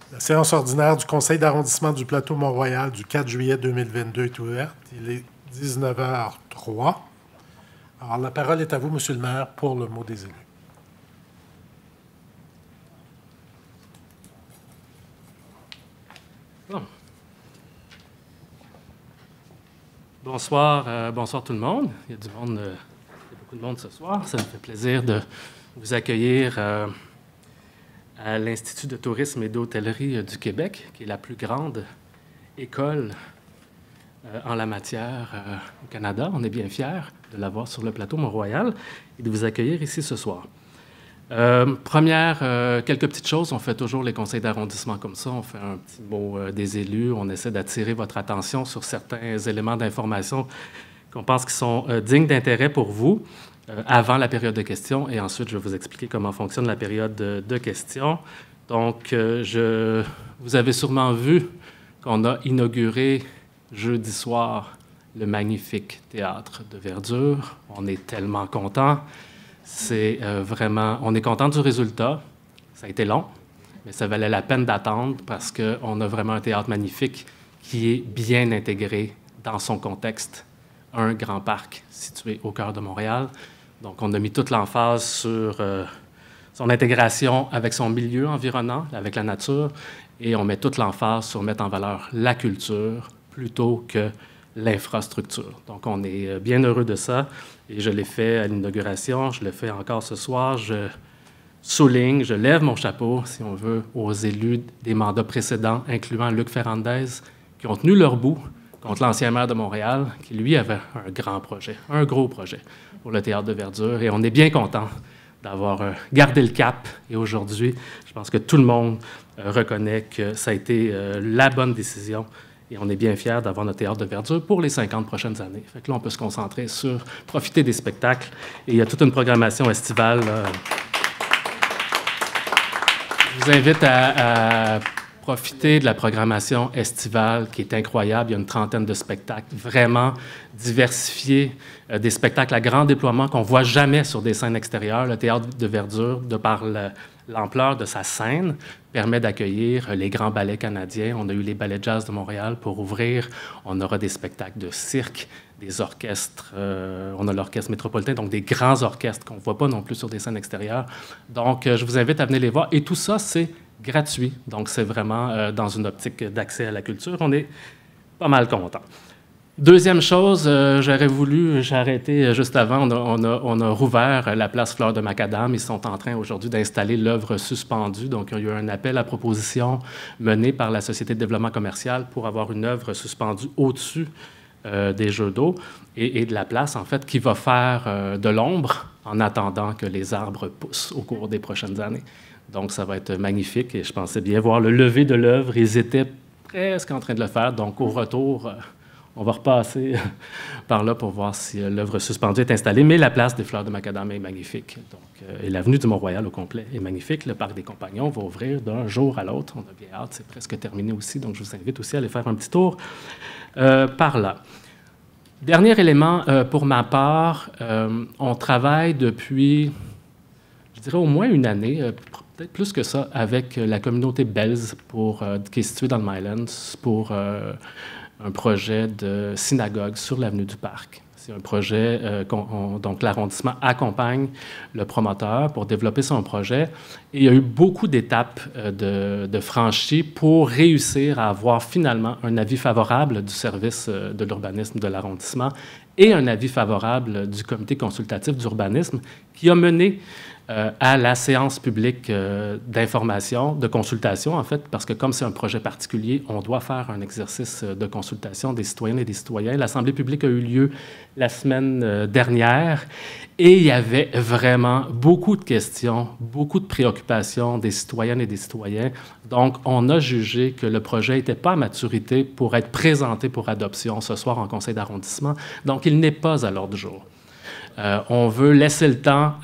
La séance ordinaire du Conseil d'arrondissement du Plateau Mont-Royal du 4 juillet 2022 est ouverte. Il est 19h03. Alors, la parole est à vous, Monsieur le maire, pour le mot des élus. Bon. Bonsoir, bonsoir tout le monde. Il y a beaucoup de monde ce soir. Ça me fait plaisir de vous accueillir à l'Institut de tourisme et d'hôtellerie du Québec, qui est la plus grande école en la matière au Canada. On est bien fiers de l'avoir sur le plateau Mont-Royal et de vous accueillir ici ce soir. Quelques petites choses. On fait toujours les conseils d'arrondissement comme ça. On fait un petit mot des élus. On essaie d'attirer votre attention sur certains éléments d'information qu'on pense qui sont dignes d'intérêt pour vous avant la période de questions. Et ensuite, je vais vous expliquer comment fonctionne la période de questions. Donc, vous avez sûrement vu qu'on a inauguré jeudi soir le magnifique théâtre de Verdure. On est tellement contents. C'est on est content du résultat. Ça a été long, mais ça valait la peine d'attendre parce qu'on a vraiment un théâtre magnifique qui est bien intégré dans son contexte. Un grand parc situé au cœur de Montréal. Donc, on a mis toute l'emphase sur son intégration avec son milieu environnant, avec la nature, et on met toute l'emphase sur mettre en valeur la culture plutôt que l'infrastructure. Donc, on est bien heureux de ça. Et je l'ai fait à l'inauguration, je le fais encore ce soir. Je souligne, je lève mon chapeau, si on veut, aux élus des mandats précédents, incluant Luc Ferrandez, qui ont tenu leur bout contre l'ancien maire de Montréal, qui, lui, avait un grand projet, un gros projet pour le théâtre de Verdure. Et on est bien content d'avoir gardé le cap. Et aujourd'hui, je pense que tout le monde reconnaît que ça a été la bonne décision. Et on est bien fiers d'avoir notre théâtre de Verdure pour les 50 prochaines années. Fait que là, on peut se concentrer sur profiter des spectacles. Et il y a toute une programmation estivale. Je vous invite à profiter de la programmation estivale qui est incroyable. Il y a une trentaine de spectacles vraiment diversifiés, des spectacles à grand déploiement qu'on ne voit jamais sur des scènes extérieures. Le théâtre de Verdure, de par l'ampleur de sa scène, permet d'accueillir les grands ballets canadiens. On a eu les ballets jazz de Montréal pour ouvrir. On aura des spectacles de cirque, des orchestres. On a l'orchestre métropolitain, donc des grands orchestres qu'on ne voit pas non plus sur des scènes extérieures. Donc, je vous invite à venir les voir. Et tout ça, c'est gratuit. Donc, c'est vraiment dans une optique d'accès à la culture. On est pas mal contents. Deuxième chose, j'ai arrêté juste avant, on a rouvert la place Fleur de Macadam. Ils sont en train aujourd'hui d'installer l'œuvre suspendue. Donc, il y a eu un appel à proposition mené par la Société de développement commercial pour avoir une œuvre suspendue au-dessus des jeux d'eau et de la place, en fait, qui va faire de l'ombre en attendant que les arbres poussent au cours des prochaines années. Donc, ça va être magnifique et je pensais bien voir le lever de l'œuvre. Ils étaient presque en train de le faire. Donc, au retour, on va repasser par là pour voir si l'œuvre suspendue est installée. Mais la place des Fleurs de Macadam est magnifique. Donc, et l'avenue du Mont-Royal au complet est magnifique. Le parc des Compagnons va ouvrir d'un jour à l'autre. On a bien hâte. C'est presque terminé aussi. Donc, je vous invite aussi à aller faire un petit tour par là. Dernier élément pour ma part, on travaille depuis, je dirais, au moins une année, peut-être plus que ça, avec la communauté Belz qui est située dans le Mylands pour un projet de synagogue sur l'avenue du Parc. C'est un projet donc l'arrondissement accompagne le promoteur pour développer son projet. Et il y a eu beaucoup d'étapes de franchies pour réussir à avoir finalement un avis favorable du service de l'urbanisme de l'arrondissement et un avis favorable du comité consultatif d'urbanisme qui a mené à la séance publique d'information, de consultation, en fait, parce que comme c'est un projet particulier, on doit faire un exercice de consultation des citoyennes et des citoyens. L'Assemblée publique a eu lieu la semaine dernière et il y avait vraiment beaucoup de questions, beaucoup de préoccupations des citoyennes et des citoyens. Donc, on a jugé que le projet n'était pas à maturité pour être présenté pour adoption ce soir en conseil d'arrondissement. Donc, il n'est pas à l'ordre du jour. On veut laisser le temps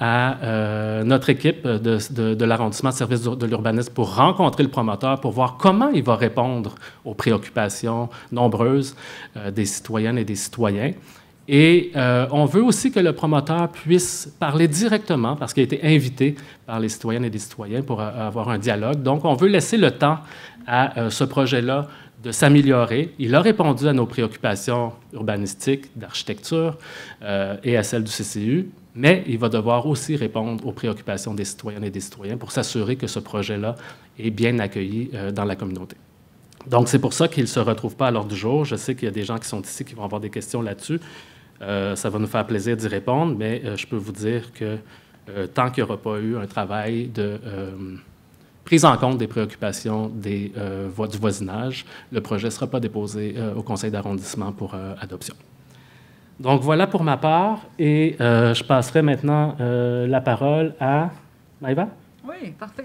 à notre équipe de l'arrondissement de service de l'urbanisme pour rencontrer le promoteur, pour voir comment il va répondre aux préoccupations nombreuses des citoyennes et des citoyens. Et on veut aussi que le promoteur puisse parler directement, parce qu'il a été invité par les citoyennes et les citoyens pour avoir un dialogue. Donc, on veut laisser le temps à ce projet-là de s'améliorer. Il a répondu à nos préoccupations urbanistiques, d'architecture et à celles du CCU, mais il va devoir aussi répondre aux préoccupations des citoyennes et des citoyens pour s'assurer que ce projet-là est bien accueilli dans la communauté. Donc, c'est pour ça qu'il ne se retrouve pas à l'ordre du jour. Je sais qu'il y a des gens qui sont ici qui vont avoir des questions là-dessus. Ça va nous faire plaisir d'y répondre, mais je peux vous dire que tant qu'il n'y aura pas eu un travail de prise en compte des préoccupations du voisinage, le projet ne sera pas déposé au conseil d'arrondissement pour adoption. Donc, voilà pour ma part, et je passerai maintenant la parole à Maëva. Oui, parfait.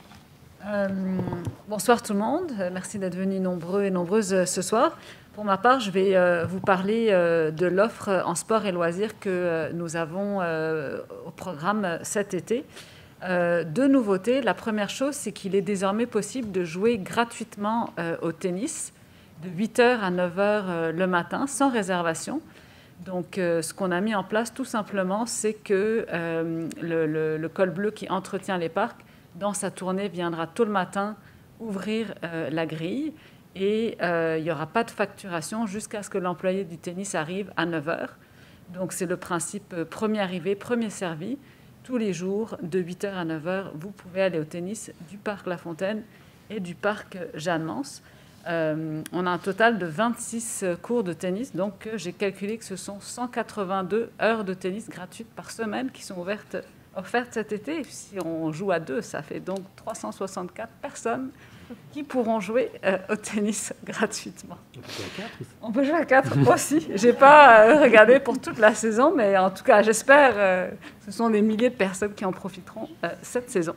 Bonsoir tout le monde. Merci d'être venus nombreux et nombreuses ce soir. Pour ma part, je vais vous parler de l'offre en sport et loisirs que nous avons au programme cet été. Deux nouveautés. La première chose, c'est qu'il est désormais possible de jouer gratuitement au tennis de 8h à 9h le matin, sans réservation. Donc, ce qu'on a mis en place, tout simplement, c'est que le col bleu qui entretient les parcs, dans sa tournée, viendra tôt le matin ouvrir la grille et il n'y aura pas de facturation jusqu'à ce que l'employé du tennis arrive à 9h. Donc, c'est le principe premier arrivé, premier servi. Tous les jours, de 8h à 9h, vous pouvez aller au tennis du parc La Fontaine et du parc Jeanne-Mance. On a un total de 26 cours de tennis, donc j'ai calculé que ce sont 182 heures de tennis gratuites par semaine qui sont offertes cet été. Et si on joue à 2, ça fait donc 364 personnes qui pourront jouer au tennis gratuitement. On peut jouer à 4 aussi. Je n'ai pas regardé pour toute la saison, mais en tout cas, j'espère ce sont des milliers de personnes qui en profiteront cette saison.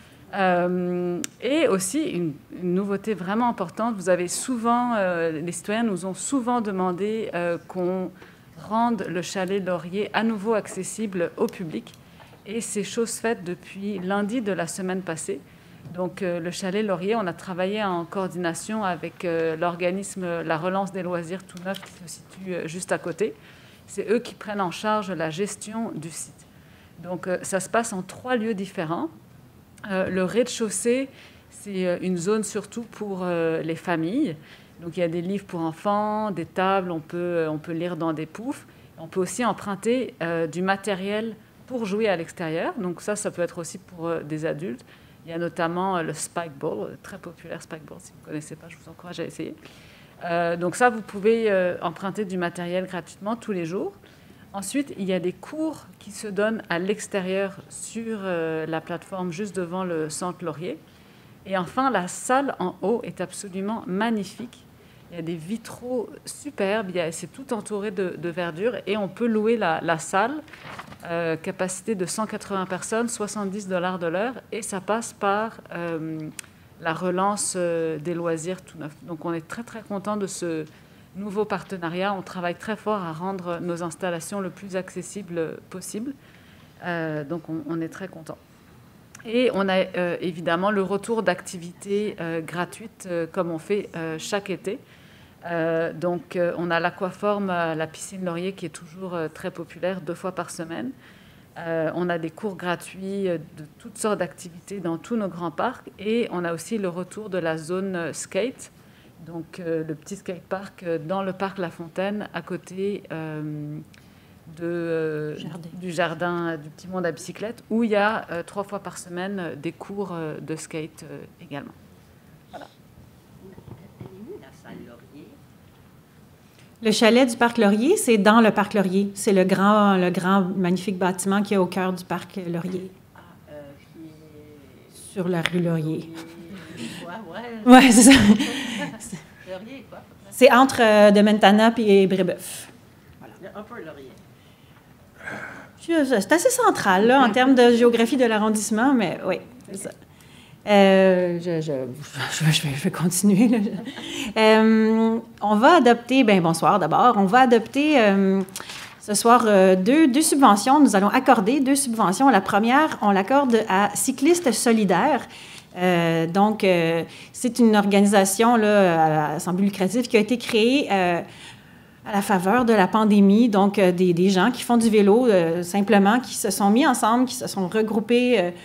Et aussi, une nouveauté vraiment importante, vous avez souvent, les citoyens nous ont souvent demandé qu'on rende le chalet Laurier à nouveau accessible au public. Et c'est chose faite depuis lundi de la semaine passée. Donc, le chalet Laurier, on a travaillé en coordination avec l'organisme La Relance des loisirs tout neuf qui se situe juste à côté. C'est eux qui prennent en charge la gestion du site. Donc, ça se passe en 3 lieux différents. Le rez-de-chaussée, c'est une zone surtout pour les familles. Donc, il y a des livres pour enfants, des tables, on peut lire dans des poufs. On peut aussi emprunter du matériel pour jouer à l'extérieur. Donc, ça peut être aussi pour des adultes. Il y a notamment le Spikeball, très populaire Spikeball. Si vous ne connaissez pas, je vous encourage à essayer. Donc ça, vous pouvez emprunter du matériel gratuitement tous les jours. Ensuite, il y a des cours qui se donnent à l'extérieur sur la plateforme juste devant le Centre Laurier. Et enfin, la salle en haut est absolument magnifique. Il y a des vitraux superbes, c'est tout entouré de verdure et on peut louer la salle, capacité de 180 personnes, 70 $ de l'heure, et ça passe par la relance des loisirs tout neuf. Donc on est très très content de ce nouveau partenariat. On travaille très fort à rendre nos installations le plus accessibles possible. Donc on est très content. Et on a évidemment le retour d'activités gratuites comme on fait chaque été. Donc on a l'aquaforme à la piscine Laurier qui est toujours très populaire 2 fois par semaine. On a des cours gratuits de toutes sortes d'activités dans tous nos grands parcs. Et on a aussi le retour de la zone skate, donc le petit skatepark dans le parc La Fontaine à côté du jardin du petit monde à bicyclette, où il y a 3 fois par semaine des cours de skate également. Voilà. Le chalet du parc Laurier, c'est dans le parc Laurier. C'est le grand magnifique bâtiment qui est au cœur du parc Laurier. Sur la rue Laurier. Oui, c'est ça. Laurier, quoi? C'est entre de Mentana et Brébeuf. Voilà. Le Upper Laurier. C'est assez central, là, en termes de géographie de l'arrondissement, mais oui, c'est ça. Je vais continuer. Là. On va adopter, bonsoir d'abord, on va adopter ce soir deux subventions. Nous allons accorder 2 subventions. La première, on l'accorde à Cyclistes solidaires. Donc, c'est une organisation là, sans but lucratif qui a été créée à la faveur de la pandémie. Donc, des gens qui font du vélo simplement, qui se sont mis ensemble, qui se sont regroupés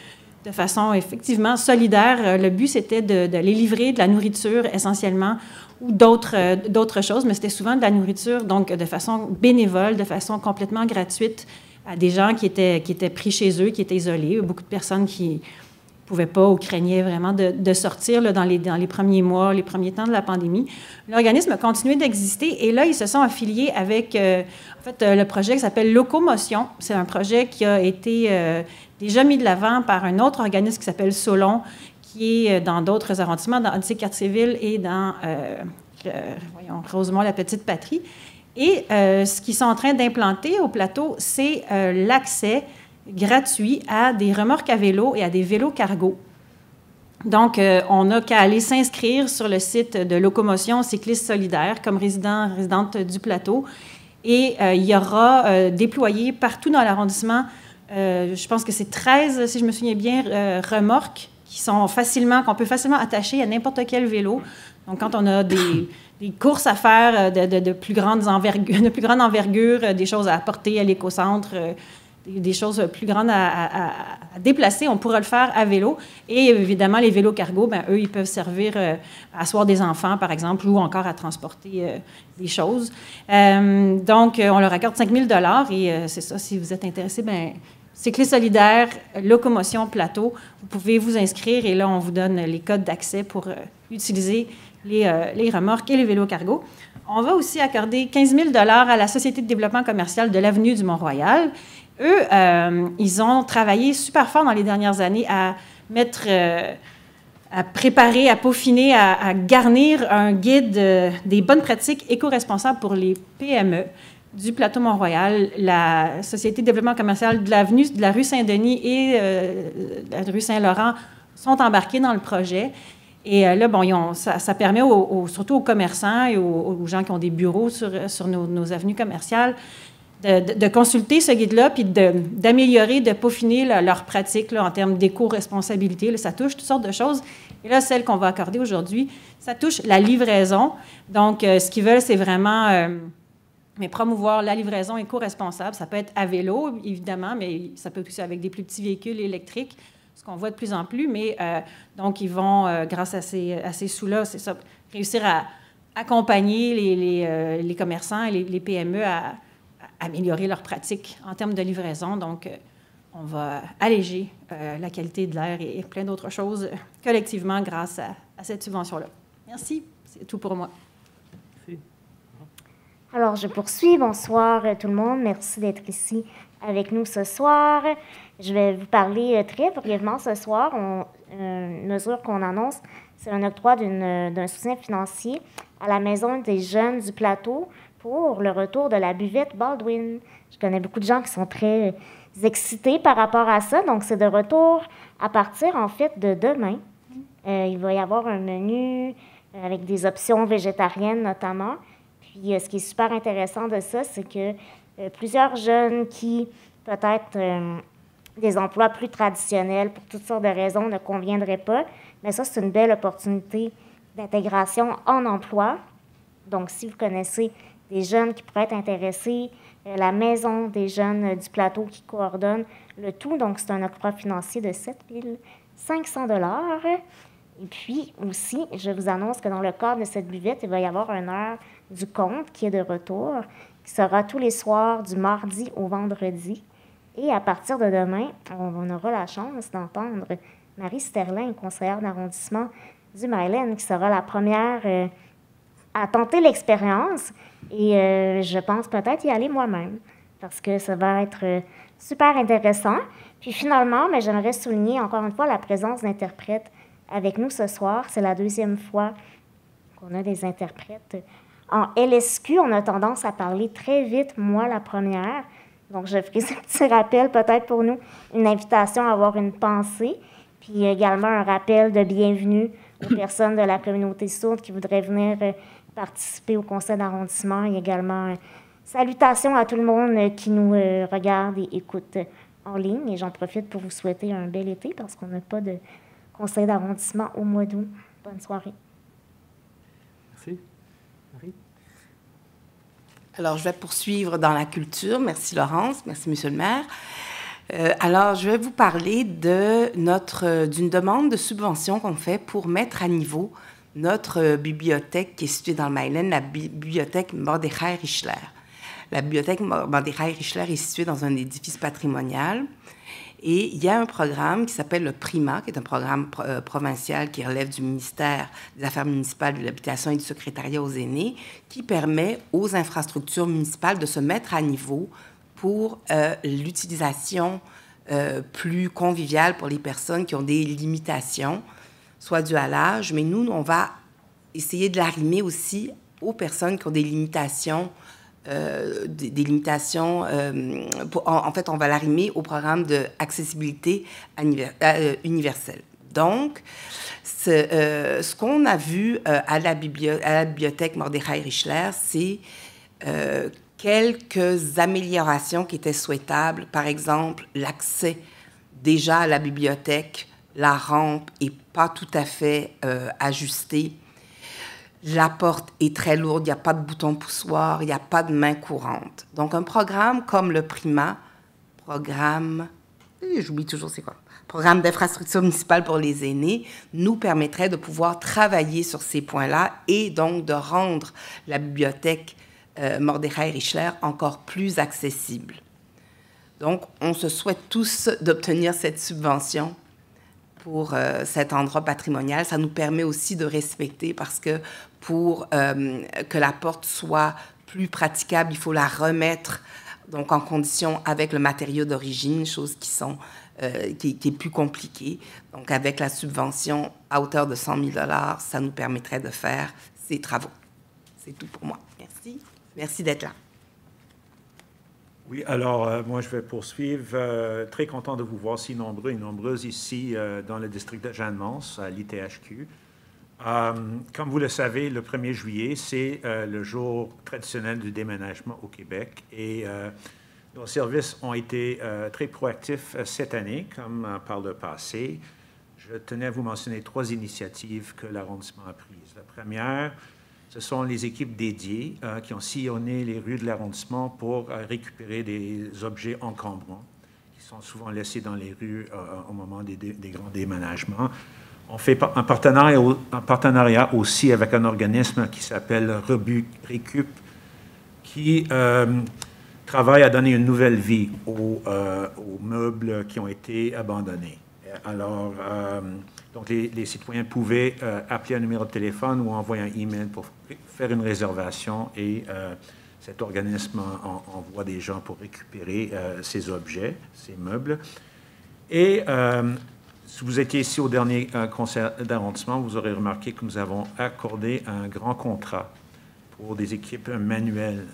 de façon effectivement solidaire. Le but, c'était de les livrer de la nourriture essentiellement ou d'autres choses, mais c'était souvent de la nourriture, donc de façon bénévole, de façon complètement gratuite à des gens qui étaient pris chez eux, qui étaient isolés. Beaucoup de personnes qui ne pouvaient pas ou craignaient vraiment de sortir là, dans les premiers mois, les premiers temps de la pandémie. L'organisme a continué d'exister et là, ils se sont affiliés avec le projet qui s'appelle Locomotion. C'est un projet qui a été déjà mis de l'avant par un autre organisme qui s'appelle Solon, qui est dans d'autres arrondissements, dans Annecy-Cartierville et dans Rosemont-la-Petite-Patrie. Et ce qu'ils sont en train d'implanter au plateau, c'est l'accès gratuit à des remorques à vélo et à des vélos cargo. Donc, on n'a qu'à aller s'inscrire sur le site de Locomotion Cycliste Solidaire comme résidente du plateau. Et il y aura déployé partout dans l'arrondissement, je pense que c'est 13, si je me souviens bien, remorques qu'on peut facilement attacher à n'importe quel vélo. Donc, quand on a des courses à faire de plus grande envergure, des choses à apporter à l'écocentre, des choses plus grandes à déplacer, on pourra le faire à vélo. Et évidemment, les vélos cargo, bien, eux, ils peuvent servir à asseoir des enfants, par exemple, ou encore à transporter des choses. Donc, on leur accorde 5 000 $ et c'est ça, si vous êtes intéressé, bien, Cycliste solidaire, Locomotion Plateau, vous pouvez vous inscrire et là, on vous donne les codes d'accès pour utiliser les remorques et les vélos cargo. On va aussi accorder 15 000 $ à la Société de développement commercial de l'avenue du Mont-Royal. Eux, ils ont travaillé super fort dans les dernières années à préparer, à peaufiner, à garnir un guide des bonnes pratiques éco-responsables pour les PME du plateau Mont-Royal. La Société de développement commercial de l'avenue de la rue Saint-Denis et de la rue Saint-Laurent sont embarqués dans le projet. Et là, bon, ça permet surtout aux commerçants et aux gens qui ont des bureaux sur nos avenues commerciales de consulter ce guide-là puis d'améliorer, de peaufiner leurs pratiques là, en termes d'éco-responsabilité. Là, ça touche toutes sortes de choses. Et là, celle qu'on va accorder aujourd'hui, ça touche la livraison. Donc, ce qu'ils veulent, c'est vraiment promouvoir la livraison éco-responsable. Ça peut être à vélo, évidemment, mais ça peut être aussi avec des plus petits véhicules électriques, ce qu'on voit de plus en plus. Mais donc, ils vont, grâce à ces sous-là, c'est ça, réussir à accompagner les commerçants et les PME à améliorer leurs pratiques en termes de livraison. Donc, on va alléger la qualité de l'air et plein d'autres choses collectivement grâce à cette subvention-là. Merci. C'est tout pour moi. Merci. Alors, je poursuis. Bonsoir tout le monde. Merci d'être ici avec nous ce soir. Je vais vous parler très brièvement ce soir. Une mesure qu'on annonce, c'est un octroi d'un soutien financier à la Maison des jeunes du plateau pour le retour de la buvette Baldwin. Je connais beaucoup de gens qui sont très excités par rapport à ça. Donc, c'est de retour à partir, en fait, de demain. Il va y avoir un menu avec des options végétariennes, notamment. Puis, ce qui est super intéressant de ça, c'est que plusieurs jeunes qui, peut-être, des emplois plus traditionnels, pour toutes sortes de raisons, ne conviendraient pas. Mais ça, c'est une belle opportunité d'intégration en emploi. Donc, si vous connaissez des jeunes qui pourraient être intéressés, la Maison des jeunes du plateau qui coordonne le tout. Donc, c'est un octroi financier de 7 500 $. Et puis aussi, je vous annonce que dans le cadre de cette buvette, il va y avoir une heure du conte qui est de retour, qui sera tous les soirs du mardi au vendredi. Et à partir de demain, on aura la chance d'entendre Marie Sterling, conseillère d'arrondissement du Myland, qui sera la première à tenter l'expérience. Et je pense peut-être y aller moi-même, parce que ça va être super intéressant. Puis finalement, mais j'aimerais souligner encore une fois la présence d'interprètes avec nous ce soir. C'est la deuxième fois qu'on a des interprètes. En LSQ, on a tendance à parler très vite, moi la première. Donc, je ferai ce petit rappel peut-être pour nous, une invitation à avoir une pensée, puis également un rappel de bienvenue aux personnes de la communauté sourde qui voudraient venir participer au conseil d'arrondissement. Et également, salutations à tout le monde qui nous regarde et écoute en ligne. Et j'en profite pour vous souhaiter un bel été parce qu'on n'a pas de conseil d'arrondissement au mois d'août. Bonne soirée. Merci. Marie? Alors, je vais poursuivre dans la culture. Merci, Laurence. Merci, Monsieur le maire. Alors, je vais vous parler d'une demande de subvention qu'on fait pour mettre à niveau notre bibliothèque qui est située dans le Myland, la bibliothèque Mordechai Richler. La bibliothèque Mordechai Richler est située dans un édifice patrimonial et il y a un programme qui s'appelle le PRIMA, qui est un programme provincial qui relève du ministère des Affaires municipales, de l'Habitation et du Secrétariat aux aînés, qui permet aux infrastructures municipales de se mettre à niveau pour l'utilisation plus conviviale pour les personnes qui ont des limitations, soit dues à l'âge, mais nous, on va essayer de l'arrimer aussi aux personnes qui ont des limitations, en fait, on va l'arrimer au programme d'accessibilité universelle. Donc, ce qu'on a vu à la bibliothèque Mordechai Richler, c'est quelques améliorations qui étaient souhaitables. Par exemple, l'accès déjà à la bibliothèque, la rampe n'est pas tout à fait ajustée. La porte est très lourde, il n'y a pas de bouton poussoir, il n'y a pas de main courante. Donc, un programme comme le PRIMA, j'oublie toujours c'est quoi, programme d'infrastructure municipale pour les aînés, nous permettrait de pouvoir travailler sur ces points-là et donc de rendre la bibliothèque Mordechai Richler encore plus accessible. Donc, on se souhaite tous d'obtenir cette subvention pour cet endroit patrimonial. Ça nous permet aussi de respecter parce que pour que la porte soit plus praticable, il faut la remettre donc en condition avec le matériau d'origine, chose qui est plus compliquée. Donc, avec la subvention à hauteur de 100 000 $, ça nous permettrait de faire ces travaux. C'est tout pour moi. Merci. Merci d'être là. Oui, alors moi je vais poursuivre. Très content de vous voir si nombreux et nombreuses ici dans le district de Jeanne-Mance, à l'ITHQ. Comme vous le savez, le 1er juillet, c'est le jour traditionnel du déménagement au Québec et nos services ont été très proactifs cette année, comme par le passé. Je tenais à vous mentionner 3 initiatives que l'arrondissement a prises. La première, ce sont les équipes dédiées qui ont sillonné les rues de l'arrondissement pour récupérer des objets encombrants qui sont souvent laissés dans les rues au moment des grands déménagements. On fait un partenariat aussi avec un organisme qui s'appelle Récup, qui travaille à donner une nouvelle vie aux meubles qui ont été abandonnés. Alors, donc les citoyens pouvaient appeler un numéro de téléphone ou envoyer un email pour faire une réservation et cet organisme envoie des gens pour récupérer ces objets, ces meubles. Et si vous étiez ici au dernier conseil d'arrondissement, vous aurez remarqué que nous avons accordé un grand contrat pour des équipes manuelles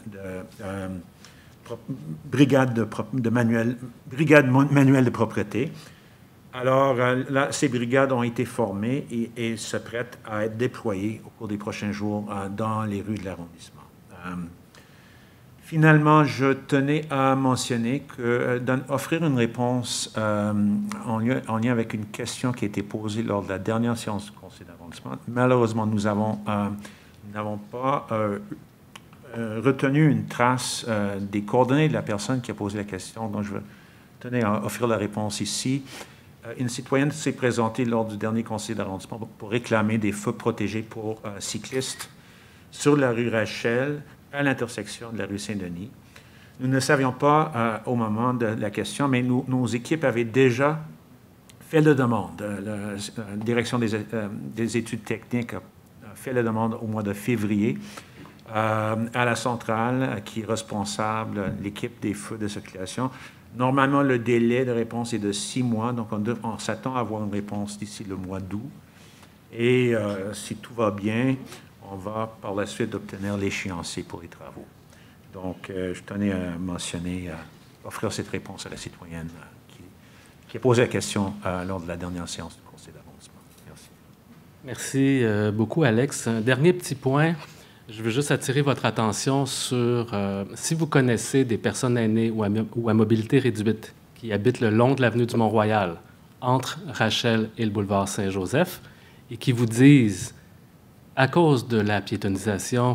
brigades manuelles de propreté. Alors, là, ces brigades ont été formées et se prêtent à être déployées au cours des prochains jours dans les rues de l'arrondissement. Finalement, je tenais à mentionner que offrir une réponse en lien avec une question qui a été posée lors de la dernière séance du conseil d'arrondissement. Malheureusement, nous n'avons pas retenu une trace des coordonnées de la personne qui a posé la question, donc je tenais à offrir la réponse ici. Une citoyenne s'est présentée lors du dernier conseil d'arrondissement pour réclamer des feux protégés pour cyclistes sur la rue Rachel, à l'intersection de la rue Saint-Denis. Nous ne savions pas au moment de la question, mais nos équipes avaient déjà fait la demande. La direction des études techniques a fait la demande au mois de février à la centrale qui est responsable, l'équipe des feux de circulation. Normalement, le délai de réponse est de 6 mois, donc on s'attend à avoir une réponse d'ici le mois d'août. Et si tout va bien, on va par la suite obtenir l'échéancier pour les travaux. Donc, je tenais à mentionner, offrir cette réponse à la citoyenne qui a posé la question lors de la dernière séance du conseil d'arrondissement. Merci. Merci beaucoup, Alex. Un dernier petit point. Je veux juste attirer votre attention sur, si vous connaissez des personnes aînées ou à mobilité réduite qui habitent le long de l'avenue du Mont-Royal, entre Rachel et le boulevard Saint-Joseph, et qui vous disent, à cause de la piétonisation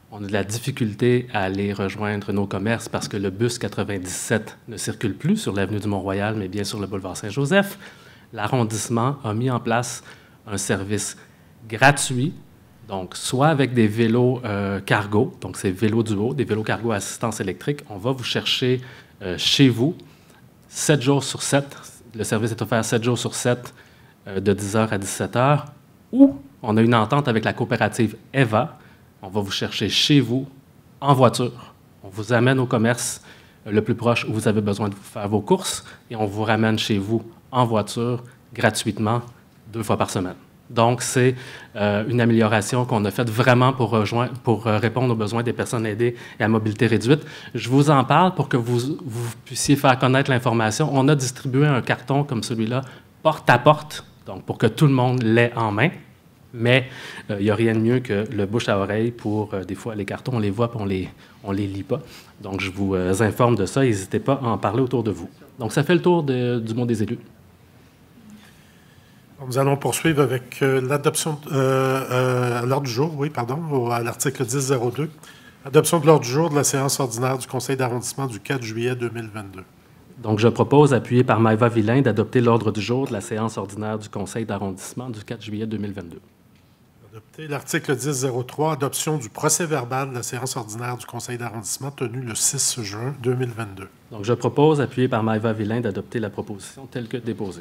On a de la difficulté à aller rejoindre nos commerces parce que le bus 97 ne circule plus sur l'avenue du Mont-Royal, mais bien sur le boulevard Saint-Joseph. L'arrondissement a mis en place un service gratuit, donc soit avec des vélos cargo, donc c'est vélos duo, des vélos cargo à assistance électrique. On va vous chercher chez vous 7 jours sur 7. Le service est offert 7 jours sur 7 de 10h à 17h. Ou on a une entente avec la coopérative EVA. On va vous chercher chez vous, en voiture. On vous amène au commerce le plus proche où vous avez besoin de faire vos courses et on vous ramène chez vous en voiture gratuitement 2 fois par semaine. Donc, c'est une amélioration qu'on a faite vraiment pour répondre aux besoins des personnes aidées et à mobilité réduite. Je vous en parle pour que vous puissiez faire connaître l'information. On a distribué un carton comme celui-là, porte à porte, donc pour que tout le monde l'ait en main. Mais il n'y a rien de mieux que le bouche à oreille pour, des fois, les cartons, on les voit et on les lit pas. Donc, je vous informe de ça. N'hésitez pas à en parler autour de vous. Donc, ça fait le tour du mot des élus. Nous allons poursuivre avec l'adoption à l'ordre du jour, à l'article 10.02. Adoption de l'ordre du jour de la séance ordinaire du Conseil d'arrondissement du 4 juillet 2022. Donc, je propose, appuyé par Maëva Villain, d'adopter l'ordre du jour de la séance ordinaire du Conseil d'arrondissement du 4 juillet 2022. Adopter l'article 10.03, adoption du procès-verbal de la séance ordinaire du Conseil d'arrondissement tenue le 6 juin 2022. Donc, je propose, appuyé par Maëva Villain, d'adopter la proposition telle que déposée.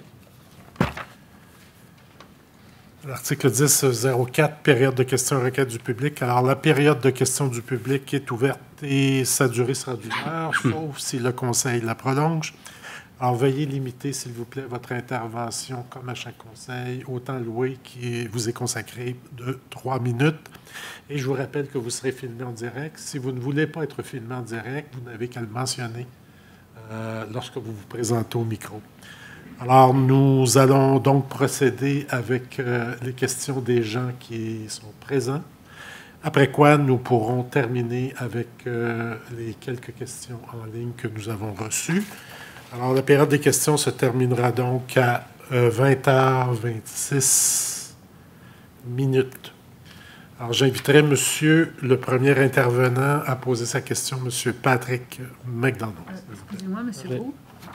L'article 10.04, période de questions et requêtes du public. Alors, la période de questions du public est ouverte et sa durée sera d'1 heure, sauf si le Conseil la prolonge. Alors, veuillez limiter, s'il vous plaît, votre intervention, comme à chaque conseil, au temps loué qui vous est consacré de 3 minutes. Et je vous rappelle que vous serez filmé en direct. Si vous ne voulez pas être filmé en direct, vous n'avez qu'à le mentionner lorsque vous vous présentez au micro. Alors, nous allons donc procéder avec les questions des gens qui sont présents, après quoi nous pourrons terminer avec les quelques questions en ligne que nous avons reçues. Alors, la période des questions se terminera donc à 20h26 minutes. Alors, j'inviterai monsieur le premier intervenant à poser sa question, monsieur Patrick McDonald. Excusez-moi, monsieur Roux.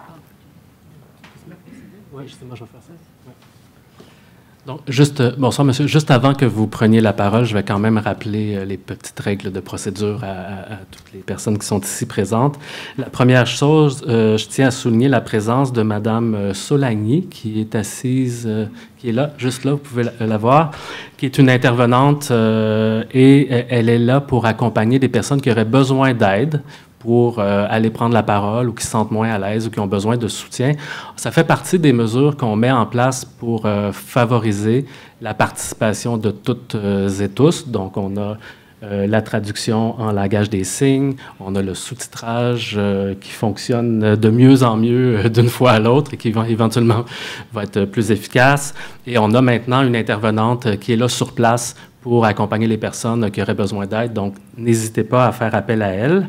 Oui, justement, je vais faire ça. Ouais. Donc, bonsoir, monsieur. Juste avant que vous preniez la parole, je vais quand même rappeler les petites règles de procédure à toutes les personnes qui sont ici présentes. La première chose, je tiens à souligner la présence de Mme Solagny, qui est assise, qui est là, juste là, vous pouvez la voir, qui est une intervenante et elle est là pour accompagner des personnes qui auraient besoin d'aide pour aller prendre la parole ou qui se sentent moins à l'aise ou qui ont besoin de soutien. Ça fait partie des mesures qu'on met en place pour favoriser la participation de toutes et tous. Donc, on a la traduction en langage des signes, on a le sous-titrage qui fonctionne de mieux en mieux d'une fois à l'autre et qui éventuellement va être plus efficace. Et on a maintenant une intervenante qui est là sur place pour accompagner les personnes qui auraient besoin d'aide. Donc, n'hésitez pas à faire appel à elle.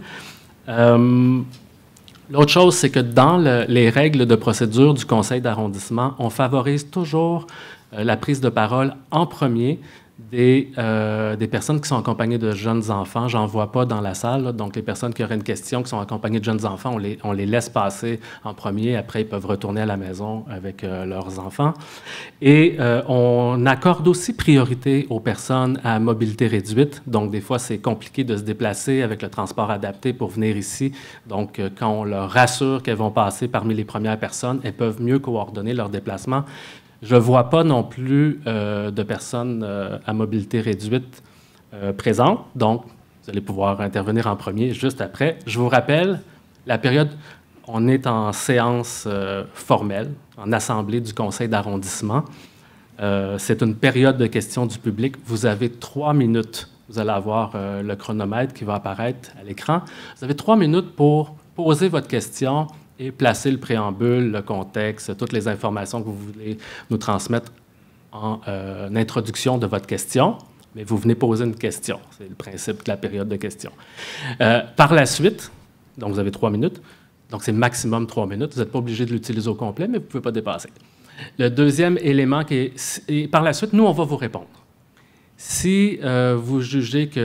L'autre chose, c'est que dans les règles de procédure du conseil d'arrondissement, on favorise toujours la prise de parole en premier des personnes qui sont accompagnées de jeunes enfants. J'en vois pas dans la salle, là, donc les personnes qui auraient une question, qui sont accompagnées de jeunes enfants, on les laisse passer en premier. Après, ils peuvent retourner à la maison avec leurs enfants. Et on accorde aussi priorité aux personnes à mobilité réduite. Donc, des fois, c'est compliqué de se déplacer avec le transport adapté pour venir ici. Donc, quand on leur rassure qu'elles vont passer parmi les premières personnes, elles peuvent mieux coordonner leur déplacement. Je ne vois pas non plus de personnes à mobilité réduite présentes, donc vous allez pouvoir intervenir en premier juste après. Je vous rappelle, la période, on est en séance formelle, en assemblée du conseil d'arrondissement. C'est une période de questions du public. Vous avez 3 minutes. Vous allez avoir le chronomètre qui va apparaître à l'écran. Vous avez 3 minutes pour poser votre question et placer le préambule, le contexte, toutes les informations que vous voulez nous transmettre en introduction de votre question. Mais vous venez poser une question. C'est le principe de la période de questions. Par la suite, donc vous avez 3 minutes, donc c'est maximum 3 minutes. Vous n'êtes pas obligé de l'utiliser au complet, mais vous ne pouvez pas dépasser. Le deuxième élément, et par la suite, nous, on va vous répondre. Si vous jugez que notre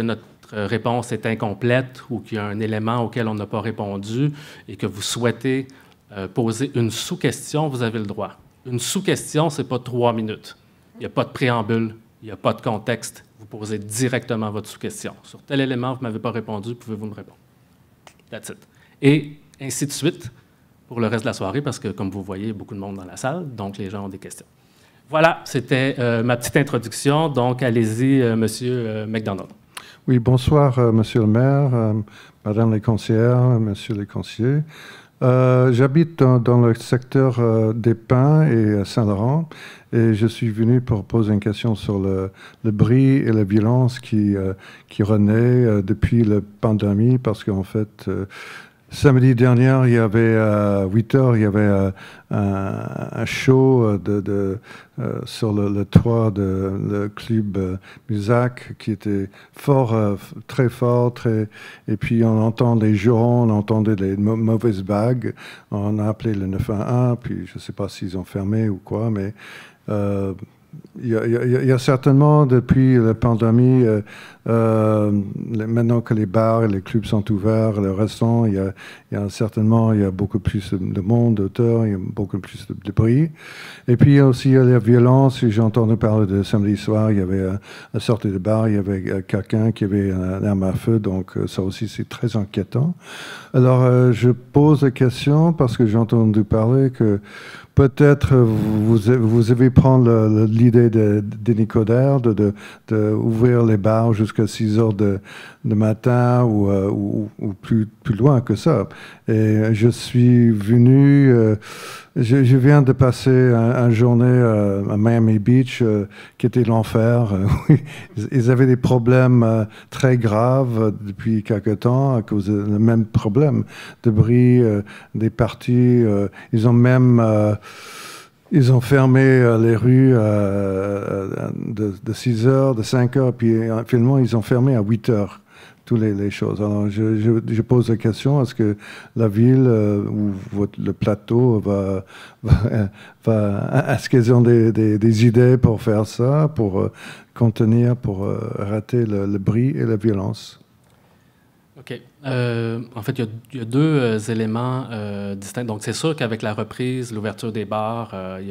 votre réponse est incomplète ou qu'il y a un élément auquel on n'a pas répondu et que vous souhaitez poser une sous-question, vous avez le droit. Une sous-question, ce n'est pas 3 minutes. Il n'y a pas de préambule, il n'y a pas de contexte. Vous posez directement votre sous-question. Sur tel élément, vous ne m'avez pas répondu, pouvez-vous me répondre? That's it. Et ainsi de suite pour le reste de la soirée, parce que, comme vous voyez, il y a beaucoup de monde dans la salle, donc les gens ont des questions. Voilà, c'était ma petite introduction. Donc, allez-y, Monsieur McDonald. Oui, bonsoir, Monsieur le maire, Madame les conseillères, Monsieur les conseillers. J'habite dans le secteur des Pins et Saint-Laurent et je suis venu pour poser une question sur le bruit et la violence qui renaît depuis la pandémie parce qu'en fait, samedi dernier, il y avait à 8 heures, il y avait un show sur le toit de le club Musac qui était très fort, et puis on entend les jurons, on entendait les mauvaises bagues. On a appelé le 911, puis je ne sais pas s'ils ont fermé ou quoi, mais il y a certainement, depuis la pandémie, maintenant que les bars et les clubs sont ouverts, les restaurants, il y a beaucoup plus de monde, d'auteurs, il y a beaucoup plus de bruit. Et puis aussi, il y a la violence. J'ai entendu parler de samedi soir, il y avait à la sortie de bar, il y avait quelqu'un qui avait une arme à feu, donc ça aussi, c'est très inquiétant. Alors, je pose la question parce que j'ai entendu parler que peut-être vous avez prendre l'idée de Nicodère de ouvrir les bars jusqu'à 6 heures de matin ou plus loin que ça. Et je suis venu, je viens de passer une journée à Miami Beach qui était l'enfer. Ils avaient des problèmes très graves depuis quelque temps à cause du même problème de bruit, des parties. Ils ont fermé les rues de 6 heures, de 5 heures, puis finalement, ils ont fermé à 8 heures, toutes les choses. Alors, je pose la question, est-ce que la ville ou le plateau est-ce qu'ils ont des idées pour faire ça, pour contenir, pour arrêter le bruit et la violence? OK. En fait, il y a deux éléments distincts. Donc, c'est sûr qu'avec la reprise, l'ouverture des bars,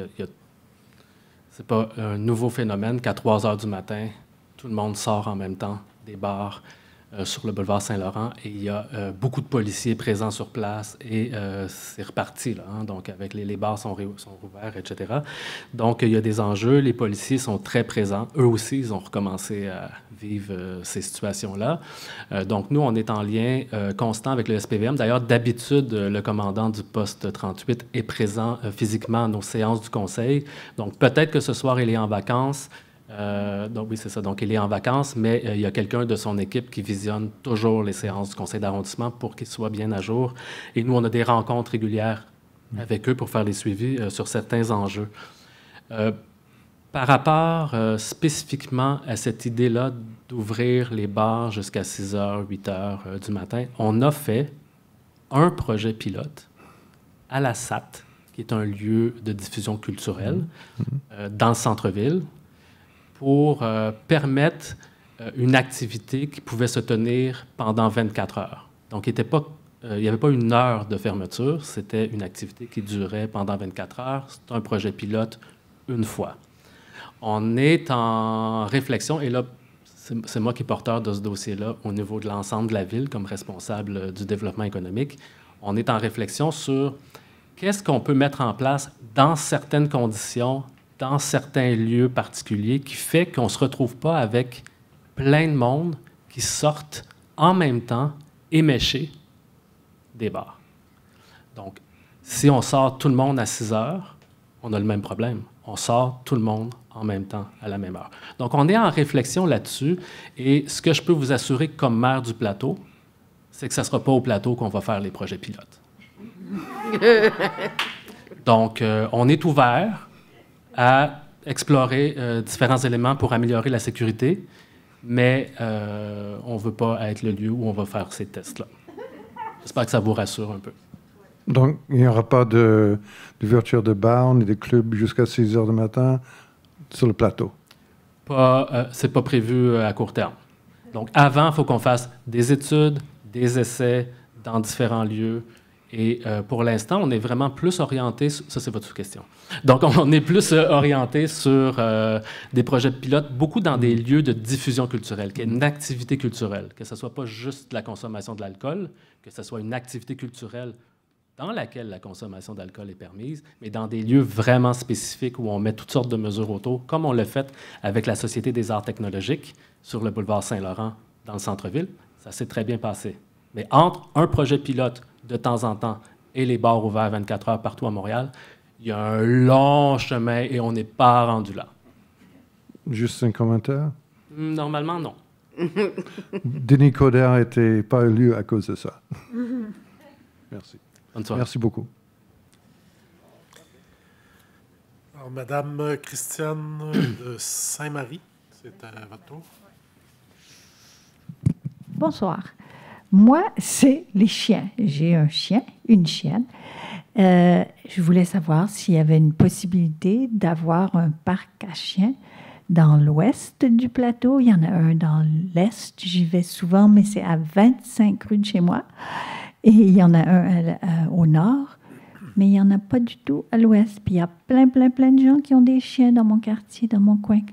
c'est pas un nouveau phénomène qu'à 3 heures du matin, tout le monde sort en même temps des bars sur le boulevard Saint-Laurent et il y a beaucoup de policiers présents sur place et c'est reparti, là, hein, donc avec les bars sont rouverts, etc. Donc, il y a des enjeux. Les policiers sont très présents. Eux aussi, ils ont recommencé à vivre ces situations-là. Donc, nous, on est en lien constant avec le SPVM. D'ailleurs, d'habitude, le commandant du poste 38 est présent physiquement à nos séances du conseil. Donc, peut-être que ce soir, il est en vacances. Donc, oui, c'est ça. Donc, il est en vacances, mais il y a quelqu'un de son équipe qui visionne toujours les séances du conseil d'arrondissement pour qu'il soit bien à jour. Et nous, on a des rencontres régulières avec eux pour faire les suivis sur certains enjeux. Par rapport spécifiquement à cette idée-là d'ouvrir les bars jusqu'à 6 heures, 8 heures du matin, on a fait un projet pilote à la SAT, qui est un lieu de diffusion culturelle dans le centre-ville, pour permettre une activité qui pouvait se tenir pendant 24 heures. Donc, il n'y avait pas une heure de fermeture, c'était une activité qui durait pendant 24 heures. C'est un projet pilote une fois. On est en réflexion, et là, c'est moi qui est porteur de ce dossier-là au niveau de l'ensemble de la ville comme responsable du développement économique. On est en réflexion sur qu'est-ce qu'on peut mettre en place dans certaines conditions, dans certains lieux particuliers, qui fait qu'on ne se retrouve pas avec plein de monde qui sortent en même temps, éméchés, des bars. Donc, si on sort tout le monde à 6 heures, on a le même problème. On sort tout le monde en même temps, à la même heure. Donc, on est en réflexion là-dessus, et ce que je peux vous assurer comme maire du plateau, c'est que ce ne sera pas au plateau qu'on va faire les projets pilotes. Donc, on est ouvert à explorer différents éléments pour améliorer la sécurité, mais on ne veut pas être le lieu où on va faire ces tests-là. J'espère que ça vous rassure un peu. Donc, il n'y aura pas d'ouverture de bars ni de clubs jusqu'à 6 heures du matin sur le plateau? C'est pas prévu à court terme. Donc, avant, il faut qu'on fasse des études, des essais dans différents lieux. Et pour l'instant, on est vraiment plus orienté, ça c'est votre question. Donc, on est plus orienté sur des projets de pilote, beaucoup dans des lieux de diffusion culturelle, qui est une activité culturelle, que ce ne soit pas juste la consommation de l'alcool, que ce soit une activité culturelle dans laquelle la consommation d'alcool est permise, mais dans des lieux vraiment spécifiques où on met toutes sortes de mesures autour, comme on l'a fait avec la Société des arts technologiques sur le boulevard Saint-Laurent dans le centre-ville. Ça s'est très bien passé. Mais entre un projet pilote de temps en temps et les bars ouverts 24 heures partout à Montréal, il y a un long chemin et on n'est pas rendu là. Juste un commentaire? Normalement, non. Denis Coderre n'était pas élu à cause de ça. Merci. Bonne soirée. Merci beaucoup. Alors, Madame Christiane de Saint-Marie, c'est à votre tour. Bonsoir. Moi, c'est les chiens. J'ai un chien, une chienne. Je voulais savoir s'il y avait une possibilité d'avoir un parc à chiens dans l'ouest du plateau. Il y en a un dans l'est. J'y vais souvent, mais c'est à 25 rues de chez moi. Et il y en a un au nord, mais il n'y en a pas du tout à l'ouest. Puis il y a plein de gens qui ont des chiens dans mon quartier, dans mon coin.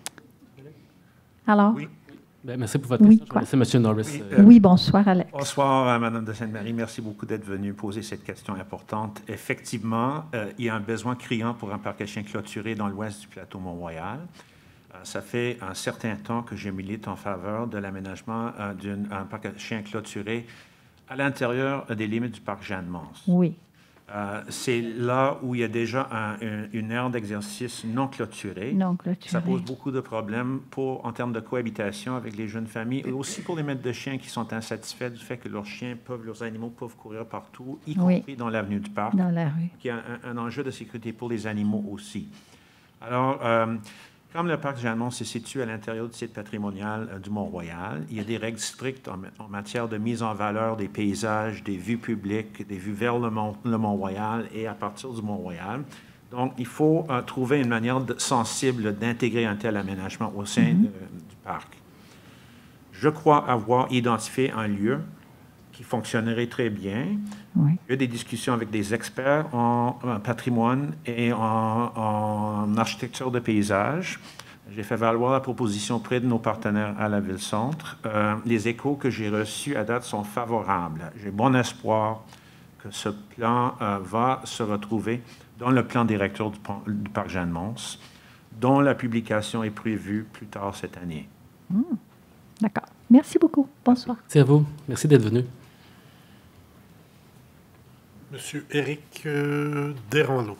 Alors? Oui. Bien, merci pour votre question. C'est M. Norris. Oui, bonsoir, Alex. Bonsoir, Mme de Sainte-Marie. Merci beaucoup d'être venue poser cette question importante. Effectivement, il y a un besoin criant pour un parc à chiens clôturé dans l'ouest du plateau Mont-Royal. Ça fait un certain temps que je milite en faveur de l'aménagement d'un parc à chiens clôturé à l'intérieur des limites du parc Jeanne-Mance. Oui. C'est là où il y a déjà une aire d'exercice non clôturée. Non clôturée. Ça pose beaucoup de problèmes en termes de cohabitation avec les jeunes familles et aussi pour les maîtres de chiens qui sont insatisfaits du fait que leurs animaux peuvent courir partout, y compris dans l'avenue du parc. Dans la rue. Qui a un enjeu de sécurité pour les animaux aussi. Alors, comme le parc Jeanne-Mance se situe à l'intérieur du site patrimonial du Mont-Royal, il y a des règles strictes en matière de mise en valeur des paysages, des vues publiques, des vues vers le Mont-Royal et à partir du Mont-Royal. Donc, il faut trouver une manière sensible d'intégrer un tel aménagement au sein du parc. Je crois avoir identifié un lieu qui fonctionnerait très bien. Oui. Il y a des discussions avec des experts en patrimoine et en architecture de paysage. J'ai fait valoir la proposition auprès de nos partenaires à la Ville-Centre. Les échos que j'ai reçus à date sont favorables. J'ai bon espoir que ce plan va se retrouver dans le plan directeur du parc Jeanne-Mance, dont la publication est prévue plus tard cette année. D'accord. Merci beaucoup. Bonsoir. Merci à vous. Merci d'être venu. Monsieur Éric Desranleau.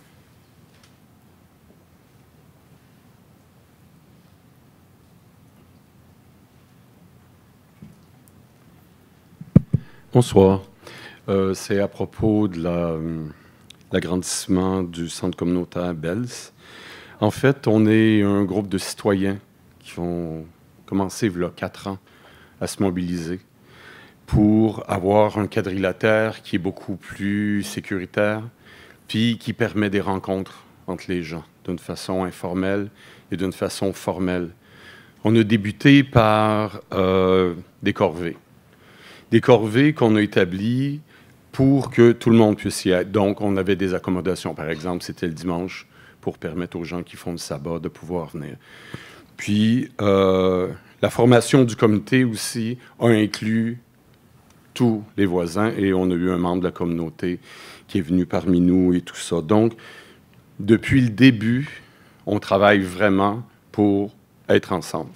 Bonsoir. C'est à propos de l'agrandissement du centre communautaire Bells. En fait, on est un groupe de citoyens qui ont commencé, il y a 4 ans, à se mobiliser pour avoir un quadrilatère qui est beaucoup plus sécuritaire, puis qui permet des rencontres entre les gens d'une façon informelle et d'une façon formelle. On a débuté par des corvées. Des corvées qu'on a établies pour que tout le monde puisse y être. Donc, on avait des accommodations. Par exemple, c'était le dimanche pour permettre aux gens qui font le sabbat de pouvoir venir. Puis, la formation du comité aussi a inclus tous les voisins et on a eu un membre de la communauté qui est venu parmi nous et tout ça. Donc, depuis le début, on travaille vraiment pour être ensemble.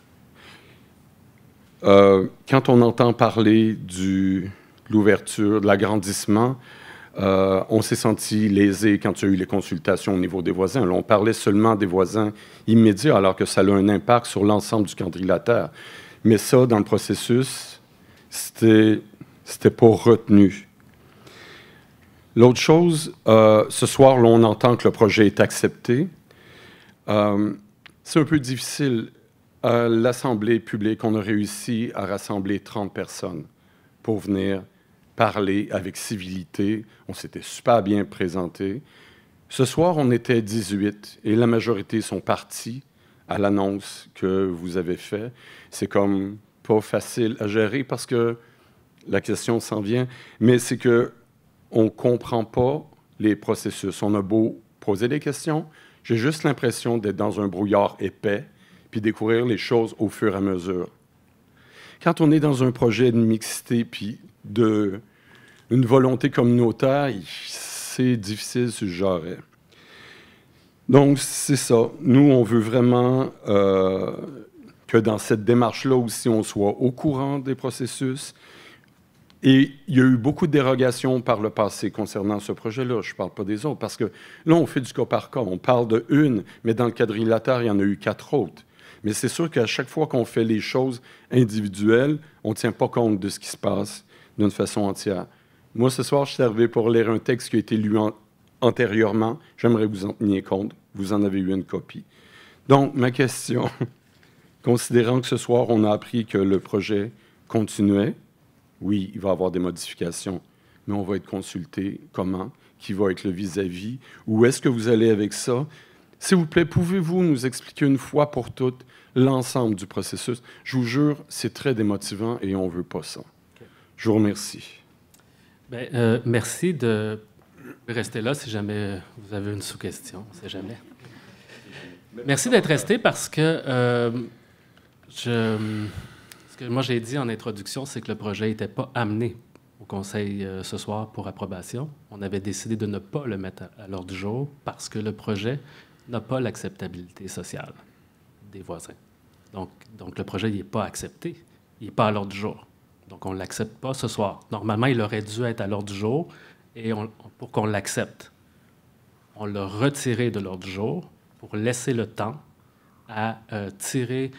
Quand on entend parler de l'ouverture, de l'agrandissement, on s'est senti lésé quand il y a eu les consultations au niveau des voisins. Là, on parlait seulement des voisins immédiats, alors que ça a un impact sur l'ensemble du quadrilatère. Mais ça, dans le processus, c'était pas retenu. L'autre chose, ce soir, là, on entend que le projet est accepté. C'est un peu difficile. À l'Assemblée publique, on a réussi à rassembler 30 personnes pour venir parler avec civilité. On s'était super bien présenté. Ce soir, on était 18 et la majorité sont partis à l'annonce que vous avez faite. C'est comme pas facile à gérer parce que la question s'en vient, mais c'est que on comprend pas les processus. On a beau poser des questions, j'ai juste l'impression d'être dans un brouillard épais puis découvrir les choses au fur et à mesure. Quand on est dans un projet de mixité puis une volonté communautaire, c'est difficile sur le genre. Donc, c'est ça. Nous, on veut vraiment que dans cette démarche-là aussi, on soit au courant des processus. Et il y a eu beaucoup de dérogations par le passé concernant ce projet-là. Je ne parle pas des autres, parce que là, on fait du cas par cas. On parle de une, mais dans le quadrilatère, il y en a eu 4 autres. Mais c'est sûr qu'à chaque fois qu'on fait les choses individuelles, on ne tient pas compte de ce qui se passe d'une façon entière. Moi, ce soir, je suis arrivé pour lire un texte qui a été lu antérieurement. J'aimerais que vous en teniez compte. Vous en avez eu une copie. Donc, ma question, considérant que ce soir, on a appris que le projet continuait, oui, il va y avoir des modifications, mais on va être consulté comment, qui va être le vis-à-vis, où est-ce que vous allez avec ça? S'il vous plaît, pouvez-vous nous expliquer une fois pour toutes l'ensemble du processus? Je vous jure, c'est très démotivant et on ne veut pas ça. Okay. Je vous remercie. Bien, merci de rester là si jamais vous avez une sous-question. On ne sait jamais. Merci d'être resté parce que ce que moi j'ai dit en introduction, c'est que le projet n'était pas amené au Conseil ce soir pour approbation. On avait décidé de ne pas le mettre à l'ordre du jour parce que le projet n'a pas l'acceptabilité sociale des voisins. Donc le projet n'est pas accepté. Il n'est pas à l'ordre du jour. Donc, on ne l'accepte pas ce soir. Normalement, il aurait dû être à l'ordre du jour et pour qu'on l'accepte. On l'a retiré de l'ordre du jour pour laisser le temps à tirer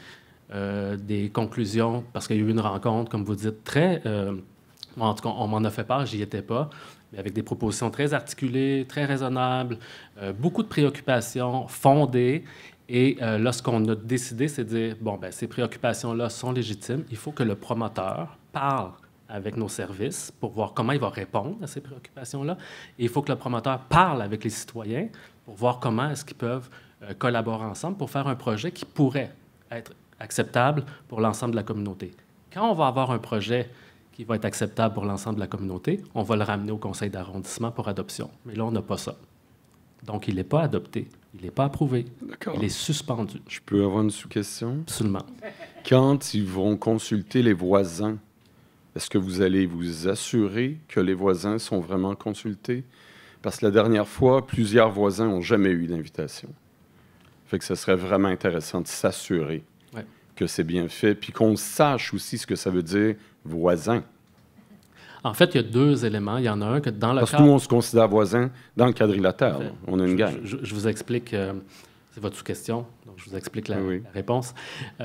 des conclusions, parce qu'il y a eu une rencontre, comme vous dites, très... en tout cas, on m'en a fait part, j'y étais pas, mais avec des propositions très articulées, très raisonnables, beaucoup de préoccupations fondées. Et là, ce qu'on a décidé, c'est de dire, bon, bien, ces préoccupations-là sont légitimes. Il faut que le promoteur parle avec nos services pour voir comment il va répondre à ces préoccupations-là. Et il faut que le promoteur parle avec les citoyens pour voir comment est-ce qu'ils peuvent collaborer ensemble pour faire un projet qui pourrait être acceptable pour l'ensemble de la communauté. Quand on va avoir un projet qui va être acceptable pour l'ensemble de la communauté, on va le ramener au conseil d'arrondissement pour adoption. Mais là, on n'a pas ça. Donc, il n'est pas adopté. Il n'est pas approuvé. D'accord. Il est suspendu. Je peux avoir une sous-question? Absolument. Quand ils vont consulter les voisins, est-ce que vous allez vous assurer que les voisins sont vraiment consultés? Parce que la dernière fois, plusieurs voisins n'ont jamais eu d'invitation. Fait que ce serait vraiment intéressant de s'assurer que c'est bien fait, puis qu'on sache aussi ce que ça veut dire « voisin ». En fait, il y a 2 éléments. Il y en a un que dans le Parce que nous, on se considère voisins dans le quadrilatère. On a une gang. Je vous explique, c'est votre sous-question, donc je vous explique la réponse.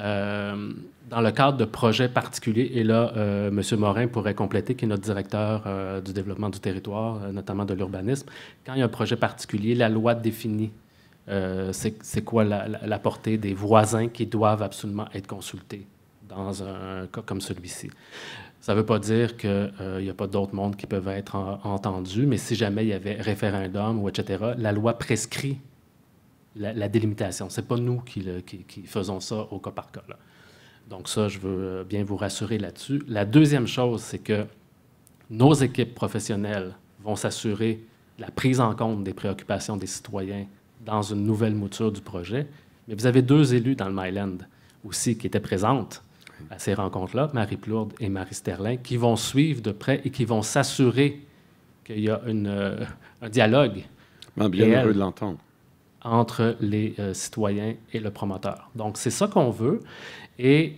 Dans le cadre de projets particuliers, et là, M. Morin pourrait compléter, qui est notre directeur du développement du territoire, notamment de l'urbanisme, quand il y a un projet particulier, la loi définit c'est quoi la portée des voisins qui doivent absolument être consultés dans un cas comme celui-ci. Ça ne veut pas dire qu'il n'y a pas d'autres mondes qui peuvent être entendus, mais si jamais il y avait référendum ou etc., la loi prescrit la délimitation. Ce n'est pas nous qui faisons ça au cas par cas. Là. Donc ça, je veux bien vous rassurer là-dessus. La deuxième chose, c'est que nos équipes professionnelles vont s'assurer de la prise en compte des préoccupations des citoyens dans une nouvelle mouture du projet. Mais vous avez 2 élus dans le Myland aussi qui étaient présentes à ces rencontres-là, Marie Plourde et Marie Sterling, qui vont suivre de près et qui vont s'assurer qu'il y a un dialogue bien heureux de l'entendre entre les citoyens et le promoteur. Donc, c'est ça qu'on veut. Et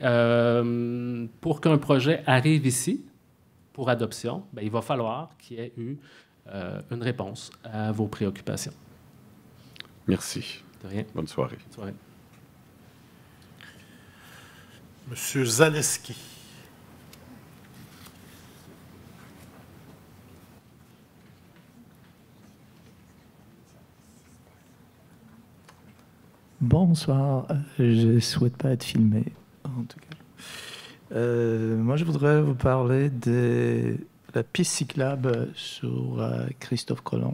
pour qu'un projet arrive ici, pour adoption, bien, il va falloir qu'il y ait eu une réponse à vos préoccupations. Merci. De rien. Bonne soirée. Bonne soirée. Monsieur Zaleski. Bonsoir. Je ne souhaite pas être filmé, en tout cas. Moi, je voudrais vous parler de la piste cyclable sur Christophe Colomb.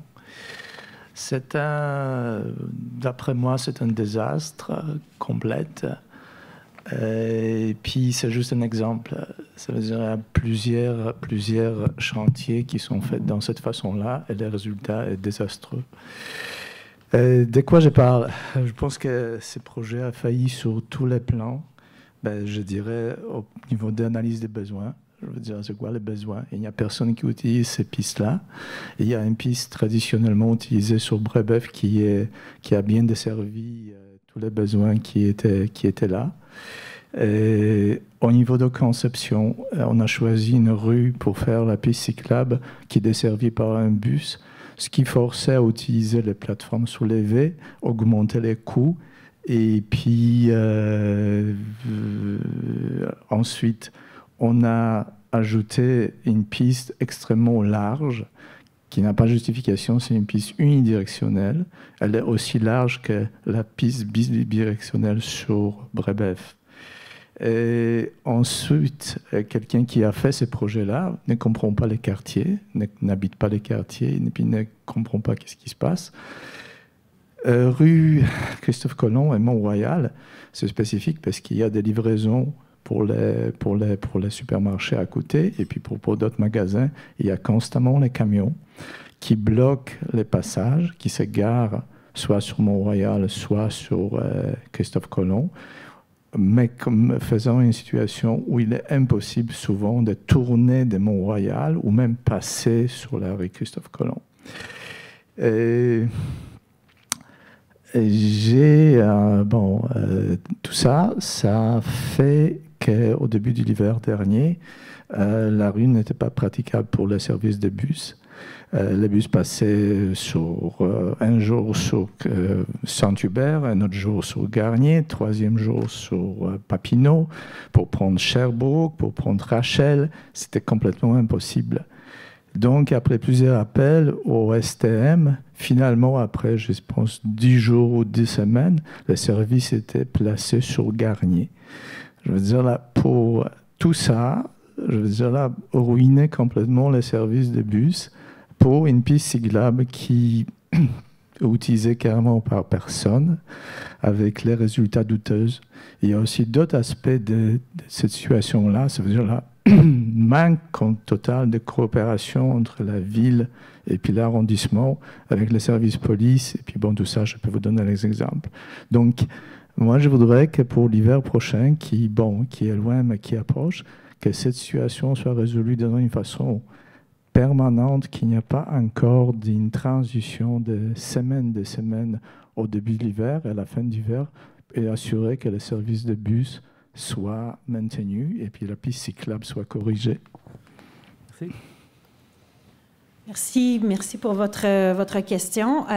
D'après moi, c'est un désastre complet. Et puis, c'est juste un exemple. Ça veut dire qu'il y a plusieurs chantiers qui sont faits dans cette façon-là et le résultat est désastreux. De quoi je parle? Je pense que ce projet a failli sur tous les plans. Je dirais au niveau d'analyse des besoins. Je veux dire, c'est quoi les besoins? Il n'y a personne qui utilise ces pistes-là. Il y a une piste traditionnellement utilisée sur Brébeuf qui a bien desservi tous les besoins qui étaient là. Et au niveau de conception, on a choisi une rue pour faire la piste cyclable qui est desservie par un bus, ce qui forçait à utiliser les plateformes soulevées, augmenter les coûts. Et puis, ensuite, on a ajouté une piste extrêmement large qui n'a pas de justification, c'est une piste unidirectionnelle. Elle est aussi large que la piste bidirectionnelle sur Brébeuf. Et ensuite, quelqu'un qui a fait ce projet-là ne comprend pas les quartiers, n'habite pas les quartiers, et puis ne comprend pas ce qui se passe. Rue Christophe Colomb et Mont-Royal, c'est spécifique parce qu'il y a des livraisons pour les supermarchés à côté et puis pour d'autres magasins. Il y a constamment les camions qui bloquent les passages, qui se garent soit sur Mont-Royal, soit sur Christophe Colomb, mais comme faisant une situation où il est impossible souvent de tourner de Mont-Royal ou même passer sur la rue Christophe Colomb. Tout ça fait qu'au début de l'hiver dernier, la rue n'était pas praticable pour le service de bus. Les bus passaient un jour sur Saint-Hubert, un autre jour sur Garnier, troisième jour sur Papineau, pour prendre Sherbrooke, pour prendre Rachel. C'était complètement impossible. Donc, après plusieurs appels au STM, finalement, après, je pense, 10 jours ou 10 semaines, le service était placé sur Garnier. Je veux dire, là, pour tout ça, je veux dire, là, ruiner complètement le service de bus pour une piste cyclable qui est utilisée carrément par personne, avec les résultats douteux. Il y a aussi d'autres aspects de cette situation-là, ça veut dire là, manque total de coopération entre la ville et puis l'arrondissement avec les services police. Et puis bon, tout ça, je peux vous donner des exemples. Donc, moi, je voudrais que pour l'hiver prochain, qui est loin mais qui approche, que cette situation soit résolue d'une façon permanente, qu'il n'y a pas encore d'une transition de semaine au début de l'hiver et à la fin de l'hiver, et assurer que les services de bus soit maintenu et puis la piste cyclable soit corrigée. Merci. Merci pour votre question.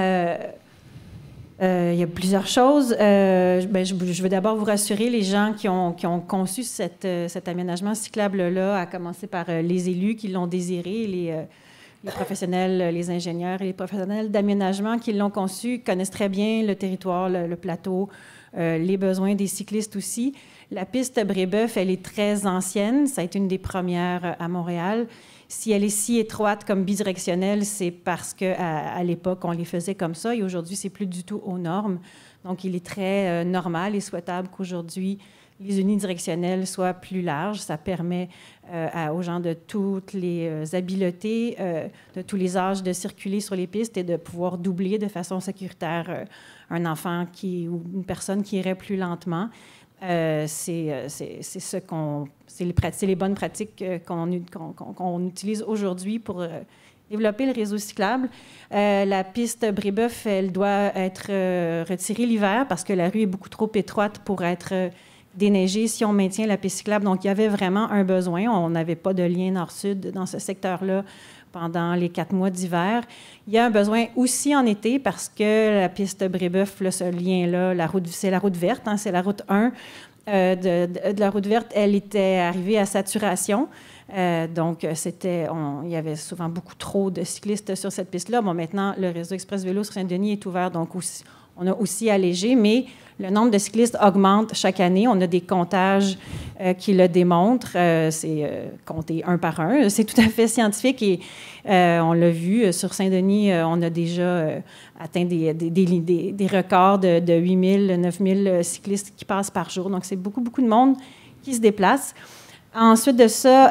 Il y a plusieurs choses. Je veux d'abord vous rassurer, les gens qui ont conçu cet aménagement cyclable-là, à commencer par les élus qui l'ont désiré, les professionnels, les ingénieurs et les professionnels d'aménagement qui l'ont conçu, connaissent très bien le territoire, le plateau, les besoins des cyclistes aussi. La piste Brébeuf, elle est très ancienne. Ça a été une des premières à Montréal. Si elle est si étroite comme bidirectionnelle, c'est parce qu'à l'époque, on les faisait comme ça. Et aujourd'hui, c'est plus du tout aux normes. Donc, il est très normal et souhaitable qu'aujourd'hui, les unidirectionnels soient plus larges. Ça permet aux gens de toutes les habiletés, de tous les âges, de circuler sur les pistes et de pouvoir doubler de façon sécuritaire un enfant ou une personne qui irait plus lentement. C'est les bonnes pratiques qu'on utilise aujourd'hui pour développer le réseau cyclable. La piste Brébeuf, elle doit être retirée l'hiver parce que la rue est beaucoup trop étroite pour être déneigée si on maintient la piste cyclable. Donc, il y avait vraiment un besoin. On n'avait pas de lien nord-sud dans ce secteur-là pendant les 4 mois d'hiver. Il y a un besoin aussi en été parce que la piste Brébeuf, là, ce lien-là, c'est la route verte, hein, c'est la route 1 de la route verte, elle était arrivée à saturation. Donc, il y avait souvent beaucoup trop de cyclistes sur cette piste-là. Bon, maintenant, le réseau Express Vélo sur Saint-Denis est ouvert, donc aussi, on a aussi allégé, mais le nombre de cyclistes augmente chaque année. On a des comptages qui le démontrent. C'est compté un par un. C'est tout à fait scientifique et on l'a vu sur Saint-Denis, on a déjà atteint des records de 8 000, 9 000 cyclistes qui passent par jour. Donc, c'est beaucoup, beaucoup de monde qui se déplace. Ensuite de ça,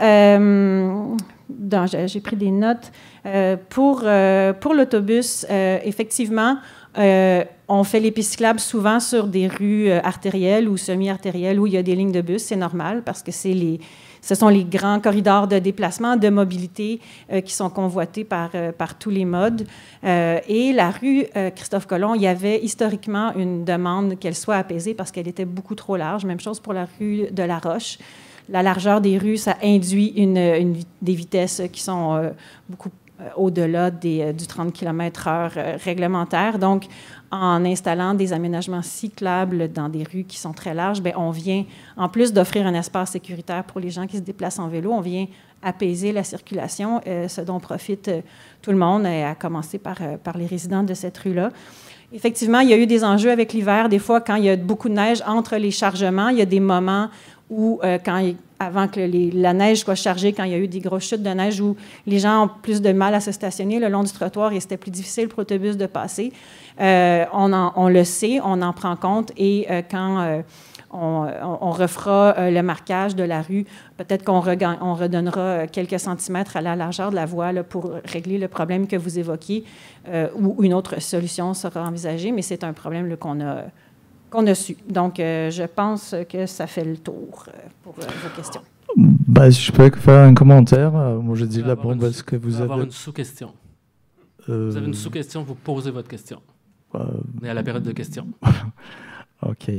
j'ai pris des notes. Pour l'autobus, effectivement, on fait les pistes cyclables souvent sur des rues artérielles ou semi-artérielles où il y a des lignes de bus. C'est normal parce que ce sont les grands corridors de déplacement, de mobilité qui sont convoités par tous les modes. Et la rue Christophe-Colomb, il y avait historiquement une demande qu'elle soit apaisée parce qu'elle était beaucoup trop large. Même chose pour la rue de la Roche. La largeur des rues, ça induit des vitesses qui sont beaucoup au-delà du 30 km/h réglementaire. Donc, en installant des aménagements cyclables dans des rues qui sont très larges, bien, on vient, en plus d'offrir un espace sécuritaire pour les gens qui se déplacent en vélo, on vient apaiser la circulation, ce dont profite tout le monde, à commencer par les résidents de cette rue-là. Effectivement, il y a eu des enjeux avec l'hiver. Des fois, quand il y a beaucoup de neige entre les chargements, il y a des moments où, avant que la neige soit chargée, quand il y a eu des grosses chutes de neige où les gens ont plus de mal à se stationner le long du trottoir et c'était plus difficile pour l'autobus de passer. On le sait, on en prend compte et quand on refera le marquage de la rue, peut-être qu'on redonnera quelques centimètres à la largeur de la voie là, pour régler le problème que vous évoquiez ou une autre solution sera envisagée, mais c'est un problème là, qu'on a su. Donc, je pense que ça fait le tour pour vos questions. Ben, je peux faire un commentaire. Moi, je dis la bombe parce que vous avez... avoir une sous-question. Vous avez une sous-question, vous posez votre question. On est à la période de questions. OK.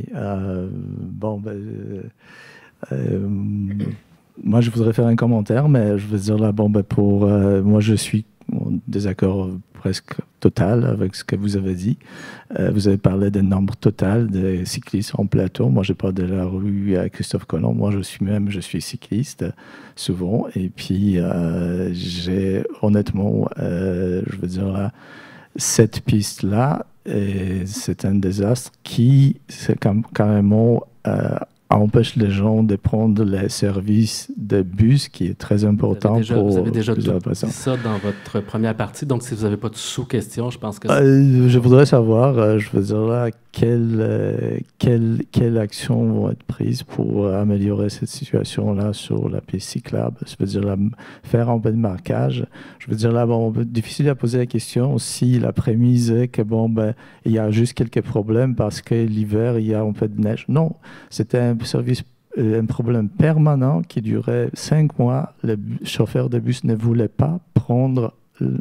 Moi, je voudrais faire un commentaire, mais je veux dire là, moi, je suis en désaccord presque total avec ce que vous avez dit. Vous avez parlé d'un nombre total de cyclistes en plateau. Moi, je parle de la rue à Christophe-Colomb. Moi, je suis cycliste souvent. Et puis, honnêtement, je veux dire là, cette piste-là, c'est un désastre qui, carrément, empêche les gens de prendre les services de bus, qui est très important vous avez déjà dit ça dans votre première partie, donc si vous n'avez pas de sous-question, je pense que... je voudrais savoir, je veux dire là, quelles actions vont être prises pour améliorer cette situation-là sur la piste cyclable. Je veux dire là, faire un peu de marquage. Je veux dire là, difficile à poser la question si la prémisse est que il y a juste quelques problèmes parce que l'hiver, il y a un peu de neige. Non, c'était un problème permanent qui durait 5 mois. Le chauffeur de bus ne voulait pas prendre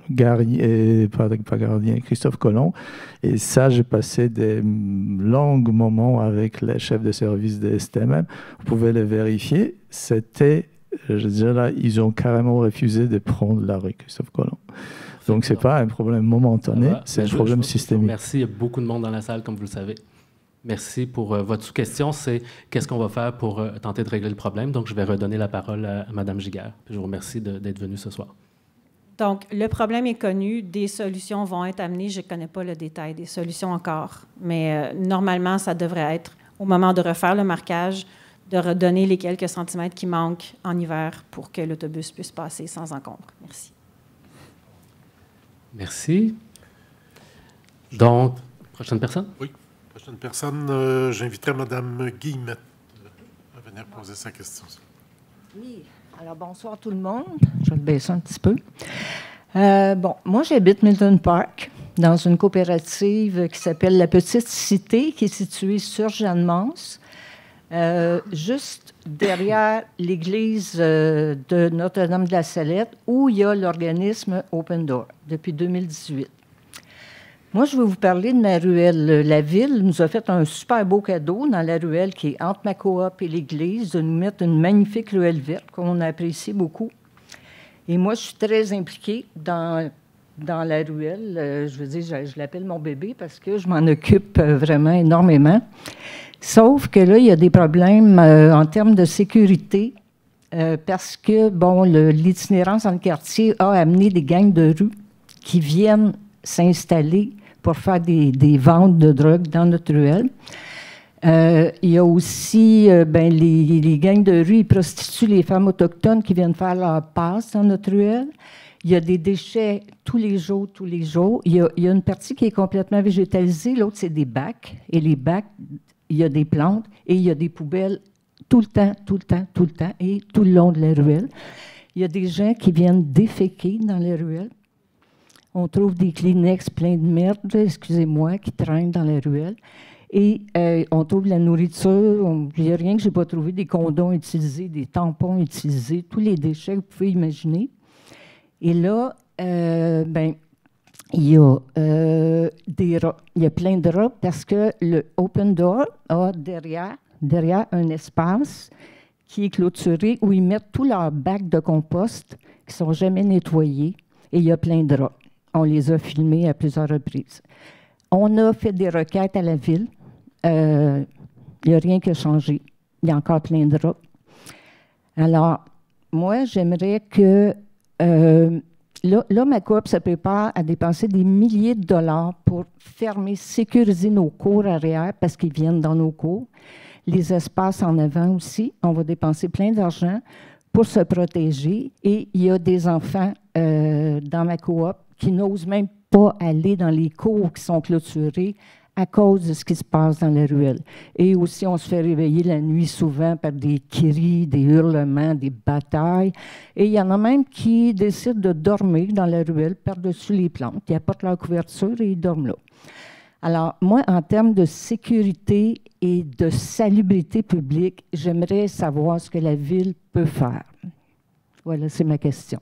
Christophe Colomb. Et ça, j'ai passé des longs moments avec les chefs de service de STMM. Vous pouvez le vérifier. Je dirais là, ils ont carrément refusé de prendre la rue Christophe Colomb. Donc, ce n'est pas un problème momentané, c'est un problème systémique. Merci. Il y a beaucoup de monde dans la salle, comme vous le savez. Merci pour votre sous-question. C'est qu'est-ce qu'on va faire pour tenter de régler le problème. Donc, je vais redonner la parole à Mme Giguère. Je vous remercie d'être venue ce soir. Donc, le problème est connu. Des solutions vont être amenées. Je ne connais pas le détail des solutions encore. Mais normalement, ça devrait être, au moment de refaire le marquage, de redonner les quelques centimètres qui manquent en hiver pour que l'autobus puisse passer sans encombre. Merci. Merci. Donc, prochaine personne? Oui, prochaine personne. J'inviterai Mme Guillemette à venir poser sa question. Oui. Alors, bonsoir tout le monde. Je vais le baisser un petit peu. Moi, j'habite Milton Park, dans une coopérative qui s'appelle La Petite Cité, qui est située sur Jeanne-Mance, juste derrière l'église de Notre-Dame-de-la-Salette, où il y a l'organisme Open Door, depuis 2018. Moi, je vais vous parler de ma ruelle. La ville nous a fait un super beau cadeau dans la ruelle qui est entre ma coop et l'église, de nous mettre une magnifique ruelle verte qu'on a apprécié beaucoup. Et moi, je suis très impliquée dans la ruelle. Je veux dire, je l'appelle mon bébé parce que je m'en occupe vraiment énormément. Sauf que là, il y a des problèmes en termes de sécurité parce que, l'itinérance dans le quartier a amené des gangs de rue qui viennent s'installer pour faire des ventes de drogue dans notre ruelle. Il y a aussi les gangs de rue, ils prostituent les femmes autochtones qui viennent faire leur passe dans notre ruelle. Il y a des déchets tous les jours. Il y a une partie qui est complètement végétalisée, l'autre, c'est des bacs. Et les bacs, il y a des plantes et il y a des poubelles tout le temps, et tout le long de la ruelle. Il y a des gens qui viennent déféquer dans les ruelles. On trouve des Kleenex pleins de merde, excusez-moi, qui traînent dans les ruelles. Et on trouve la nourriture. Il n'y a rien que je n'ai pas trouvé, des condoms utilisés, des tampons utilisés, tous les déchets que vous pouvez imaginer. Et là, il y a plein de rats parce que le Open Door a derrière un espace qui est clôturé où ils mettent tous leurs bacs de compost qui ne sont jamais nettoyés. Et il y a plein de rats. On les a filmés à plusieurs reprises. On a fait des requêtes à la ville. Il n'y a rien qui a changé. Il y a encore plein de rats. Alors, moi, j'aimerais que... là, ma coop se prépare à dépenser des milliers de dollars pour fermer, sécuriser nos cours arrière parce qu'ils viennent dans nos cours. Les espaces en avant aussi, on va dépenser plein d'argent pour se protéger. Et il y a des enfants dans ma coop qui n'osent même pas aller dans les cours qui sont clôturés à cause de ce qui se passe dans la ruelle. Et aussi, on se fait réveiller la nuit souvent par des cris, des hurlements, des batailles. Et il y en a même qui décident de dormir dans la ruelle par-dessus les plantes. Ils apportent leur couverture et ils dorment là. Alors, moi, en termes de sécurité et de salubrité publique, j'aimerais savoir ce que la Ville peut faire. Voilà, c'est ma question.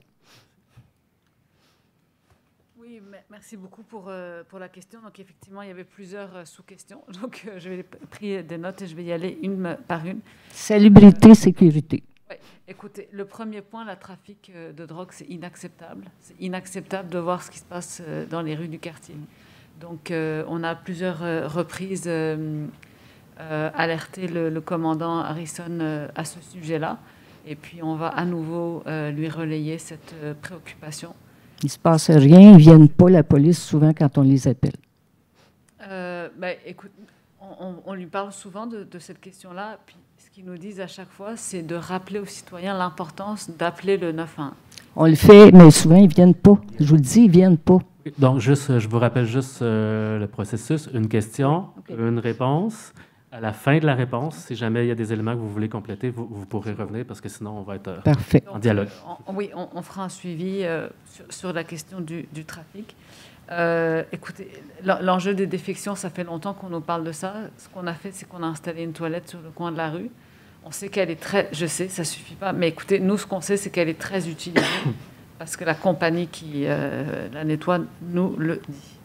Merci beaucoup pour la question. Donc, effectivement, il y avait plusieurs sous-questions. Donc, je vais prendre des notes et je vais y aller une par une. Salubrité, sécurité. Oui. Écoutez, le premier point, le trafic de drogue, c'est inacceptable. C'est inacceptable de voir ce qui se passe dans les rues du quartier. Donc, on a à plusieurs reprises alerté le commandant Harrison à ce sujet-là. Et puis, on va à nouveau lui relayer cette préoccupation. Il ne se passe rien, ils ne viennent pas, la police, souvent, quand on les appelle. Écoute, on lui parle souvent de cette question-là. Puis, ce qu'ils nous disent à chaque fois, c'est de rappeler aux citoyens l'importance d'appeler le 911. On le fait, mais souvent, ils ne viennent pas. Je vous le dis, ils ne viennent pas. Donc, je vous rappelle juste le processus. Une question, une réponse. À la fin de la réponse, si jamais il y a des éléments que vous voulez compléter, vous pourrez revenir parce que sinon, on va être en dialogue. Oui, on fera un suivi sur la question du trafic. Écoutez, l'enjeu des défections, ça fait longtemps qu'on nous parle de ça. Ce qu'on a fait, c'est qu'on a installé une toilette sur le coin de la rue. On sait qu'elle est très... Je sais, ça ne suffit pas. Mais écoutez, nous, ce qu'on sait, c'est qu'elle est très utilisée parce que la compagnie qui la nettoie nous le dit.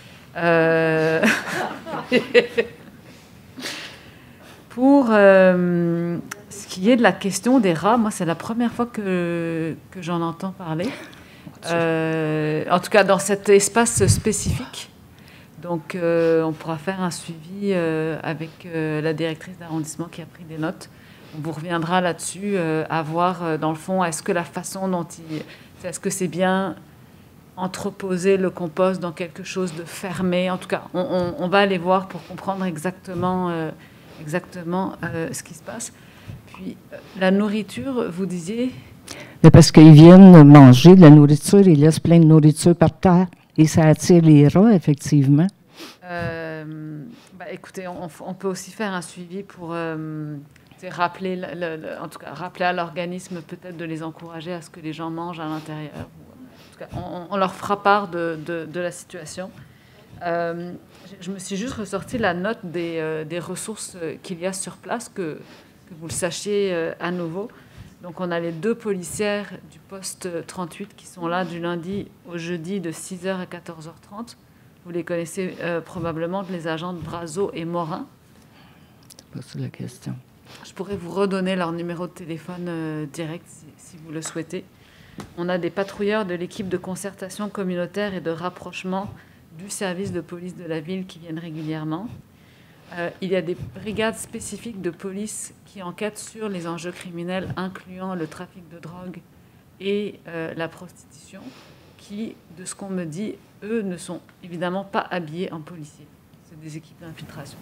Pour ce qui est de la question des rats, moi, c'est la première fois que j'en entends parler. En tout cas, dans cet espace spécifique. Donc, on pourra faire un suivi avec la directrice d'arrondissement qui a pris des notes. On vous reviendra là-dessus à voir, dans le fond, est-ce que la façon dont est-ce que c'est bien entreposer le compost dans quelque chose de fermé. En tout cas, on va aller voir pour comprendre exactement ce qui se passe. Puis, la nourriture, vous disiez... Mais parce qu'ils viennent manger de la nourriture, ils laissent plein de nourriture par terre. Et ça attire les rats, effectivement. Écoutez, on peut aussi faire un suivi pour rappeler, en tout cas, rappeler à l'organisme peut-être de les encourager à ce que les gens mangent à l'intérieur. En tout cas, on leur fera part de la situation. Je me suis juste ressorti la note des ressources qu'il y a sur place, que vous le sachiez à nouveau. Donc, on a les 2 policières du poste 38 qui sont là du lundi au jeudi de 6h à 14h30. Vous les connaissez probablement, les agents de Brazo et Morin. C'est la question. Je pourrais vous redonner leur numéro de téléphone direct si vous le souhaitez. On a des patrouilleurs de l'équipe de concertation communautaire et de rapprochement du service de police de la ville qui viennent régulièrement. Il y a des brigades spécifiques de police qui enquêtent sur les enjeux criminels, incluant le trafic de drogue et la prostitution. qui, de ce qu'on me dit, eux, ne sont évidemment pas habillés en policiers. C'est des équipes d'infiltration.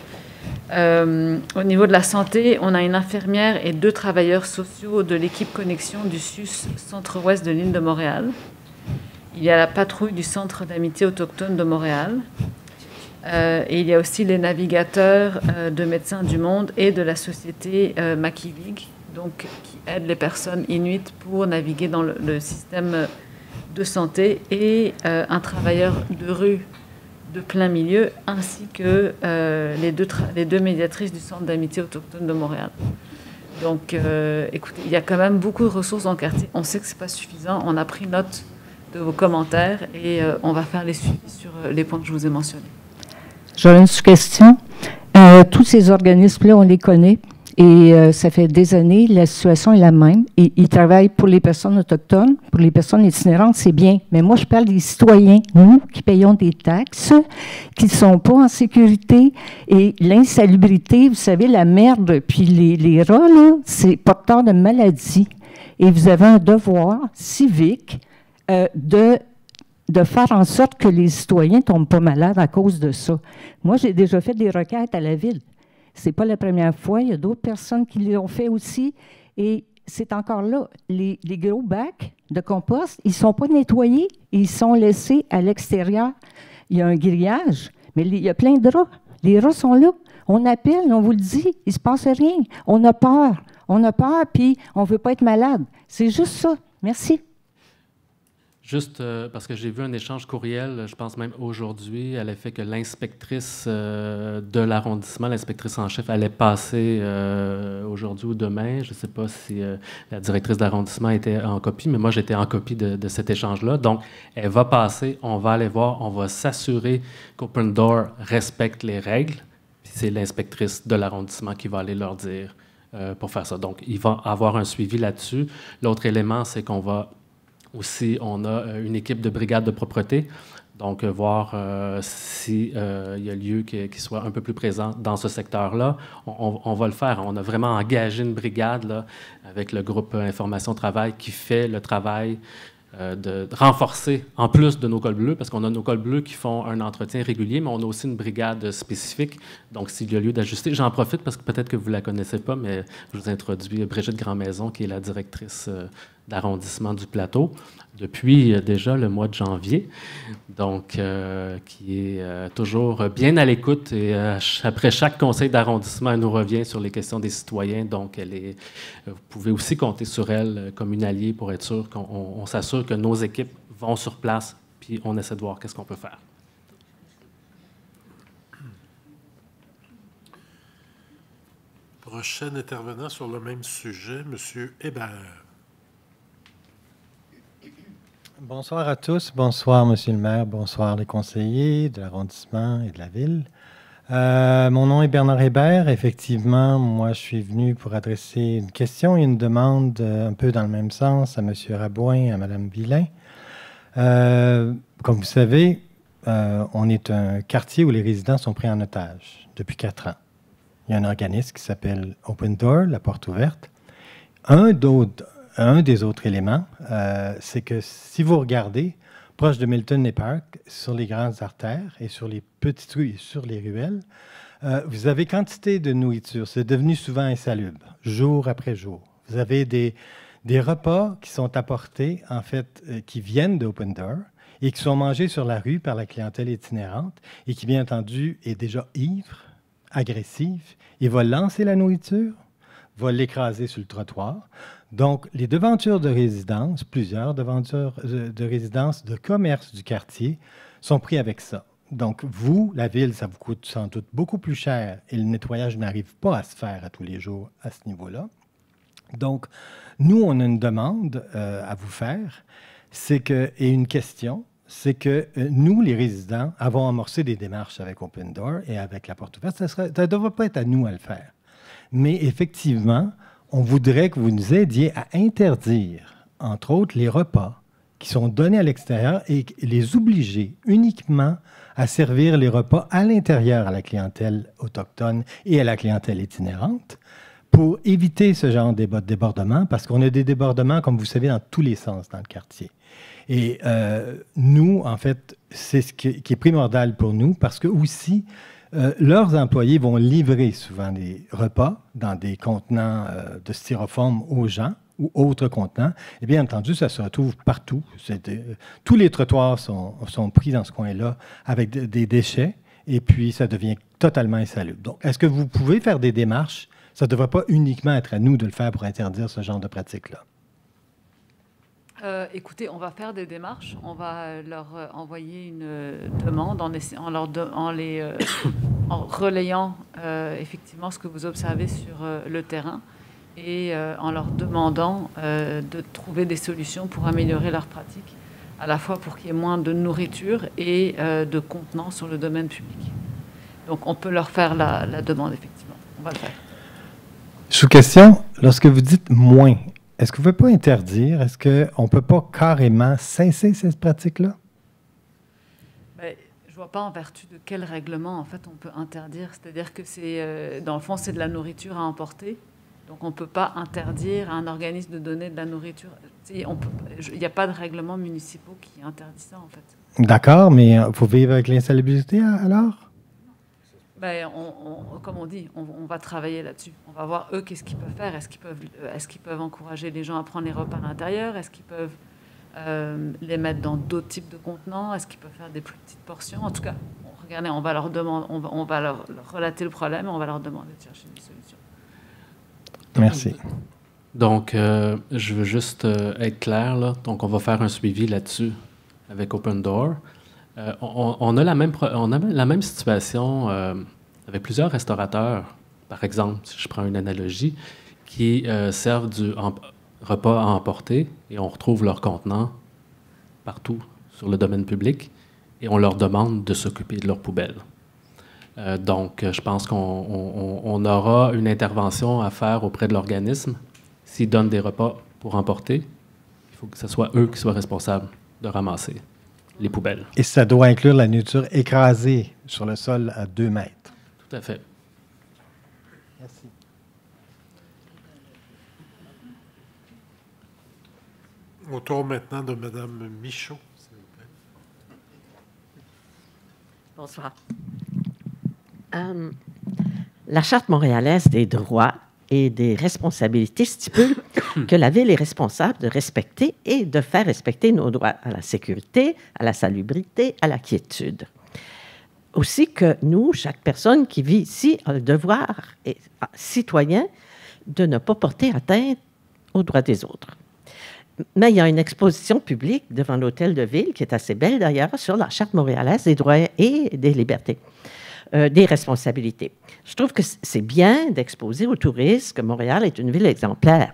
Au niveau de la santé, on a une infirmière et 2 travailleurs sociaux de l'équipe Connexion du SUS centre-ouest de l'île de Montréal. Il y a la patrouille du Centre d'amitié autochtone de Montréal. Et il y a aussi les navigateurs de Médecins du Monde et de la société Makivig, donc qui aident les personnes inuites pour naviguer dans le système de santé, et un travailleur de rue de plein milieu, ainsi que les deux médiatrices du Centre d'amitié autochtone de Montréal. Donc, écoutez, il y a quand même beaucoup de ressources dans le quartier. On sait que ce n'est pas suffisant. On a pris note de vos commentaires et on va faire les suivis sur les points que je vous ai mentionnés. J'aurais une sous-question. Tous ces organismes-là, on les connaît et ça fait des années, la situation est la même. Et ils travaillent pour les personnes autochtones, pour les personnes itinérantes, c'est bien. Mais moi, je parle des citoyens, nous, qui payons des taxes, qui ne sont pas en sécurité. Et l'insalubrité, vous savez, la merde, puis les rats, là, c'est porteur de maladies. Et vous avez un devoir civique de faire en sorte que les citoyens ne tombent pas malades à cause de ça. Moi, j'ai déjà fait des requêtes à la ville. Ce n'est pas la première fois. Il y a d'autres personnes qui l'ont fait aussi. Et c'est encore là. Les gros bacs de compost, ils ne sont pas nettoyés. Ils sont laissés à l'extérieur. Il y a un grillage, mais il y a plein de rats. Les rats sont là. On appelle, on vous le dit, il ne se passe rien. On a peur. On a peur, puis on ne veut pas être malade. C'est juste ça. Merci. Juste parce que j'ai vu un échange courriel, je pense même aujourd'hui, à l'effet que l'inspectrice de l'arrondissement, l'inspectrice en chef, allait passer aujourd'hui ou demain. Je ne sais pas si la directrice d'arrondissement était en copie, mais moi, j'étais en copie de cet échange-là. Donc, elle va passer, on va aller voir, on va s'assurer qu'Open Door respecte les règles. Puis c'est l'inspectrice de l'arrondissement qui va aller leur dire pour faire ça. Donc, il va avoir un suivi là-dessus. L'autre élément, c'est qu'on va aussi, on a une équipe de brigade de propreté, donc voir s'il y a lieu qu'il soit un peu plus présent dans ce secteur-là. On va le faire. On a vraiment engagé une brigade là, avec le groupe Information Travail qui fait le travail de renforcer, en plus de nos cols bleus, parce qu'on a nos cols bleus qui font un entretien régulier, mais on a aussi une brigade spécifique. Donc, s'il y a lieu d'ajuster, j'en profite parce que peut-être que vous ne la connaissez pas, mais je vous introduis Brigitte Grandmaison, qui est la directrice d'arrondissement du Plateau depuis déjà le mois de janvier, donc qui est toujours bien à l'écoute et après chaque conseil d'arrondissement, elle nous revient sur les questions des citoyens, donc vous pouvez aussi compter sur elle comme une alliée pour être sûr qu'on s'assure que nos équipes vont sur place puis on essaie de voir qu'est-ce qu'on peut faire. Prochain intervenant sur le même sujet, M. Hébert. Bonsoir à tous. Bonsoir, Monsieur le maire. Bonsoir, les conseillers de l'arrondissement et de la ville. Mon nom est Bernard Hébert. Effectivement, moi, je suis venu pour adresser une question et une demande un peu dans le même sens à M. Rabouin et à Mme Villain. Comme vous savez, on est un quartier où les résidents sont pris en otage depuis 4 ans. Il y a un organisme qui s'appelle Open Door, la porte ouverte. Un des autres éléments, c'est que si vous regardez, proche de Milton et Park, sur les grandes artères et sur les petites rues et sur les ruelles, vous avez quantité de nourriture. C'est devenu souvent insalubre, jour après jour. Vous avez des repas qui sont apportés, en fait, qui viennent d'Open Door et qui sont mangés sur la rue par la clientèle itinérante et qui, bien entendu, est déjà ivre, agressive, et va lancer la nourriture, va l'écraser sur le trottoir. Donc, les devantures de résidence, plusieurs devantures de résidence, de commerce du quartier, sont pris avec ça. Donc, vous, la ville, ça vous coûte sans doute beaucoup plus cher et le nettoyage n'arrive pas à se faire à tous les jours à ce niveau-là. Donc, nous, on a une demande à vous faire, et une question, c'est que nous, les résidents, avons amorcé des démarches avec Open Door et avec la porte ouverte. Ça ne devrait pas être à nous à le faire. Mais effectivement, on voudrait que vous nous aidiez à interdire, entre autres, les repas qui sont donnés à l'extérieur et les obliger uniquement à servir les repas à l'intérieur à la clientèle autochtone et à la clientèle itinérante, pour éviter ce genre de débordement, parce qu'on a des débordements, comme vous savez, dans tous les sens dans le quartier. Et nous, en fait, c'est ce qui est primordial pour nous, parce que aussi, leurs employés vont livrer souvent des repas dans des contenants de styrofoam aux gens ou autres contenants. Et bien entendu, ça se retrouve partout. Tous les trottoirs sont pris dans ce coin-là avec des déchets, et puis ça devient totalement insalubre. Donc, est-ce que vous pouvez faire des démarches? Ça ne devrait pas uniquement être à nous de le faire pour interdire ce genre de pratique-là. Écoutez, on va faire des démarches. On va leur envoyer une demande en relayant effectivement ce que vous observez sur le terrain et en leur demandant de trouver des solutions pour améliorer leurs pratiques, à la fois pour qu'il y ait moins de nourriture et de contenants sur le domaine public. Donc, on peut leur faire la demande, effectivement. On va le faire. Sous question, lorsque vous dites « moins », est-ce que vous ne pouvez pas interdire? Est-ce qu'on ne peut pas carrément cesser cette pratique-là? Ben, je ne vois pas en vertu de quel règlement, en fait, on peut interdire. C'est-à-dire que dans le fond, c'est de la nourriture à emporter. Donc, on ne peut pas interdire à un organisme de donner de la nourriture. Il n'y a pas de règlement municipaux qui interdit ça, en fait. D'accord, mais il faut vivre avec l'insalubrité, alors? Ben, comme on dit, on va travailler là-dessus. On va voir, eux, qu'est-ce qu'ils peuvent faire. Est-ce qu'ils peuvent encourager les gens à prendre les repas à l'intérieur? Est-ce qu'ils peuvent les mettre dans d'autres types de contenants? Est-ce qu'ils peuvent faire des plus petites portions? En tout cas, regardez, on va leur demander, on va leur relater le problème et on va leur demander de chercher une solution. Merci. Donc, je veux juste être clair, là. Donc, on va faire un suivi là-dessus avec Open Door. On a la même situation avec plusieurs restaurateurs, par exemple, si je prends une analogie, qui servent du repas à emporter et on retrouve leur contenant partout sur le domaine public et on leur demande de s'occuper de leurs poubelles. Donc, je pense qu'on aura une intervention à faire auprès de l'organisme. S'ils donnent des repas pour emporter, il faut que ce soit eux qui soient responsables de ramasser les poubelles. Et ça doit inclure la nourriture écrasée sur le sol à 2 mètres. Tout à fait. Merci. Au tour maintenant de Mme Michaud, s'il vous plaît. Bonsoir. La Charte montréalaise des droits et des responsabilités stipule que la Ville est responsable de respecter et de faire respecter nos droits à la sécurité, à la salubrité, à la quiétude. Aussi que nous, chaque personne qui vit ici, a le devoir citoyen de ne pas porter atteinte aux droits des autres. Mais il y a une exposition publique devant l'Hôtel de Ville, qui est assez belle d'ailleurs, sur la Charte montréalaise des droits et des libertés. Des responsabilités. Je trouve que c'est bien d'exposer aux touristes que Montréal est une ville exemplaire,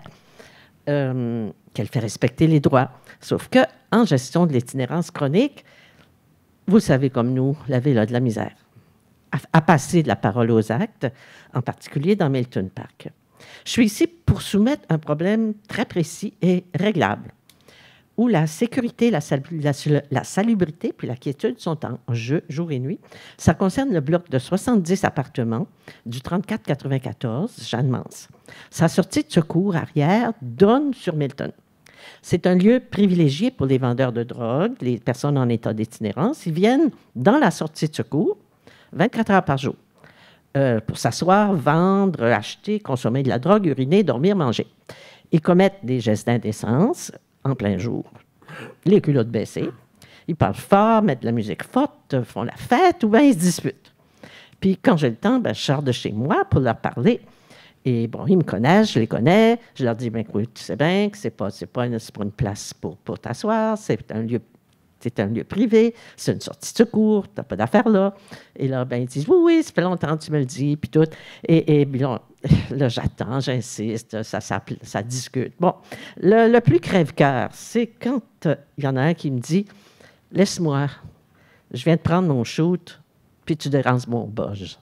qu'elle fait respecter les droits. Sauf qu'en gestion de l'itinérance chronique, vous savez comme nous, la ville a de la misère à passer de la parole aux actes, en particulier dans Milton Park. Je suis ici pour soumettre un problème très précis et réglable, où la sécurité, la salubrité puis la quiétude sont en jeu jour et nuit. Ça concerne le bloc de 70 appartements du 3494, Jeanne-Mance. Sa sortie de secours arrière donne sur Milton. C'est un lieu privilégié pour les vendeurs de drogue, les personnes en état d'itinérance. Ils viennent dans la sortie de secours 24 heures par jour pour s'asseoir, vendre, acheter, consommer de la drogue, uriner, dormir, manger. Ils commettent des gestes d'indécence en plein jour, les culottes baissées. Ils parlent fort, mettent de la musique forte, font la fête ou bien ils se disputent. Puis quand j'ai le temps, je sors de chez moi pour leur parler. Et bon, ils me connaissent, je les connais. Je leur dis, écoute, tu sais bien que c'est pas une place pour t'asseoir, c'est un lieu privé, c'est une sortie de secours, tu n'as pas d'affaires là. Et là, ils disent, oui, ça fait longtemps que tu me le dis, puis tout. Et là, j'attends, j'insiste, ça discute. Bon, le plus crève-cœur, c'est quand il y en a un qui me dit, laisse-moi, je viens de prendre mon shoot, puis tu déranges mon buzz.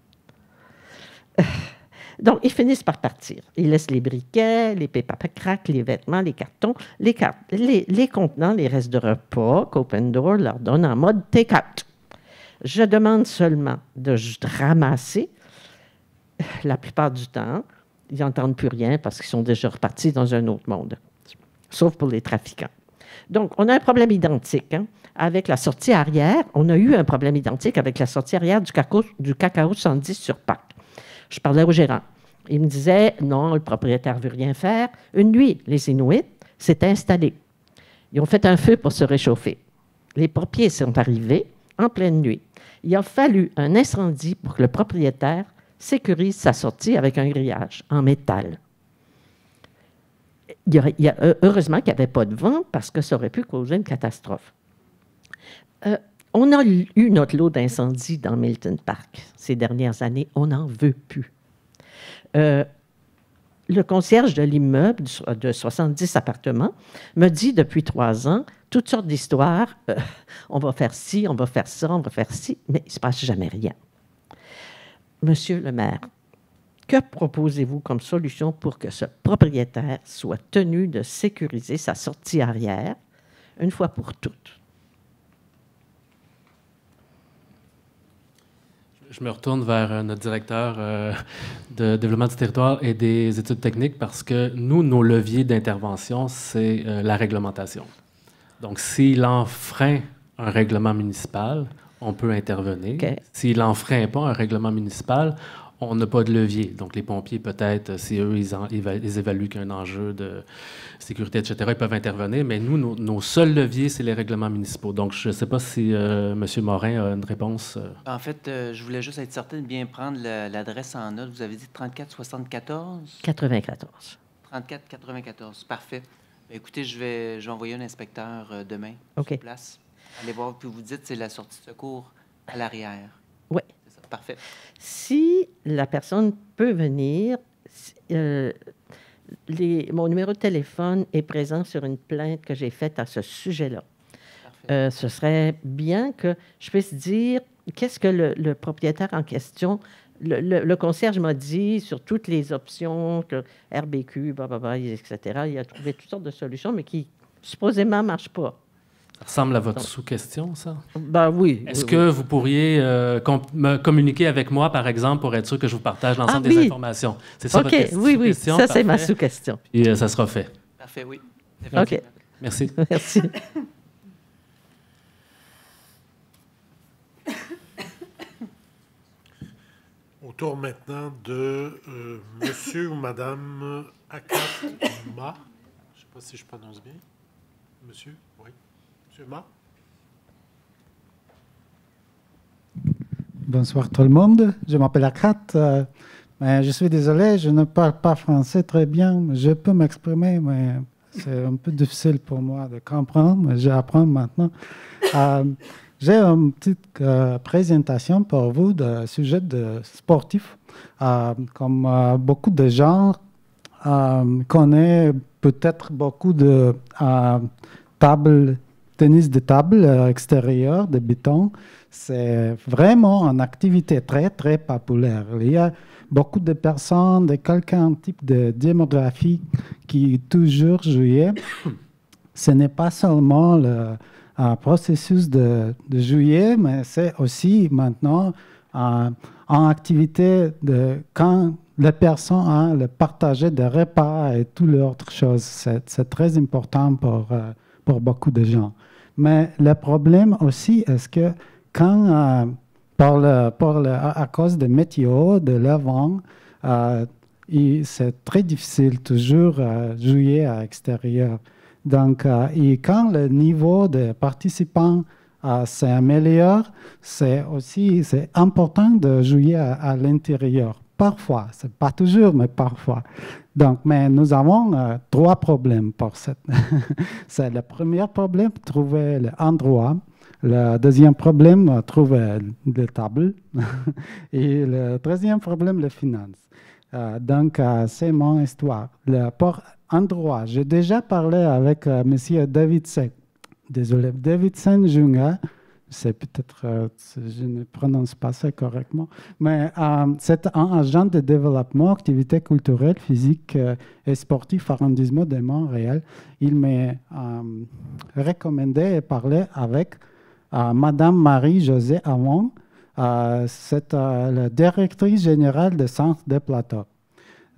Donc, ils finissent par partir. Ils laissent les briquets, les paper-crack, les vêtements, les cartons, les contenants, les restes de repas qu'Open Door leur donne en mode take-out. Je demande seulement de juste ramasser, la plupart du temps, ils n'entendent plus rien parce qu'ils sont déjà repartis dans un autre monde, sauf pour les trafiquants. Donc, on a un problème identique. Hein. Avec la sortie arrière, on a eu un problème identique avec la sortie arrière du cacao 110 sur Pâques. Je parlais au gérant. Il me disait, non, le propriétaire ne veut rien faire. Une nuit, les Inuits s'étaient installés. Ils ont fait un feu pour se réchauffer. Les pompiers sont arrivés en pleine nuit. Il a fallu un incendie pour que le propriétaire sécurise sa sortie avec un grillage en métal. Heureusement qu'il n'y avait pas de vent parce que ça aurait pu causer une catastrophe. On a eu notre lot d'incendies dans Milton Park ces dernières années. On n'en veut plus. Le concierge de l'immeuble de 70 appartements me dit depuis 3 ans toutes sortes d'histoires. On va faire ci, on va faire ça, on va faire ci, mais il ne se passe jamais rien. Monsieur le maire, que proposez-vous comme solution pour que ce propriétaire soit tenu de sécuriser sa sortie arrière une fois pour toutes? Je me retourne vers notre directeur de développement du territoire et des études techniques parce que nous, nos leviers d'intervention, c'est la réglementation. Donc, s'il enfreint un règlement municipal, on peut intervenir. Okay. S'il n'enfreint pas un règlement municipal, on n'a pas de levier. Donc, les pompiers, peut-être, si eux, ils évaluent qu'il y a un enjeu de sécurité, etc., ils peuvent intervenir. Mais nous, nos seuls leviers, c'est les règlements municipaux. Donc, je ne sais pas si M. Morin a une réponse. En fait, je voulais juste être certain de bien prendre l'adresse en note. Vous avez dit 3474? 94. 3494, parfait. Bien, écoutez, je vais envoyer un inspecteur demain sur place. Allez voir, puis vous dites c'est la sortie de secours à l'arrière. Oui. C'est ça, parfait. Si la personne peut venir, mon numéro de téléphone est présent sur une plainte que j'ai faite à ce sujet-là. Ce serait bien que je puisse dire qu'est-ce que le propriétaire en question, le concierge m'a dit sur toutes les options, que RBQ, etc. Il a trouvé toutes sortes de solutions, mais qui supposément ne marchent pas. Ça ressemble à votre sous-question, ça? Ben oui. Est-ce que vous pourriez me communiquer avec moi, par exemple, pour être sûr que je vous partage l'ensemble des informations? C'est ça votre sous-question? Ça, c'est ma sous-question. Et ça sera fait. Parfait, oui. OK. Merci. Merci. Au tour maintenant de monsieur ou madame Akatma. Je ne sais pas si je prononce bien. Monsieur? Oui. Bonsoir tout le monde, je m'appelle Akat. Mais je suis désolé, je ne parle pas français très bien. Je peux m'exprimer, mais c'est un peu difficile pour moi de comprendre. J'apprends maintenant. J'ai une petite présentation pour vous de sujet de sportif. Comme beaucoup de gens connaissent peut-être beaucoup de tables tennis de table extérieur, de béton, c'est vraiment une activité très, très populaire. Il y a beaucoup de personnes de quelqu'un type de démographie qui toujours jouent. Ce n'est pas seulement le processus de jouer, mais c'est aussi maintenant en activité de quand les personnes ont le partager des repas et toutes les autres choses. C'est très important pour beaucoup de gens. Mais le problème aussi, est que quand, à cause des météos, de le vent, c'est très difficile toujours jouer à l'extérieur. Donc, et quand le niveau des participants s'améliore, c'est important de jouer à l'intérieur. Parfois, ce n'est pas toujours, mais parfois. Donc, mais nous avons 3 problèmes pour ça. C'est le premier problème, trouver l'endroit. Le deuxième problème, trouver les tables. Et le troisième problème, les finances. Donc, c'est mon histoire. Pour endroit, j'ai déjà parlé avec M. Davidson. Désolé, Davidson Junga. C'est peut-être, je ne prononce pas ça correctement, mais c'est un agent de développement, activités culturelles, physiques et sportives arrondissement de Montréal. Il m'a recommandé et parlé avec Madame Marie-Josée Hamon, c'est la directrice générale du Centre des Plateaux.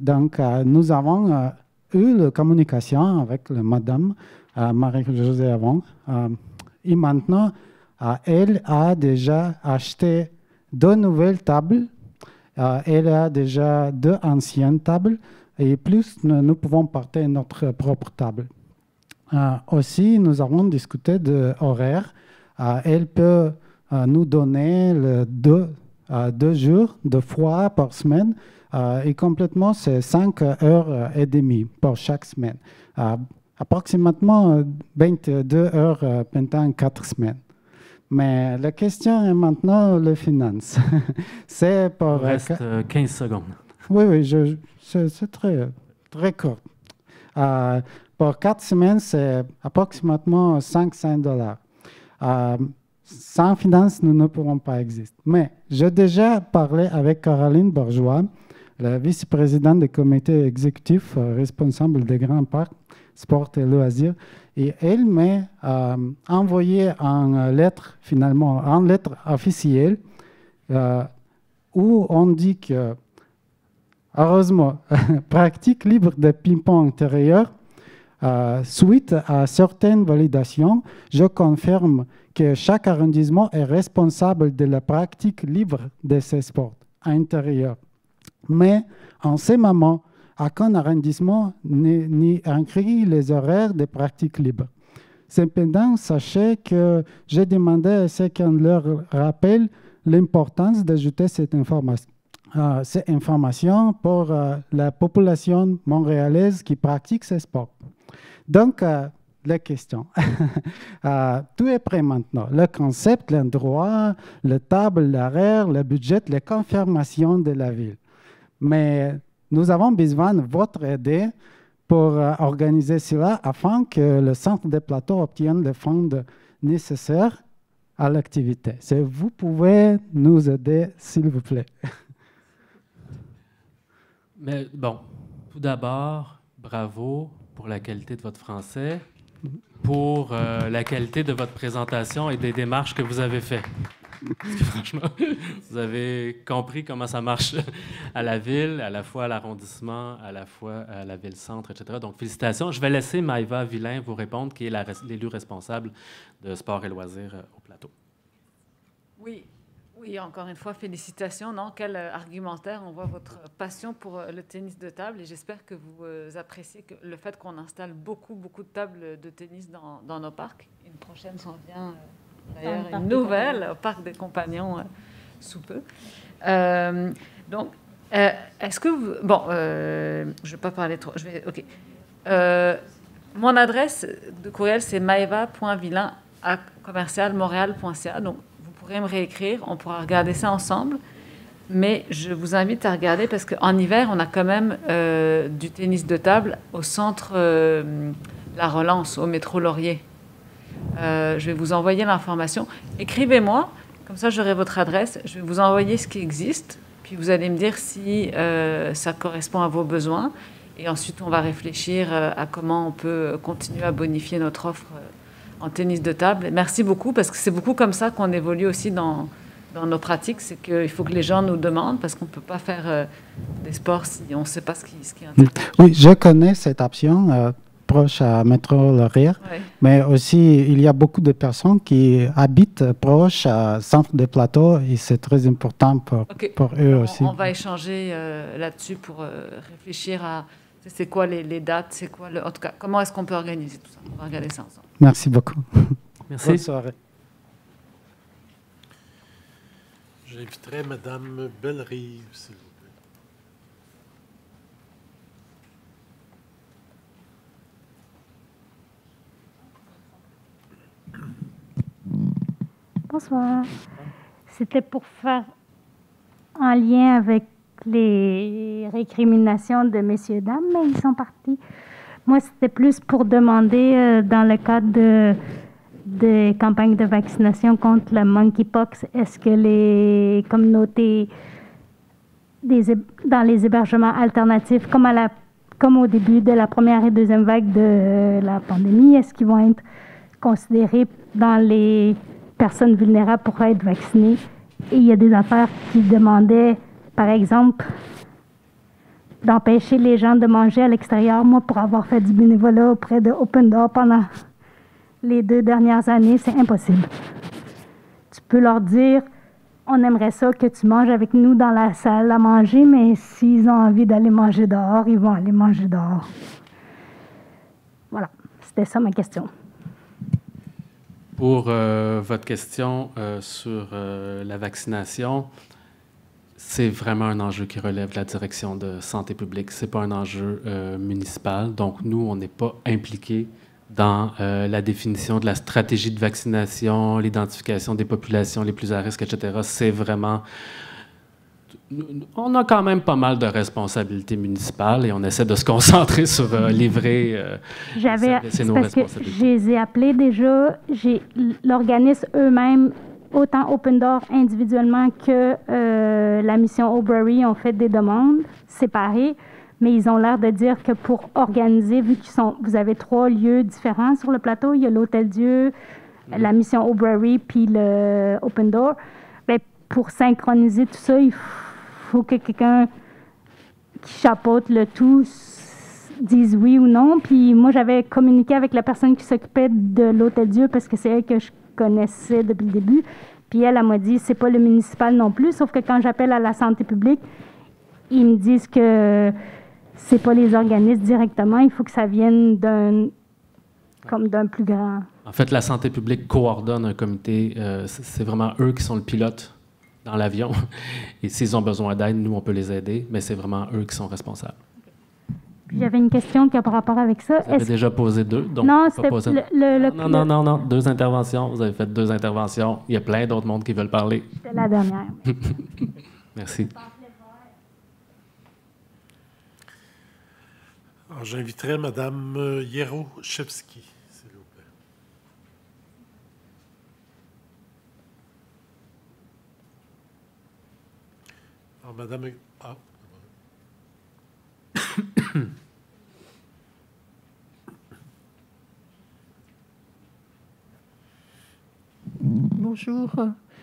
Donc, nous avons eu la communication avec la madame Marie-Josée Avant. Et maintenant, elle a déjà acheté 2 nouvelles tables. Elle a déjà 2 anciennes tables. Et plus, nous pouvons porter notre propre table. Aussi, nous avons discuté de horaires. Elle peut nous donner 2 jours, 2 fois par semaine. Et complètement, c'est 5 heures et demie pour chaque semaine. Approximatement 22 heures pendant 4 semaines. Mais la question est maintenant les finances. C'est pour... Il reste 15 secondes. Oui, c'est très, très court. Pour 4 semaines, c'est approximatement $500. Sans finances, nous ne pourrons pas exister. Mais j'ai déjà parlé avec Caroline Bourgeois, la vice-présidente du comité exécutif responsable des grands parcs, sport et loisirs, et elle m'a envoyé une lettre, finalement, une lettre officielle où on dit que, heureusement, pratique libre de ping-pong intérieur, suite à certaines validations, je confirme que chaque arrondissement est responsable de la pratique libre de ces sports intérieurs. Mais en ce moment, aucun arrondissement n'y inscrit les horaires de pratique libre. Cependant, sachez que j'ai demandé à ceux qui leur rappellent l'importance d'ajouter cette information pour la population montréalaise qui pratique ces sports. Donc, la question. Tout est prêt maintenant. Le concept, l'endroit, la table, l'horaire, le budget, les confirmations de la ville. Mais nous avons besoin de votre aide pour organiser cela afin que le centre des plateaux obtienne les fonds nécessaires à l'activité. Si vous pouvez nous aider, s'il vous plaît. Mais bon, tout d'abord, bravo pour la qualité de votre français, pour la qualité de votre présentation et des démarches que vous avez faites. Parce que franchement, vous avez compris comment ça marche à la ville, à la fois à l'arrondissement, à la fois à la ville-centre, etc. Donc, félicitations. Je vais laisser Maëva Villain vous répondre, qui est l'élu responsable de sport et loisirs au plateau. Oui, encore une fois, félicitations. Non, quel argumentaire. On voit votre passion pour le tennis de table et j'espère que vous appréciez le fait qu'on installe beaucoup de tables de tennis dans nos parcs. Une prochaine s'en vient... D'ailleurs, une nouvelle au Parc des Compagnons sous peu. Donc, est-ce que vous... Bon, je ne vais pas parler trop. OK. Mon adresse de courriel, c'est maeva.villain@commercialmontréal.ca. Donc, vous pourrez me réécrire. On pourra regarder ça ensemble. Mais je vous invite à regarder parce qu'en hiver, on a quand même du tennis de table au centre La Relance, au métro Laurier. Je vais vous envoyer l'information. Écrivez-moi, comme ça j'aurai votre adresse. Je vais vous envoyer ce qui existe, puis vous allez me dire si ça correspond à vos besoins. Et ensuite, on va réfléchir à comment on peut continuer à bonifier notre offre en tennis de table. Et merci beaucoup, parce que c'est beaucoup comme ça qu'on évolue aussi dans nos pratiques. C'est qu'il faut que les gens nous demandent, parce qu'on ne peut pas faire des sports si on ne sait pas ce qui est intéressant. Oui, je connais cette option. Proche à Métro Laurier, mais aussi il y a beaucoup de personnes qui habitent proche à Centre des Plateaux et c'est très important pour eux aussi. On va échanger là-dessus pour réfléchir à c'est quoi les dates, c'est quoi en tout cas, comment est-ce qu'on peut organiser tout ça. On va regarder ça ensemble. Merci beaucoup. Merci. Bonne soirée. J'inviterai Mme Bellerive, s'il vous plaît. Bonsoir. C'était pour faire un lien avec les récriminations de messieurs et dames, mais ils sont partis. Moi, c'était plus pour demander, dans le cadre des campagnes de vaccination contre le monkeypox, est-ce que les communautés dans les hébergements alternatifs, comme au début de la première et deuxième vague de la pandémie, est-ce qu'ils vont être considérés dans les personnes vulnérables pour être vaccinées? Et il y a des affaires qui demandaient, par exemple, d'empêcher les gens de manger à l'extérieur. Moi, pour avoir fait du bénévolat auprès de Open Door pendant les 2 dernières années, c'est impossible. Tu peux leur dire, on aimerait ça que tu manges avec nous dans la salle à manger, mais s'ils ont envie d'aller manger dehors, ils vont aller manger dehors. Voilà, c'était ça ma question. Pour votre question sur la vaccination, c'est vraiment un enjeu qui relève de la direction de santé publique. Ce n'est pas un enjeu municipal. Donc, nous, on n'est pas impliqués dans la définition de la stratégie de vaccination, l'identification des populations les plus à risque, etc. C'est vraiment... On a quand même pas mal de responsabilités municipales et on essaie de se concentrer sur livrer nos parce que responsabilités. je les ai appelés déjà. L'organisme eux-mêmes, autant Open Door individuellement que la mission Aubrey, ont fait des demandes séparées, mais ils ont l'air de dire que pour organiser, vu vous avez 3 lieux différents sur le plateau, il y a l'Hôtel Dieu, la mission Aubrey, puis le Open Door, bien, pour synchroniser tout ça, il faut que quelqu'un qui chapeaute le tout dise oui ou non. Puis moi, j'avais communiqué avec la personne qui s'occupait de l'Hôtel Dieu parce que c'est elle que je connaissais depuis le début. Puis elle m'a dit, c'est pas le municipal non plus, sauf que quand j'appelle à la santé publique, ils me disent que c'est pas les organismes directement, il faut que ça vienne d'un plus grand. En fait, la santé publique coordonne un comité. C'est vraiment eux qui sont le pilote dans l'avion. Et s'ils ont besoin d'aide, nous, on peut les aider, mais c'est vraiment eux qui sont responsables. Puis j'avais une question qui a par rapport avec ça. Vous avez déjà posé 2, donc non, c'était poser... Non, 2 interventions. Vous avez fait 2 interventions. Il y a plein d'autres mondes qui veulent parler. C'était la dernière. Merci. Alors, j'inviterai Mme Yeroshevski, s'il vous plaît. Alors, Madame... Ah. Bonjour.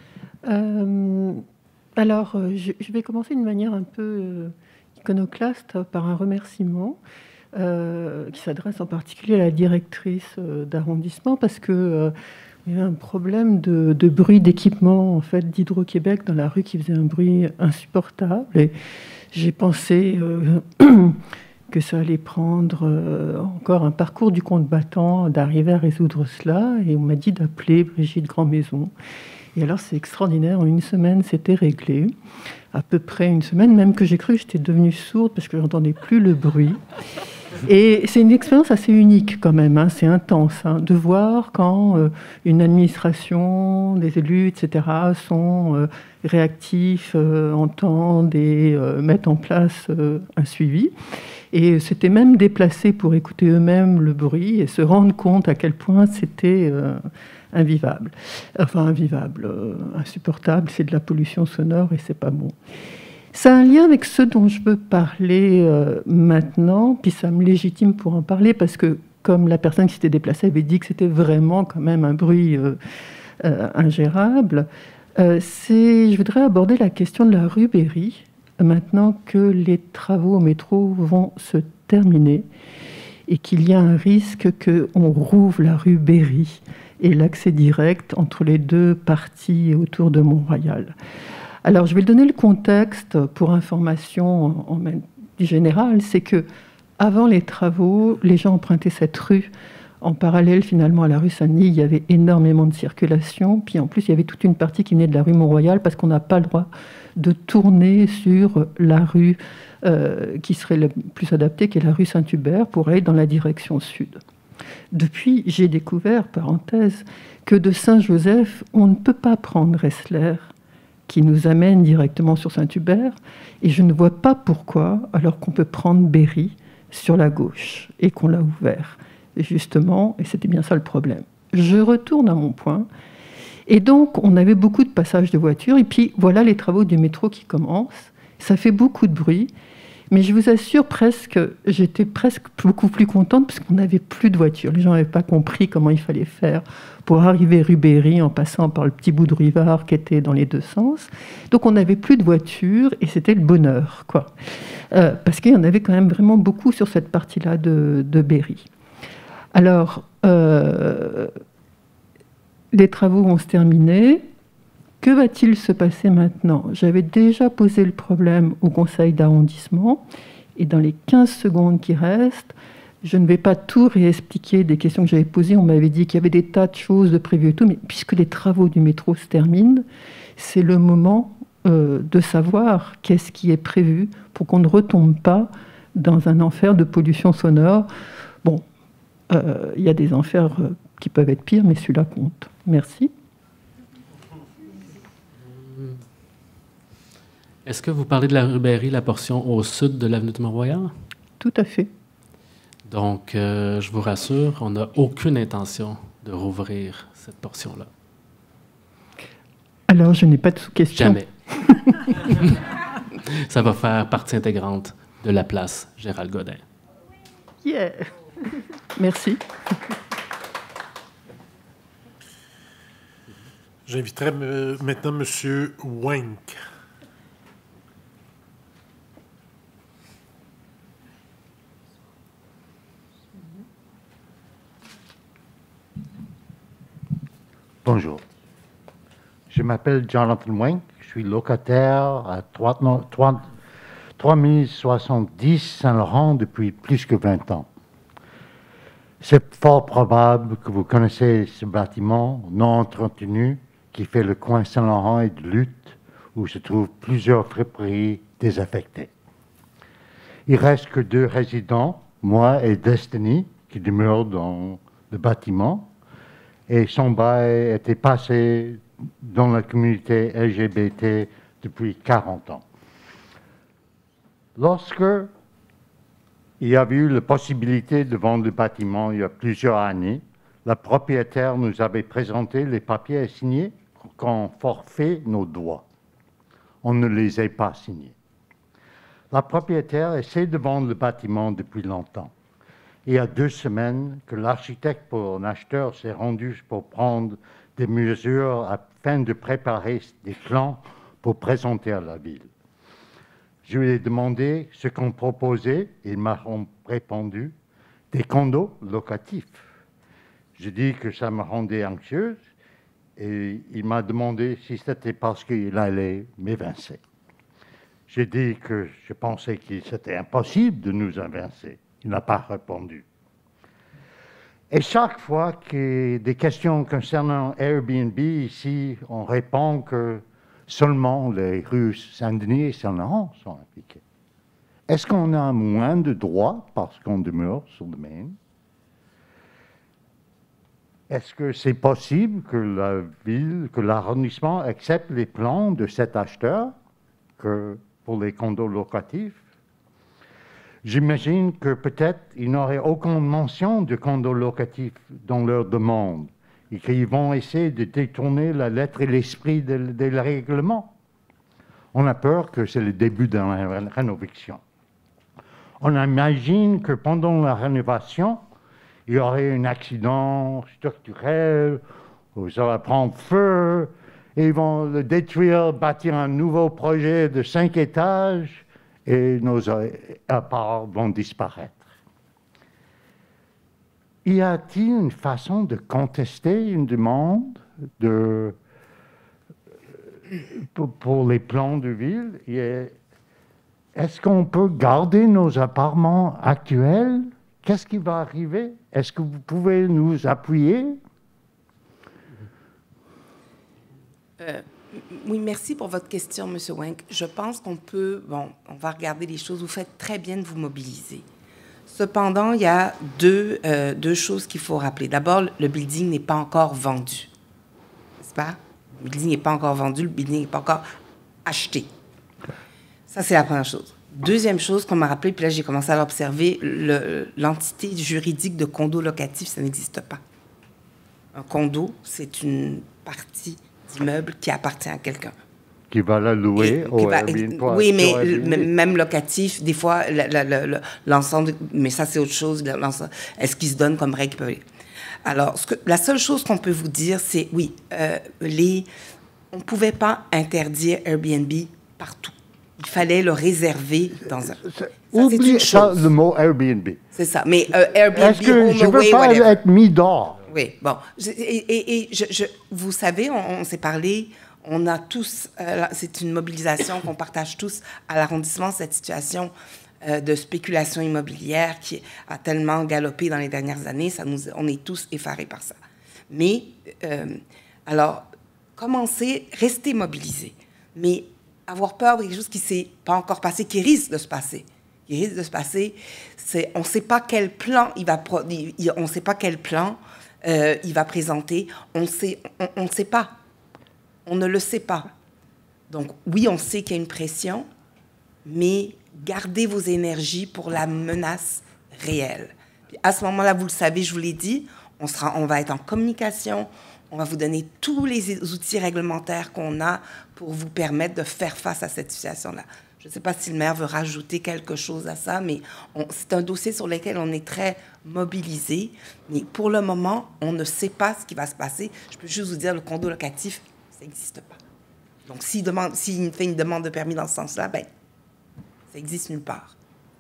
Alors, je vais commencer d'une manière un peu iconoclaste par un remerciement qui s'adresse en particulier à la directrice d'arrondissement parce que il y avait un problème de bruit d'équipement en fait d'Hydro-Québec dans la rue qui faisait un bruit insupportable et j'ai pensé que ça allait prendre encore un parcours du combattant d'arriver à résoudre cela et on m'a dit d'appeler Brigitte Grandmaison. Et alors, c'est extraordinaire. En 1 semaine, c'était réglé. À peu près 1 semaine, même que j'ai cru que j'étais devenue sourde parce que je n'entendais plus le bruit. Et c'est une expérience assez unique quand même. Hein. C'est intense de voir quand une administration, des élus, etc., sont réactifs, entendent et mettent en place un suivi. Et c'était même déplacé pour écouter eux-mêmes le bruit et se rendre compte à quel point c'était... invivable. Enfin, invivable, insupportable, c'est de la pollution sonore et c'est pas bon. Ça a un lien avec ce dont je veux parler maintenant, puis ça me légitime pour en parler parce que, comme la personne qui s'était déplacée avait dit que c'était vraiment quand même un bruit ingérable, je voudrais aborder la question de la rue Berry, maintenant que les travaux au métro vont se terminer et qu'il y a un risque qu'on rouvre la rue Berry et l'accès direct entre les 2 parties autour de Mont-Royal. Alors, je vais donner le contexte pour information en général, c'est que avant les travaux, les gens empruntaient cette rue en parallèle finalement à la rue Saint-Denis. Il y avait énormément de circulation, puis en plus il y avait toute une partie qui venait de la rue Mont-Royal parce qu'on n'a pas le droit de tourner sur la rue qui serait le plus adaptée, qui est la rue Saint-Hubert, pour aller dans la direction sud. Depuis, j'ai découvert, parenthèse, que de Saint-Joseph, on ne peut pas prendre Ressler, qui nous amène directement sur Saint-Hubert, et je ne vois pas pourquoi, alors qu'on peut prendre Berry sur la gauche, et qu'on l'a ouvert. Et justement, et c'était bien ça le problème. Je retourne à mon point, et donc on avait beaucoup de passages de voitures, et puis voilà les travaux du métro qui commencent, ça fait beaucoup de bruit. Mais je vous assure, j'étais presque beaucoup plus contente parce qu'on n'avait plus de voitures. Les gens n'avaient pas compris comment il fallait faire pour arriver rue Berry en passant par le petit bout de Rivard qui était dans les deux sens. Donc on n'avait plus de voitures et c'était le bonheur, quoi. Parce qu'il y en avait quand même vraiment beaucoup sur cette partie-là de Berry. Alors, les travaux vont se terminer. Que va-t-il se passer maintenant? J'avais déjà posé le problème au conseil d'arrondissement et dans les 15 secondes qui restent, je ne vais pas tout réexpliquer des questions que j'avais posées. On m'avait dit qu'il y avait des tas de choses de prévues et tout, mais puisque les travaux du métro se terminent, c'est le moment de savoir qu'est-ce qui est prévu pour qu'on ne retombe pas dans un enfer de pollution sonore. Bon, il y a des enfers qui peuvent être pires, mais celui-là compte. Merci. Est-ce que vous parlez de la rue Berry, la portion au sud de l'avenue du Mont-Royal? Tout à fait. Donc, je vous rassure, on n'a aucune intention de rouvrir cette portion-là. Alors, je n'ai pas de sous-question. Jamais. Ça va faire partie intégrante de la place Gérald Godin. Yeah! Merci. J'inviterai maintenant M. Wenck. Bonjour. Je m'appelle Jonathan Wenck. Je suis locataire à 3070 Saint-Laurent depuis plus que 20 ans. C'est fort probable que vous connaissez ce bâtiment non entretenu qui fait le coin Saint-Laurent et de Lutte, où se trouvent plusieurs friperies désaffectées. Il ne reste que 2 résidents, moi et Destiny, qui demeurent dans le bâtiment. Et son bail était passé dans la communauté LGBT depuis 40 ans. Lorsque il y avait eu la possibilité de vendre le bâtiment il y a plusieurs années, la propriétaire nous avait présenté les papiers à signer qu'on forfait nos droits. On ne les a pas signés. La propriétaire essaie de vendre le bâtiment depuis longtemps. Il y a 2 semaines que l'architecte pour un acheteur s'est rendu pour prendre des mesures afin de préparer des plans pour présenter à la ville. Je lui ai demandé ce qu'on proposait. Il m'a répondu des condos locatifs. Je dis que ça me rendait anxieuse et il m'a demandé si c'était parce qu'il allait m'évincer. J'ai dit que je pensais que c'était impossible de nous évincer. Il n'a pas répondu. Et chaque fois qu'il y a des questions concernant Airbnb, ici, on répond que seulement les rues Saint-Denis et Saint-Laurent sont impliquées. Est-ce qu'on a moins de droits parce qu'on demeure sur le Maine? Est-ce que c'est possible que la ville, que l'arrondissement accepte les plans de cet acheteur que pour les condos locatifs? J'imagine que peut-être il n'aurait aucune mention de condos locatifs dans leur demande et qu'ils vont essayer de détourner la lettre et l'esprit des règlements. On a peur que c'est le début de la rénovation. On imagine que pendant la rénovation, il y aurait un accident structurel, où ça va prendre feu, et ils vont le détruire, bâtir un nouveau projet de 5 étages, et nos apparts vont disparaître. Y a-t-il une façon de contester une demande pour les plans de ville? Est-ce qu'on peut garder nos appartements actuels? Qu'est-ce qui va arriver? Est-ce que vous pouvez nous appuyer? Oui, merci pour votre question, M. Wenck. Je pense qu'on peut, on va regarder les choses. Vous faites très bien de vous mobiliser. Cependant, il y a deux choses qu'il faut rappeler. D'abord, le building n'est pas encore vendu, n'est-ce pas? Le building n'est pas encore vendu, le building n'est pas encore acheté. Ça, c'est la première chose. Deuxième chose qu'on m'a rappelé, puis là, j'ai commencé à l'observer, l'entité juridique de condo locatif, ça n'existe pas. Un condo, c'est une partie d'immeuble qui appartient à quelqu'un. Qui va la louer au Airbnb. Oui, mais même locatif, des fois, l'ensemble, mais ça c'est autre chose, est-ce qu'il se donne comme règle? Alors, la seule chose qu'on peut vous dire, c'est, oui, on ne pouvait pas interdire Airbnb partout. Il fallait le réserver dans un... Oublie ça, le mot Airbnb. C'est ça, mais Airbnb, est-ce que je ne veux pas être mis dehors? Oui, bon. Vous savez, on s'est parlé, on a tous, c'est une mobilisation qu'on partage tous à l'arrondissement, cette situation de spéculation immobilière qui a tellement galopé dans les dernières années, on est tous effarés par ça. Mais, alors, rester mobilisés, mais avoir peur de quelque chose qui ne s'est pas encore passé, qui risque de se passer. On ne sait pas quel plan il va présenter. On ne sait pas. On ne le sait pas. Donc, oui, on sait qu'il y a une pression, mais gardez vos énergies pour la menace réelle. Puis à ce moment-là, vous le savez, je vous l'ai dit, on va être en communication, on va vous donner tous les outils réglementaires qu'on a pour vous permettre de faire face à cette situation-là. Je ne sais pas si le maire veut rajouter quelque chose à ça, mais c'est un dossier sur lequel on est très mobilisé. Mais pour le moment, on ne sait pas ce qui va se passer. Je peux juste vous dire, le condo locatif, ça n'existe pas. Donc, s'il fait une demande de permis dans ce sens-là, ben, ça existe nulle part.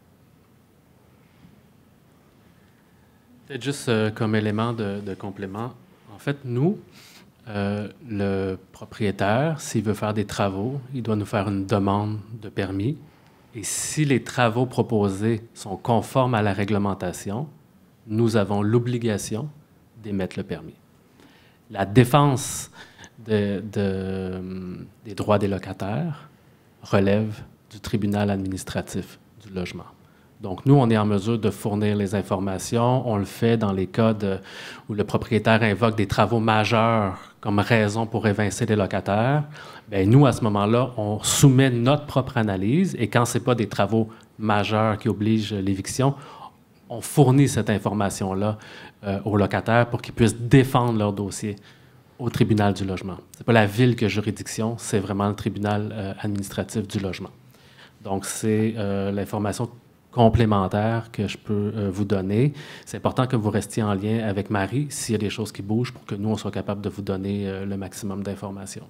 Peut-être juste comme élément de complément. En fait, nous, le propriétaire, s'il veut faire des travaux, il doit nous faire une demande de permis. Et si les travaux proposés sont conformes à la réglementation, nous avons l'obligation d'émettre le permis. La défense des droits des locataires relève du tribunal administratif du logement. Donc, nous, on est en mesure de fournir les informations. On le fait dans les cas où le propriétaire invoque des travaux majeurs comme raison pour évincer les locataires. Bien, nous, à ce moment-là, on soumet notre propre analyse et quand ce n'est pas des travaux majeurs qui obligent l'éviction, on fournit cette information-là aux locataires pour qu'ils puissent défendre leur dossier au tribunal du logement. Ce n'est pas la ville qui a juridiction, c'est vraiment le tribunal administratif du logement. Donc, c'est l'information complémentaire que je peux vous donner. C'est important que vous restiez en lien avec Marie s'il y a des choses qui bougent pour que nous, on soit capable de vous donner le maximum d'informations.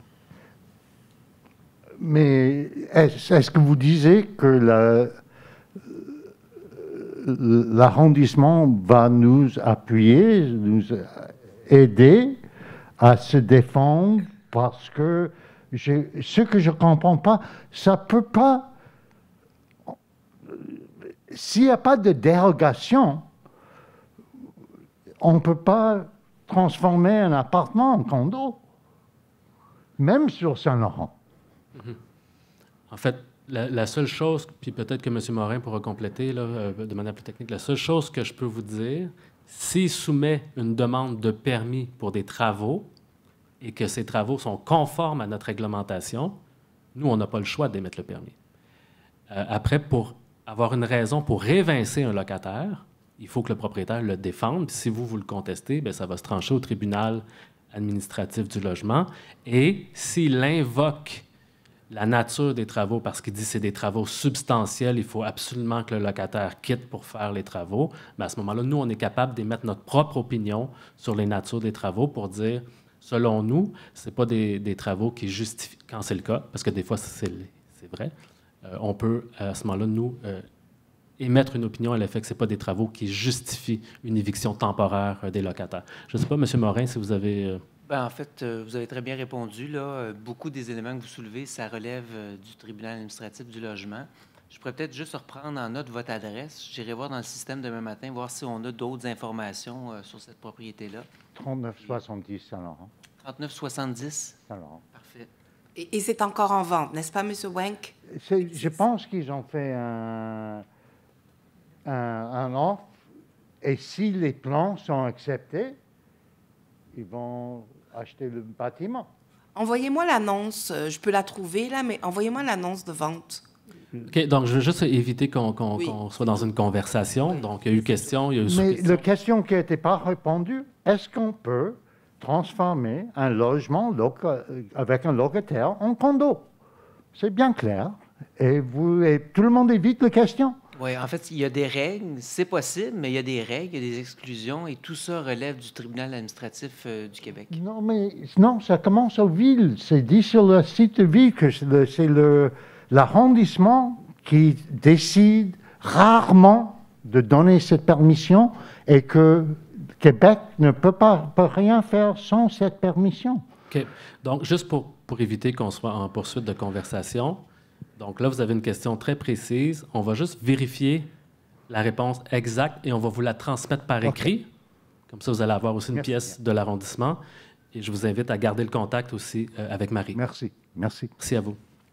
Mais est-ce que vous disiez que l'arrondissement va nous appuyer, nous aider à se défendre parce que ce que je ne comprends pas, ça ne peut pas... S'il n'y a pas de dérogation, on ne peut pas transformer un appartement en condo, même sur Saint-Laurent. En fait, la seule chose, puis peut-être que M. Morin pourra compléter là, de manière plus technique, la seule chose que je peux vous dire, s'il soumet une demande de permis pour des travaux et que ces travaux sont conformes à notre réglementation, nous, on n'a pas le choix d'émettre le permis. Après, pour avoir une raison pour évincer un locataire, il faut que le propriétaire le défende. Puis si vous le contestez, bien, ça va se trancher au tribunal administratif du logement. Et s'il invoque la nature des travaux parce qu'il dit que c'est des travaux substantiels, il faut absolument que le locataire quitte pour faire les travaux, bien, à ce moment-là, nous, on est capable d'émettre notre propre opinion sur les natures des travaux pour dire, selon nous, ce n'est pas des travaux qui justifient, quand c'est le cas, parce que des fois, c'est vrai, on peut, à ce moment-là, nous, émettre une opinion à l'effet que ce n'est pas des travaux qui justifient une éviction temporaire des locataires. Je ne sais pas, M. Morin, si vous avez... Bien, en fait, vous avez très bien répondu. Là. Beaucoup des éléments que vous soulevez, ça relève du tribunal administratif du logement. Je pourrais peut-être juste reprendre en note votre adresse. J'irai voir dans le système demain matin, voir si on a d'autres informations sur cette propriété-là. 3970 Saint-Laurent. 3970? Saint-Laurent. Parfait. Et c'est encore en vente, n'est-ce pas, M. Wenck? Je pense qu'ils ont fait un offre, et si les plans sont acceptés, ils vont acheter le bâtiment. Envoyez-moi l'annonce, je peux la trouver là, mais envoyez-moi l'annonce de vente. OK, donc je veux juste éviter qu'on soit dans une conversation. Oui. Donc, il y a eu question, il y a eu sous-question. Mais la question qui n'était pas répondue, est-ce qu'on peut transformer un logement avec un locataire en condo? C'est bien clair. Et tout le monde évite les questions. Oui, en fait, il y a des règles, c'est possible, mais il y a des règles, il y a des exclusions, et tout ça relève du tribunal administratif du Québec. Non, mais non, ça commence aux villes. C'est dit sur le site de ville que c'est l'arrondissement qui décide rarement de donner cette permission et que Québec ne peut rien faire sans cette permission. OK. Donc, juste pour éviter qu'on soit en poursuite de conversation, donc là, vous avez une question très précise. On va juste vérifier la réponse exacte et on va vous la transmettre par écrit. Comme ça, vous allez avoir aussi une pièce de l'arrondissement. Et je vous invite à garder le contact aussi avec Marie. Merci. Merci. Merci à vous.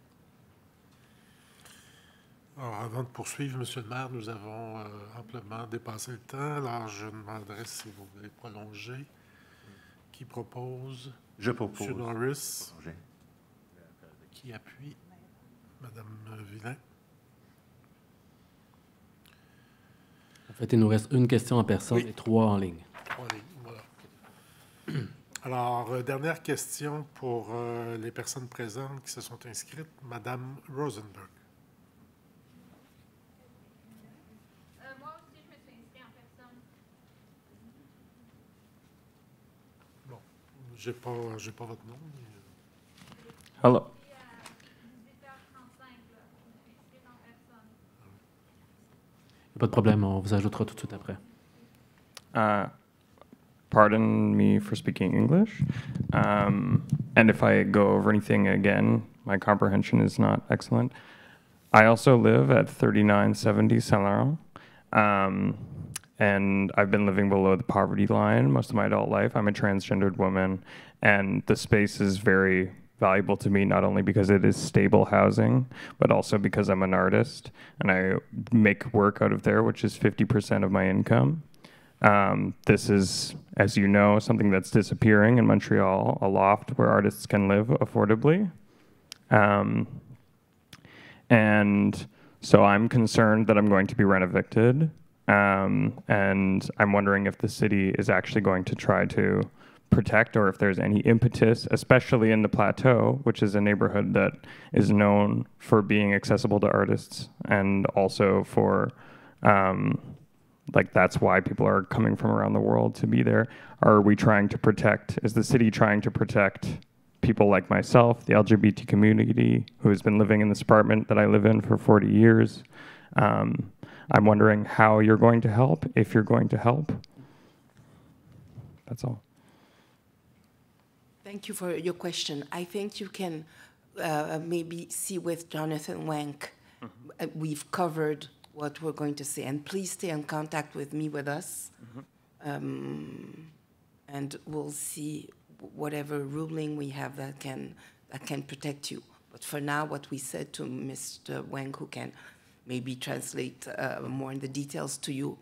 Alors, avant de poursuivre, Monsieur le maire, nous avons amplement dépassé le temps. Alors, je demanderai si vous voulez prolonger. Qui propose? Je propose. M. Norris. Qui appuie? Madame Villain. En fait, il nous reste une question en personne et 3 en ligne. 3 lignes, voilà. Alors, dernière question pour les personnes présentes qui se sont inscrites. Madame Rosenberg. Moi aussi, je me suis inscrite en personne. Bon, j'ai pas votre nom. Mais... Hello. Pas de problème, on vous ajoutera tout de suite après. Pardon me for speaking English. And if I go over anything again, my comprehension is not excellent. I also live at 3970 Saint-Laurent. And I've been living below the poverty line most of my adult life. I'm a transgendered woman, and the space is very valuable to me, not only because it is stable housing, but also because I'm an artist and I make work out of there, which is 50% of my income. This is, as you know, something that's disappearing in Montreal, a loft where artists can live affordably. And so I'm concerned that I'm going to be rent evicted. And I'm wondering if the city is actually going to try to protect, or if there's any impetus, especially in the Plateau, which is a neighborhood that is known for being accessible to artists, and also for, like, that's why people are coming from around the world to be there. Are we trying to protect, is the city trying to protect people like myself, the LGBT community, who has been living in this apartment that I live in for 40 years? I'm wondering how you're going to help, if you're going to help. That's all. Thank you for your question. I think you can maybe see with Jonathan Wank. We've covered what we're going to say. And please stay in contact with me, with us. And we'll see whatever ruling we have that can protect you. But for now, what we said to Mr. Wank, who can maybe translate more in the details to you,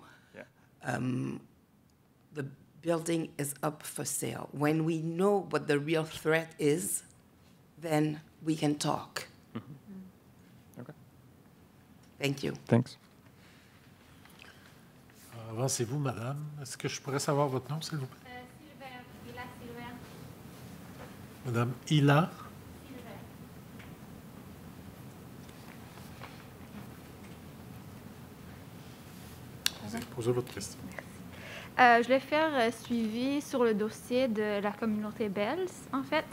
the building is up for sale. When we know what the real threat is, then we can talk. Okay. Thank you. Thanks. Avancez-vous, madame. Est-ce que je pourrais savoir votre nom, s'il vous plaît? Hila Silver. Madame Hila. Posez votre question. Je vais faire suivi sur le dossier de la communauté Bells, en fait.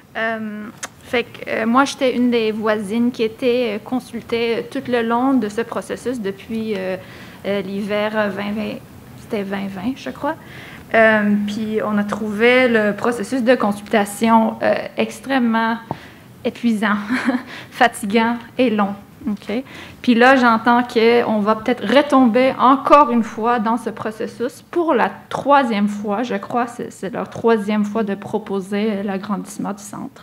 Moi, j'étais une des voisines qui était consultée tout le long de ce processus depuis l'hiver 2020, c'était 2020, je crois. Puis on a trouvé le processus de consultation extrêmement épuisant, fatigant et long. Okay. Puis là, j'entends qu'on va peut-être retomber encore une fois dans ce processus pour la 3e fois. Je crois que c'est leur 3e fois de proposer l'agrandissement du centre.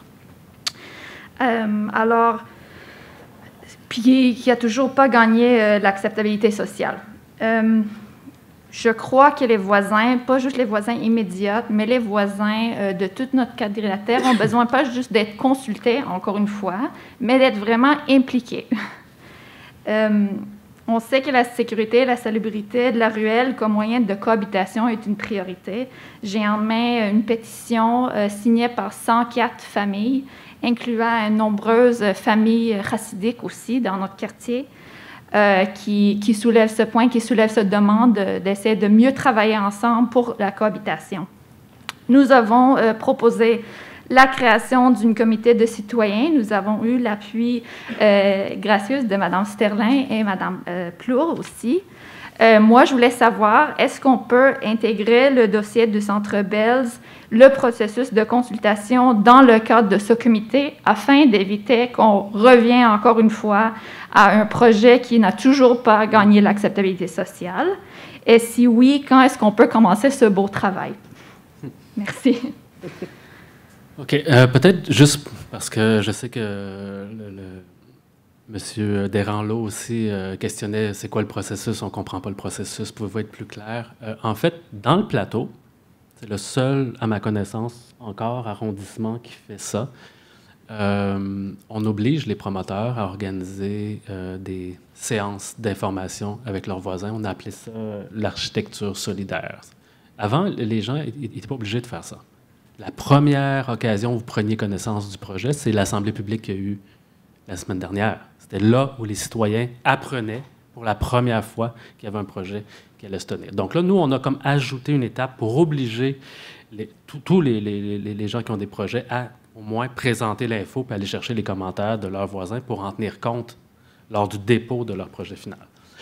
Alors, puis qui n'a toujours pas gagné l'acceptabilité sociale. Je crois que les voisins, pas juste les voisins immédiats, mais les voisins de tout notre quadrilatère ont besoin pas juste d'être consultés, encore une fois, mais d'être vraiment impliqués. On sait que la sécurité et la salubrité de la ruelle comme moyen de cohabitation est une priorité. J'ai en main une pétition signée par 104 familles, incluant nombreuses familles chassidiques aussi dans notre quartier, qui soulèvent ce point, qui soulèvent cette demande d'essayer de mieux travailler ensemble pour la cohabitation. Nous avons proposé la création d'un comité de citoyens. Nous avons eu l'appui gracieux de Mme Sterling et Mme Plour aussi. Moi, je voulais savoir, est-ce qu'on peut intégrer le dossier du Centre Bells, le processus de consultation dans le cadre de ce comité afin d'éviter qu'on revienne encore une fois à un projet qui n'a toujours pas gagné l'acceptabilité sociale? Et si oui, quand est-ce qu'on peut commencer ce beau travail? Merci. OK. Peut-être juste parce que je sais que M. Desranleau aussi questionnait c'est quoi le processus, on ne comprend pas le processus, pouvez-vous être plus clair? En fait, dans le plateau, c'est le seul, à ma connaissance, encore arrondissement qui fait ça. On oblige les promoteurs à organiser des séances d'information avec leurs voisins. On a appelé ça l'architecture solidaire. Avant, les gens n'étaient pas obligés de faire ça. La première occasion où vous preniez connaissance du projet, c'est l'Assemblée publique qu'il y a eu la semaine dernière. C'était là où les citoyens apprenaient pour la première fois qu'il y avait un projet qui allait se tenir. Donc là, nous, on a comme ajouté une étape pour obliger tous les gens qui ont des projets à au moins présenter l'info puis aller chercher les commentaires de leurs voisins pour en tenir compte lors du dépôt de leur projet final.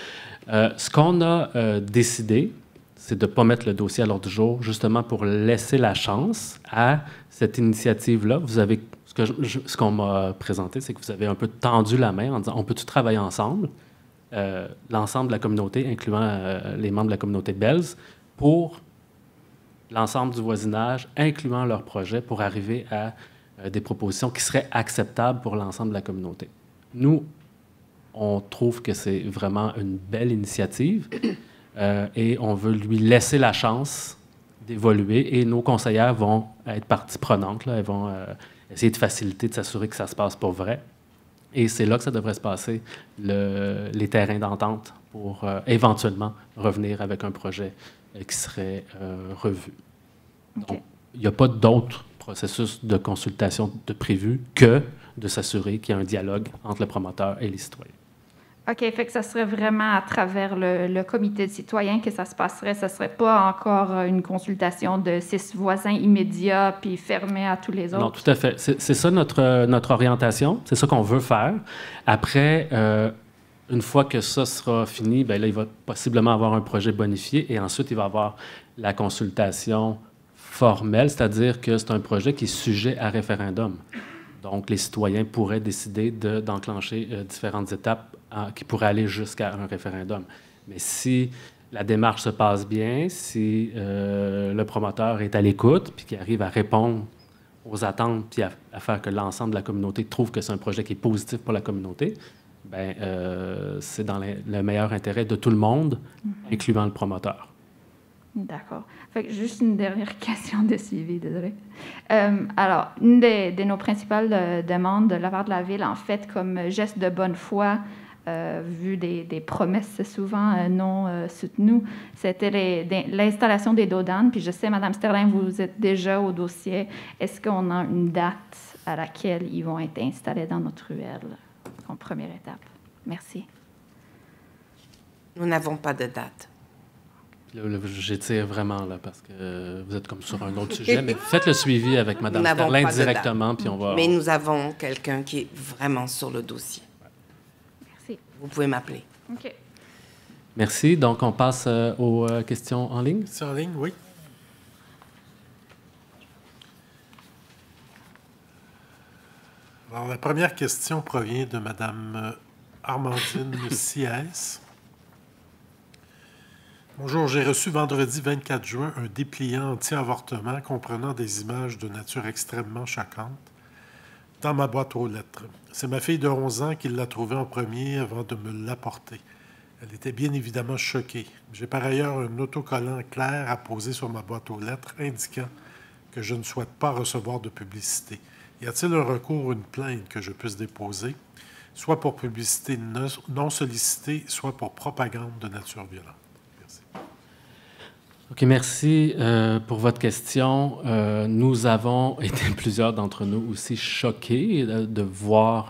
Ce qu'on a décidé, c'est de ne pas mettre le dossier à l'ordre du jour, justement pour laisser la chance à cette initiative-là. Vous avez, ce qu'on m'a présenté, c'est que vous avez un peu tendu la main en disant, on peut-tu travailler ensemble, l'ensemble de la communauté, incluant les membres de la communauté Bells, pour l'ensemble du voisinage, incluant leurs projets, pour arriver à des propositions qui seraient acceptables pour l'ensemble de la communauté. Nous, on trouve que c'est vraiment une belle initiative. Et on veut lui laisser la chance d'évoluer. Et nos conseillères vont être partie prenante. Là. Elles vont essayer de faciliter, de s'assurer que ça se passe pour vrai. Et c'est là que ça devrait se passer, les terrains d'entente, pour éventuellement revenir avec un projet qui serait revu. Donc, il n'y a pas d'autre processus de consultation de prévu que de s'assurer qu'il y a un dialogue entre le promoteur et les citoyens. OK, fait que ça serait vraiment à travers le comité de citoyens que ça se passerait. Ça ne serait pas encore une consultation de 6 voisins immédiats puis fermée à tous les autres? Non, tout à fait. C'est ça notre orientation. C'est ça qu'on veut faire. Après, une fois que ça sera fini, bien là, il va possiblement avoir un projet bonifié et ensuite, il va avoir la consultation formelle, c'est-à-dire que c'est un projet qui est sujet à référendum. Donc, les citoyens pourraient décider d'enclencher différentes étapes qui pourraient aller jusqu'à un référendum. Mais si la démarche se passe bien, si le promoteur est à l'écoute puis qu'il arrive à répondre aux attentes puis à faire que l'ensemble de la communauté trouve que c'est un projet qui est positif pour la communauté, bien, c'est dans le meilleur intérêt de tout le monde, incluant le promoteur. D'accord. Fait que juste une dernière question de suivi, désolée. Alors, une de nos principales demandes de la part de la Ville, en fait, comme geste de bonne foi, vu des promesses souvent non soutenues, c'était l'installation des dodanes. Puis je sais, Mme Sterling, vous êtes déjà au dossier. Est-ce qu'on a une date à laquelle ils vont être installés dans notre ruelle, en première étape? Merci. Nous n'avons pas de date. J'étire vraiment, là, parce que vous êtes comme sur un autre sujet, mais faites le suivi avec Mme Sterling directement, puis on va... Mais nous avons quelqu'un qui est vraiment sur le dossier. Merci. Vous pouvez m'appeler. OK. Merci. Donc, on passe aux questions en ligne. C'est en ligne, oui. Alors, la première question provient de Mme Armandine Siès. Bonjour, j'ai reçu vendredi 24 juin un dépliant anti-avortement comprenant des images de nature extrêmement choquante dans ma boîte aux lettres. C'est ma fille de 11 ans qui l'a trouvé en premier avant de me l'apporter. Elle était bien évidemment choquée. J'ai par ailleurs un autocollant clair à poser sur ma boîte aux lettres indiquant que je ne souhaite pas recevoir de publicité. Y a-t-il un recours ou une plainte que je puisse déposer? soit pour publicité non sollicitée, soit pour propagande de nature violente. Merci. OK, merci pour votre question. Nous avons été plusieurs d'entre nous aussi choqués de voir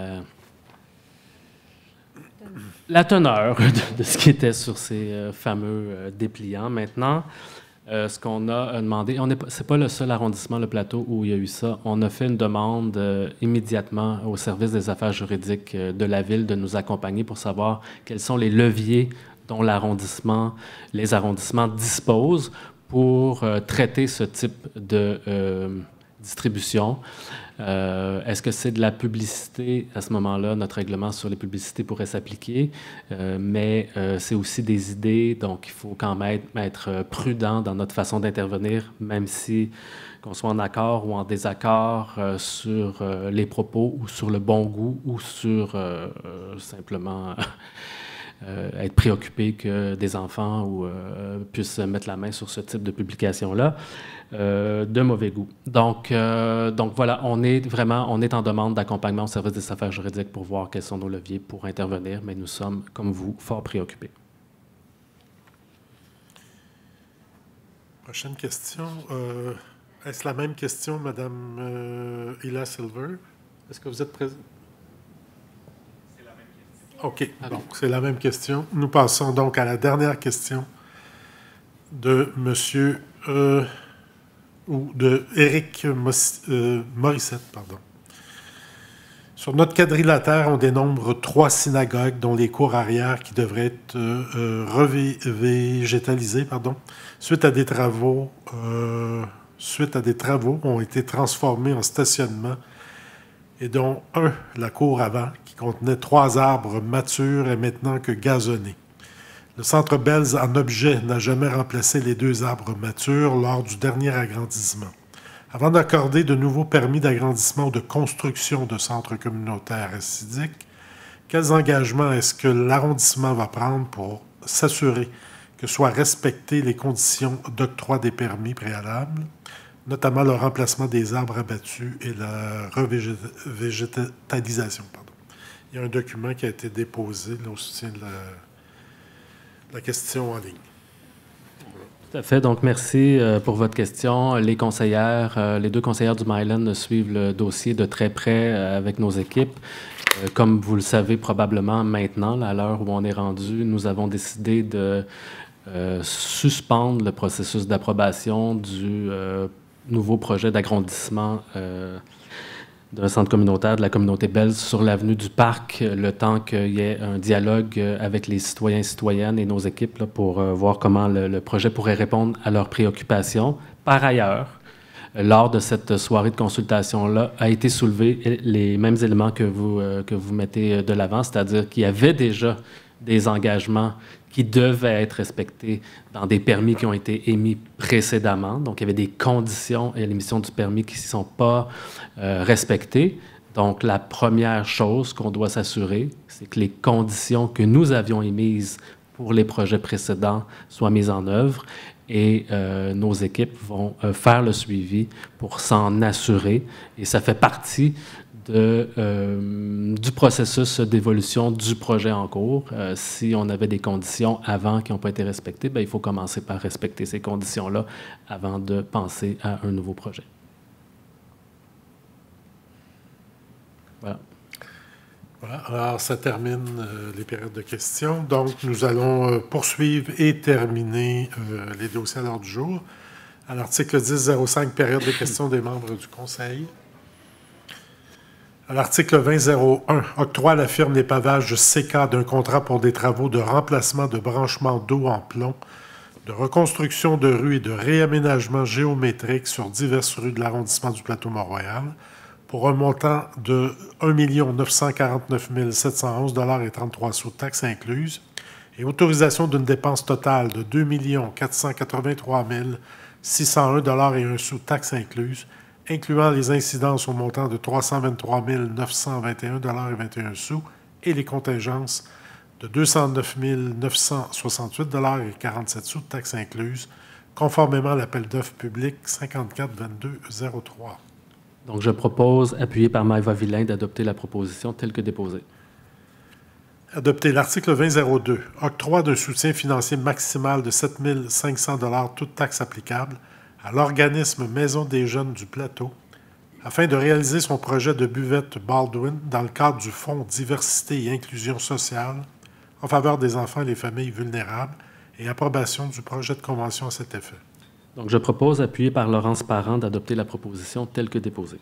la teneur de ce qui était sur ces fameux dépliants. Maintenant, ce qu'on a demandé, c'est pas le seul arrondissement, le Plateau, où il y a eu ça. On a fait une demande immédiatement au service des affaires juridiques de la Ville de nous accompagner pour savoir quels sont les leviers dont les arrondissements disposent pour traiter ce type de distribution. Est-ce que c'est de la publicité? À ce moment-là, notre règlement sur les publicités pourrait s'appliquer, mais c'est aussi des idées, donc il faut quand même être prudent dans notre façon d'intervenir, même si qu'on soit en accord ou en désaccord sur les propos ou sur le bon goût ou sur simplement être préoccupé que des enfants puissent mettre la main sur ce type de publication-là. De mauvais goût. Donc voilà, on est en demande d'accompagnement au service des affaires juridiques pour voir quels sont nos leviers pour intervenir, mais nous sommes, comme vous, fort préoccupés. Prochaine question. Est-ce la même question, Mme Hila Silver? Est-ce que vous êtes présent? C'est la même question. OK, donc c'est la même question. Nous passons donc à la dernière question de M. ou de Éric Morissette, pardon. Sur notre quadrilatère, on dénombre 3 synagogues, dont les cours arrière qui devraient être revégétalisées, suite à des travaux ont été transformés en stationnement, et dont la cour avant, qui contenait 3 arbres matures, est maintenant que gazonnée. Le Centre Belz en objet n'a jamais remplacé les 2 arbres matures lors du dernier agrandissement. Avant d'accorder de nouveaux permis d'agrandissement ou de construction de centres communautaires assidiques, quels engagements est-ce que l'arrondissement va prendre pour s'assurer que soient respectées les conditions d'octroi des permis préalables, notamment le remplacement des arbres abattus et la revégétalisation? Il y a un document qui a été déposé au soutien de la question en ligne. Tout à fait. Donc, merci pour votre question. Les 2 conseillères du Myland suivent le dossier de très près avec nos équipes. Comme vous le savez probablement maintenant, à l'heure où on est rendu, nous avons décidé de suspendre le processus d'approbation du nouveau projet d'agrandissement d'un centre communautaire de la communauté belge sur l'avenue du Parc, le temps qu'il y ait un dialogue avec les citoyens et citoyennes et nos équipes là, pour voir comment le projet pourrait répondre à leurs préoccupations. Par ailleurs, lors de cette soirée de consultation-là, a été soulevé les mêmes éléments que vous mettez de l'avant, c'est-à-dire qu'il y avait déjà des engagements qui devaient être respectés dans des permis qui ont été émis précédemment. Donc, il y avait des conditions à l'émission du permis qui ne sont pas respectées. Donc, la première chose qu'on doit s'assurer, c'est que les conditions que nous avions émises pour les projets précédents soient mises en œuvre et nos équipes vont faire le suivi pour s'en assurer. Et ça fait partie du processus d'évolution du projet en cours. Si on avait des conditions avant qui n'ont pas été respectées, bien, il faut commencer par respecter ces conditions-là avant de penser à un nouveau projet. Voilà. Voilà. Alors, ça termine les périodes de questions. Donc, nous allons poursuivre et terminer les dossiers à l'ordre du jour. À l'article 10.05, période de questions des membres du Conseil. À l'article 20.01, octroi à la firme des pavages CK d'un contrat pour des travaux de remplacement de branchements d'eau en plomb, de reconstruction de rues et de réaménagement géométrique sur diverses rues de l'arrondissement du Plateau-Mont-Royal pour un montant de 1 949 711,33 $ taxes incluses et autorisation d'une dépense totale de 2 483 601,01 $ taxes incluses, incluant les incidences au montant de 323 921,21 $ et les contingences de 209 968,47 $ taxes incluses, conformément à l'appel d'offres public 54-22-03. Donc, je propose, appuyé par Maëva Villain, d'adopter la proposition telle que déposée. Adopter l'article 2002, octroi d'un soutien financier maximal de 7 500 $, toute taxe applicable, à l'organisme Maison des Jeunes du Plateau, afin de réaliser son projet de buvette Baldwin dans le cadre du Fonds Diversité et Inclusion sociale en faveur des enfants et des familles vulnérables et approbation du projet de convention à cet effet. Donc, je propose, appuyé par Laurence Parent, d'adopter la proposition telle que déposée.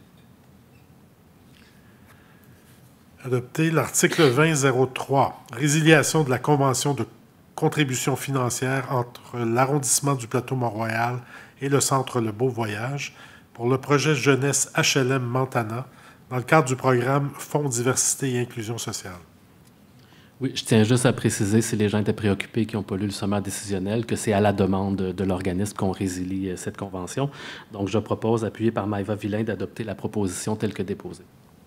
Adopter l'article 2003, résiliation de la convention de contribution financière entre l'arrondissement du Plateau-Mont-Royal et le Centre Le Beau Voyage pour le projet jeunesse HLM Montana dans le cadre du programme Fonds Diversité et Inclusion sociale. Oui, je tiens juste à préciser, si les gens étaient préoccupés qui n'ont pas lu le sommaire décisionnel, que c'est à la demande de l'organisme qu'on résilie cette convention. Donc, je propose, appuyé par Maëva Villain, d'adopter la proposition telle que déposée.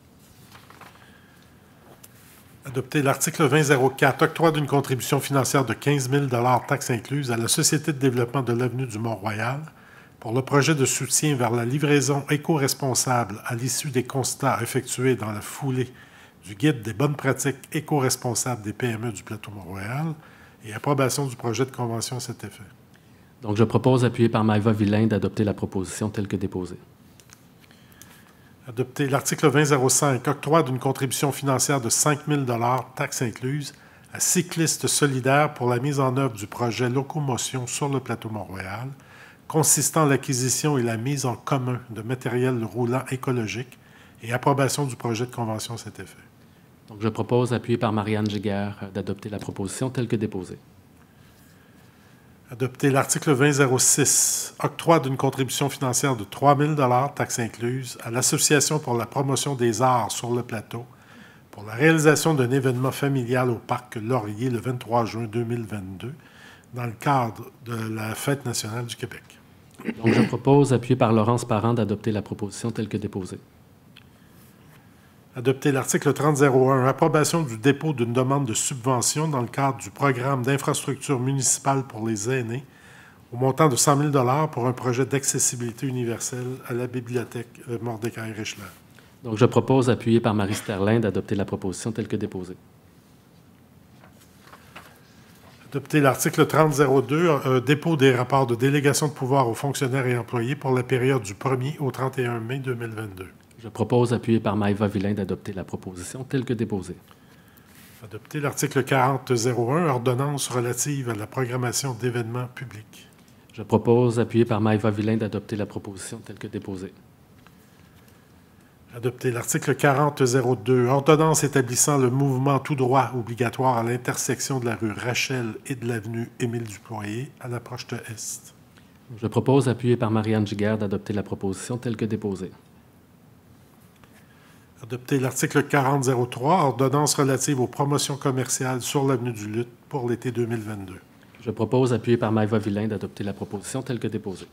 Adopter l'article 2004, octroi d'une contribution financière de 15 000 $ taxes incluses à la Société de développement de l'avenue du Mont-Royal pour le projet de soutien vers la livraison éco-responsable à l'issue des constats effectués dans la foulée du guide des bonnes pratiques éco-responsables des PME du Plateau-Mont-Royal et approbation du projet de convention à cet effet. Donc, je propose, appuyé par Maëva Villain, d'adopter la proposition telle que déposée. Adopter l'article 2005, octroi d'une contribution financière de 5 000 $, taxes incluses, à Cyclistes solidaires pour la mise en œuvre du projet Locomotion sur le plateau Mont-Royal, consistant en l'acquisition et la mise en commun de matériel roulant écologique et approbation du projet de convention à cet effet. Donc, je propose, appuyé par Marianne Giguère, d'adopter la proposition telle que déposée. Adopter l'article 2006, octroi d'une contribution financière de 3 000 $, taxes incluses, à l'Association pour la promotion des arts sur le plateau pour la réalisation d'un événement familial au Parc Laurier le 23 juin 2022 dans le cadre de la Fête nationale du Québec. Donc, je propose, appuyé par Laurence Parent, d'adopter la proposition telle que déposée. Adopter l'article 3001, approbation du dépôt d'une demande de subvention dans le cadre du programme d'infrastructure municipale pour les aînés au montant de 100 000 $ pour un projet d'accessibilité universelle à la bibliothèque Mordecai-Richler. Donc, je propose, appuyé par Marie Sterlin, d'adopter la proposition telle que déposée. Adopter l'article 3002, dépôt des rapports de délégation de pouvoir aux fonctionnaires et employés pour la période du 1er au 31 mai 2022. Je propose, appuyé par Maëva Villain, d'adopter la proposition telle que déposée. Adopter l'article 4001, ordonnance relative à la programmation d'événements publics. Je propose, appuyé par Maëva Villain, d'adopter la proposition telle que déposée. Adopter l'article 4002, ordonnance établissant le mouvement tout droit obligatoire à l'intersection de la rue Rachel et de l'avenue Émile-Duployer à l'approche de Est. Je propose, appuyé par Marianne Giguère, d'adopter la proposition telle que déposée. Adopter l'article 4003, ordonnance relative aux promotions commerciales sur l'avenue du Lutte pour l'été 2022. Je propose, appuyé par Maëva Villain, d'adopter la proposition telle que déposée.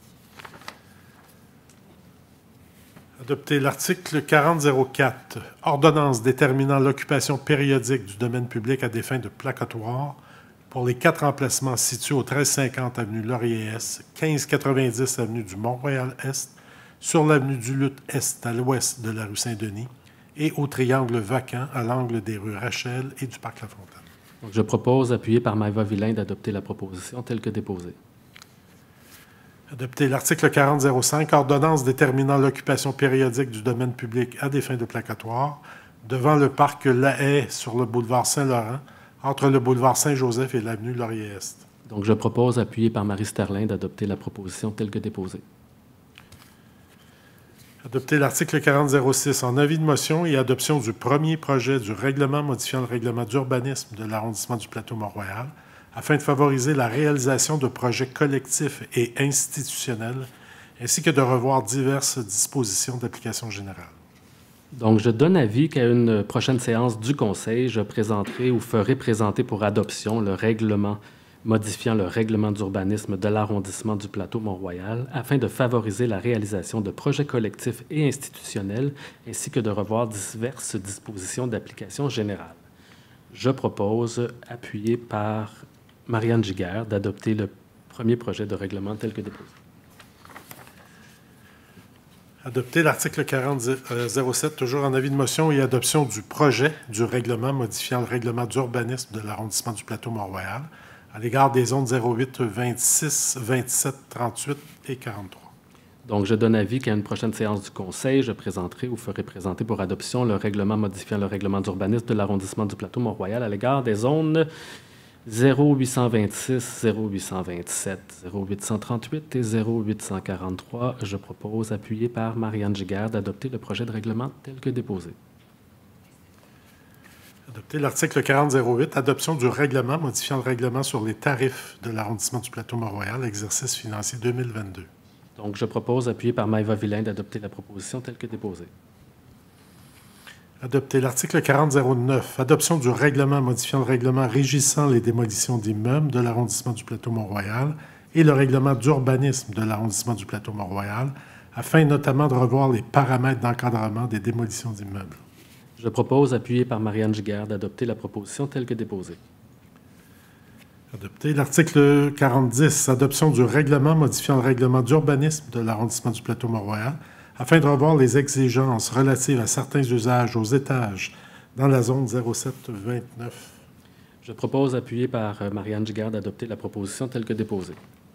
Adopter l'article 4004, ordonnance déterminant l'occupation périodique du domaine public à des fins de placotoire pour les 4 emplacements situés au 1350 avenue Laurier-Est, 1590 avenue du Mont-Royal-Est, sur l'avenue du Lutte-Est à l'ouest de la rue Saint-Denis et au triangle vacant à l'angle des rues Rachel et du Parc La Fontaine. Donc, je propose, appuyé par Maëva Villain, d'adopter la proposition telle que déposée. Adopter l'article 4005, ordonnance déterminant l'occupation périodique du domaine public à des fins de placatoire devant le parc La Haye sur le boulevard Saint-Laurent, entre le boulevard Saint-Joseph et l'avenue Laurier-Est. Donc, je propose, appuyé par Marie Sterlin, d'adopter la proposition telle que déposée. Adopter l'article 4006 en avis de motion et adoption du premier projet du règlement modifiant le règlement d'urbanisme de l'arrondissement du Plateau-Mont-Royal afin de favoriser la réalisation de projets collectifs et institutionnels ainsi que de revoir diverses dispositions d'application générale. Donc, je donne avis qu'à une prochaine séance du Conseil, je présenterai ou ferai présenter pour adoption le règlement modifiant le règlement d'urbanisme de l'arrondissement du Plateau-Mont-Royal afin de favoriser la réalisation de projets collectifs et institutionnels ainsi que de revoir diverses dispositions d'application générale. Je propose, appuyé par Marianne Giguère, d'adopter le premier projet de règlement tel que déposé. Adopter l'article 4007, toujours en avis de motion, et adoption du projet du règlement modifiant le règlement d'urbanisme de l'arrondissement du Plateau-Mont-Royal à l'égard des zones 08, 26, 27, 38 et 43. Donc, je donne avis qu'à une prochaine séance du Conseil, je présenterai ou ferai présenter pour adoption le règlement modifiant le règlement d'urbanisme de l'arrondissement du Plateau-Mont-Royal à l'égard des zones 0826, 0827, 0838 et 0843. Je propose, appuyé par Marianne Giguère, d'adopter le projet de règlement tel que déposé. Adopter l'article 4008, adoption du règlement modifiant le règlement sur les tarifs de l'arrondissement du Plateau-Mont-Royal, exercice financier 2022. Donc, je propose, appuyé par Maëva Villain, d'adopter la proposition telle que déposée. Adopter l'article 4009, adoption du règlement modifiant le règlement régissant les démolitions d'immeubles de l'arrondissement du Plateau-Mont-Royal et le règlement d'urbanisme de l'arrondissement du Plateau-Mont-Royal, afin notamment de revoir les paramètres d'encadrement des démolitions d'immeubles. Je propose, appuyé par Marianne Giguère, d'adopter la proposition telle que déposée. Adopter l'article 4010, adoption du règlement modifiant le règlement d'urbanisme de l'arrondissement du Plateau-Mont-Royal, afin de revoir les exigences relatives à certains usages aux étages dans la zone 0729. Je propose, appuyé par Marianne Giguère, d'adopter la proposition telle que déposée.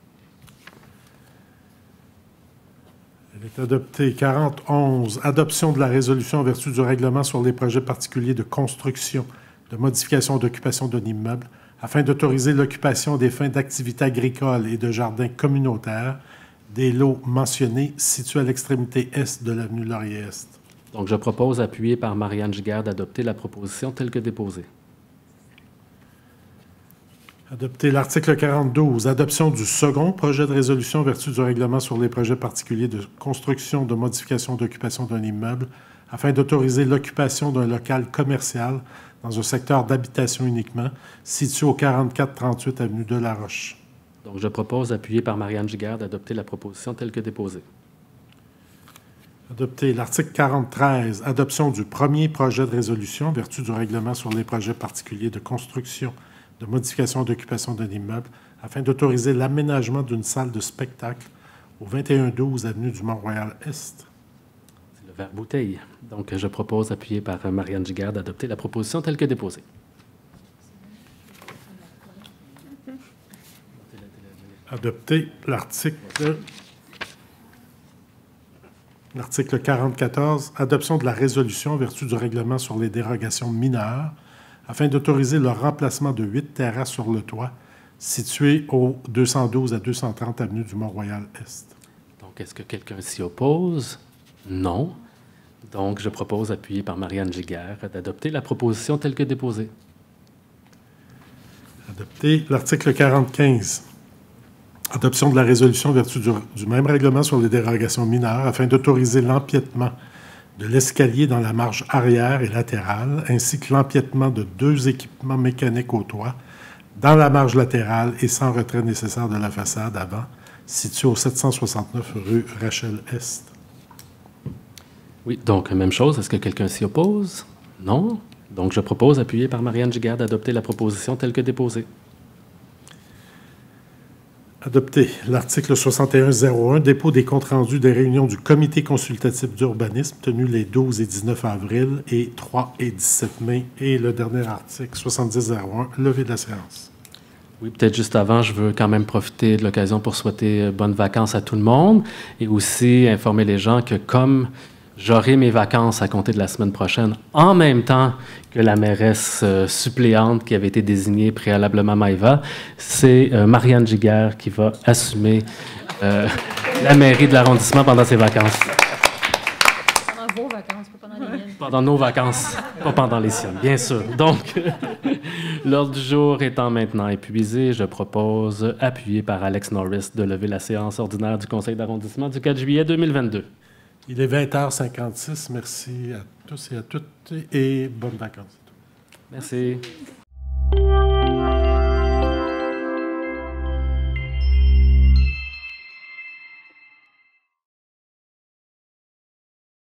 Elle est adoptée. 4011, adoption de la résolution en vertu du règlement sur les projets particuliers de construction, de modification d'occupation d'un immeuble, afin d'autoriser l'occupation des fins d'activités agricoles et de jardins communautaires des lots mentionnés situés à l'extrémité est de l'avenue Laurier-Est. Donc, je propose, appuyé par Marianne Giguère, d'adopter la proposition telle que déposée. Adopter l'article 4012, adoption du second projet de résolution en vertu du règlement sur les projets particuliers de construction, de modification d'occupation d'un immeuble, afin d'autoriser l'occupation d'un local commercial dans un secteur d'habitation uniquement, situé au 4438 avenue de la Roche. Donc, je propose, appuyé par Marianne Giguère, d'adopter la proposition telle que déposée. Adopter l'article 4013, adoption du premier projet de résolution en vertu du règlement sur les projets particuliers de construction, de modification d'occupation d'un immeuble, afin d'autoriser l'aménagement d'une salle de spectacle au 2112 avenue du Mont-Royal-Est. C'est le verre bouteille. Donc, je propose, appuyé par Marianne Giguère, d'adopter la proposition telle que déposée. Adopter l'article 4014, adoption de la résolution en vertu du règlement sur les dérogations mineures, afin d'autoriser le remplacement de 8 terrasses sur le toit, situées au 212 à 230 avenue du Mont-Royal-Est. Donc, est-ce que quelqu'un s'y oppose? Non. Donc, je propose, appuyé par Marianne Giguère, d'adopter la proposition telle que déposée. Adopter l'article 4015. Adoption de la résolution en vertu du même règlement sur les dérogations mineures afin d'autoriser l'empiètement de l'escalier dans la marge arrière et latérale, ainsi que l'empiètement de 2 équipements mécaniques au toit dans la marge latérale et sans retrait nécessaire de la façade avant, situé au 769 rue Rachel-Est. Oui, donc, même chose. Est-ce que quelqu'un s'y oppose? Non. Donc, je propose, appuyé par Marianne Giguère, d'adopter la proposition telle que déposée. Adopter l'article 6101, dépôt des comptes rendus des réunions du comité consultatif d'urbanisme tenues les 12 et 19 avril et 3 et 17 mai. Et le dernier article 7001, levée de la séance. Oui, peut-être juste avant, je veux quand même profiter de l'occasion pour souhaiter bonnes vacances à tout le monde et aussi informer les gens que comme j'aurai mes vacances à compter de la semaine prochaine, en même temps que la mairesse suppléante qui avait été désignée préalablement Maëva, c'est Marianne Giguère qui va assumer la mairie de l'arrondissement pendant ses vacances. Pendant vos vacances, pas pendant les miennes. Pendant nos vacances, pas pendant les siennes, bien sûr. Donc, l'ordre du jour étant maintenant épuisé, je propose, appuyé par Alex Norris, de lever la séance ordinaire du conseil d'arrondissement du 4 juillet 2022. Il est 20h56. Merci à tous et à toutes et bonnes vacances. Merci.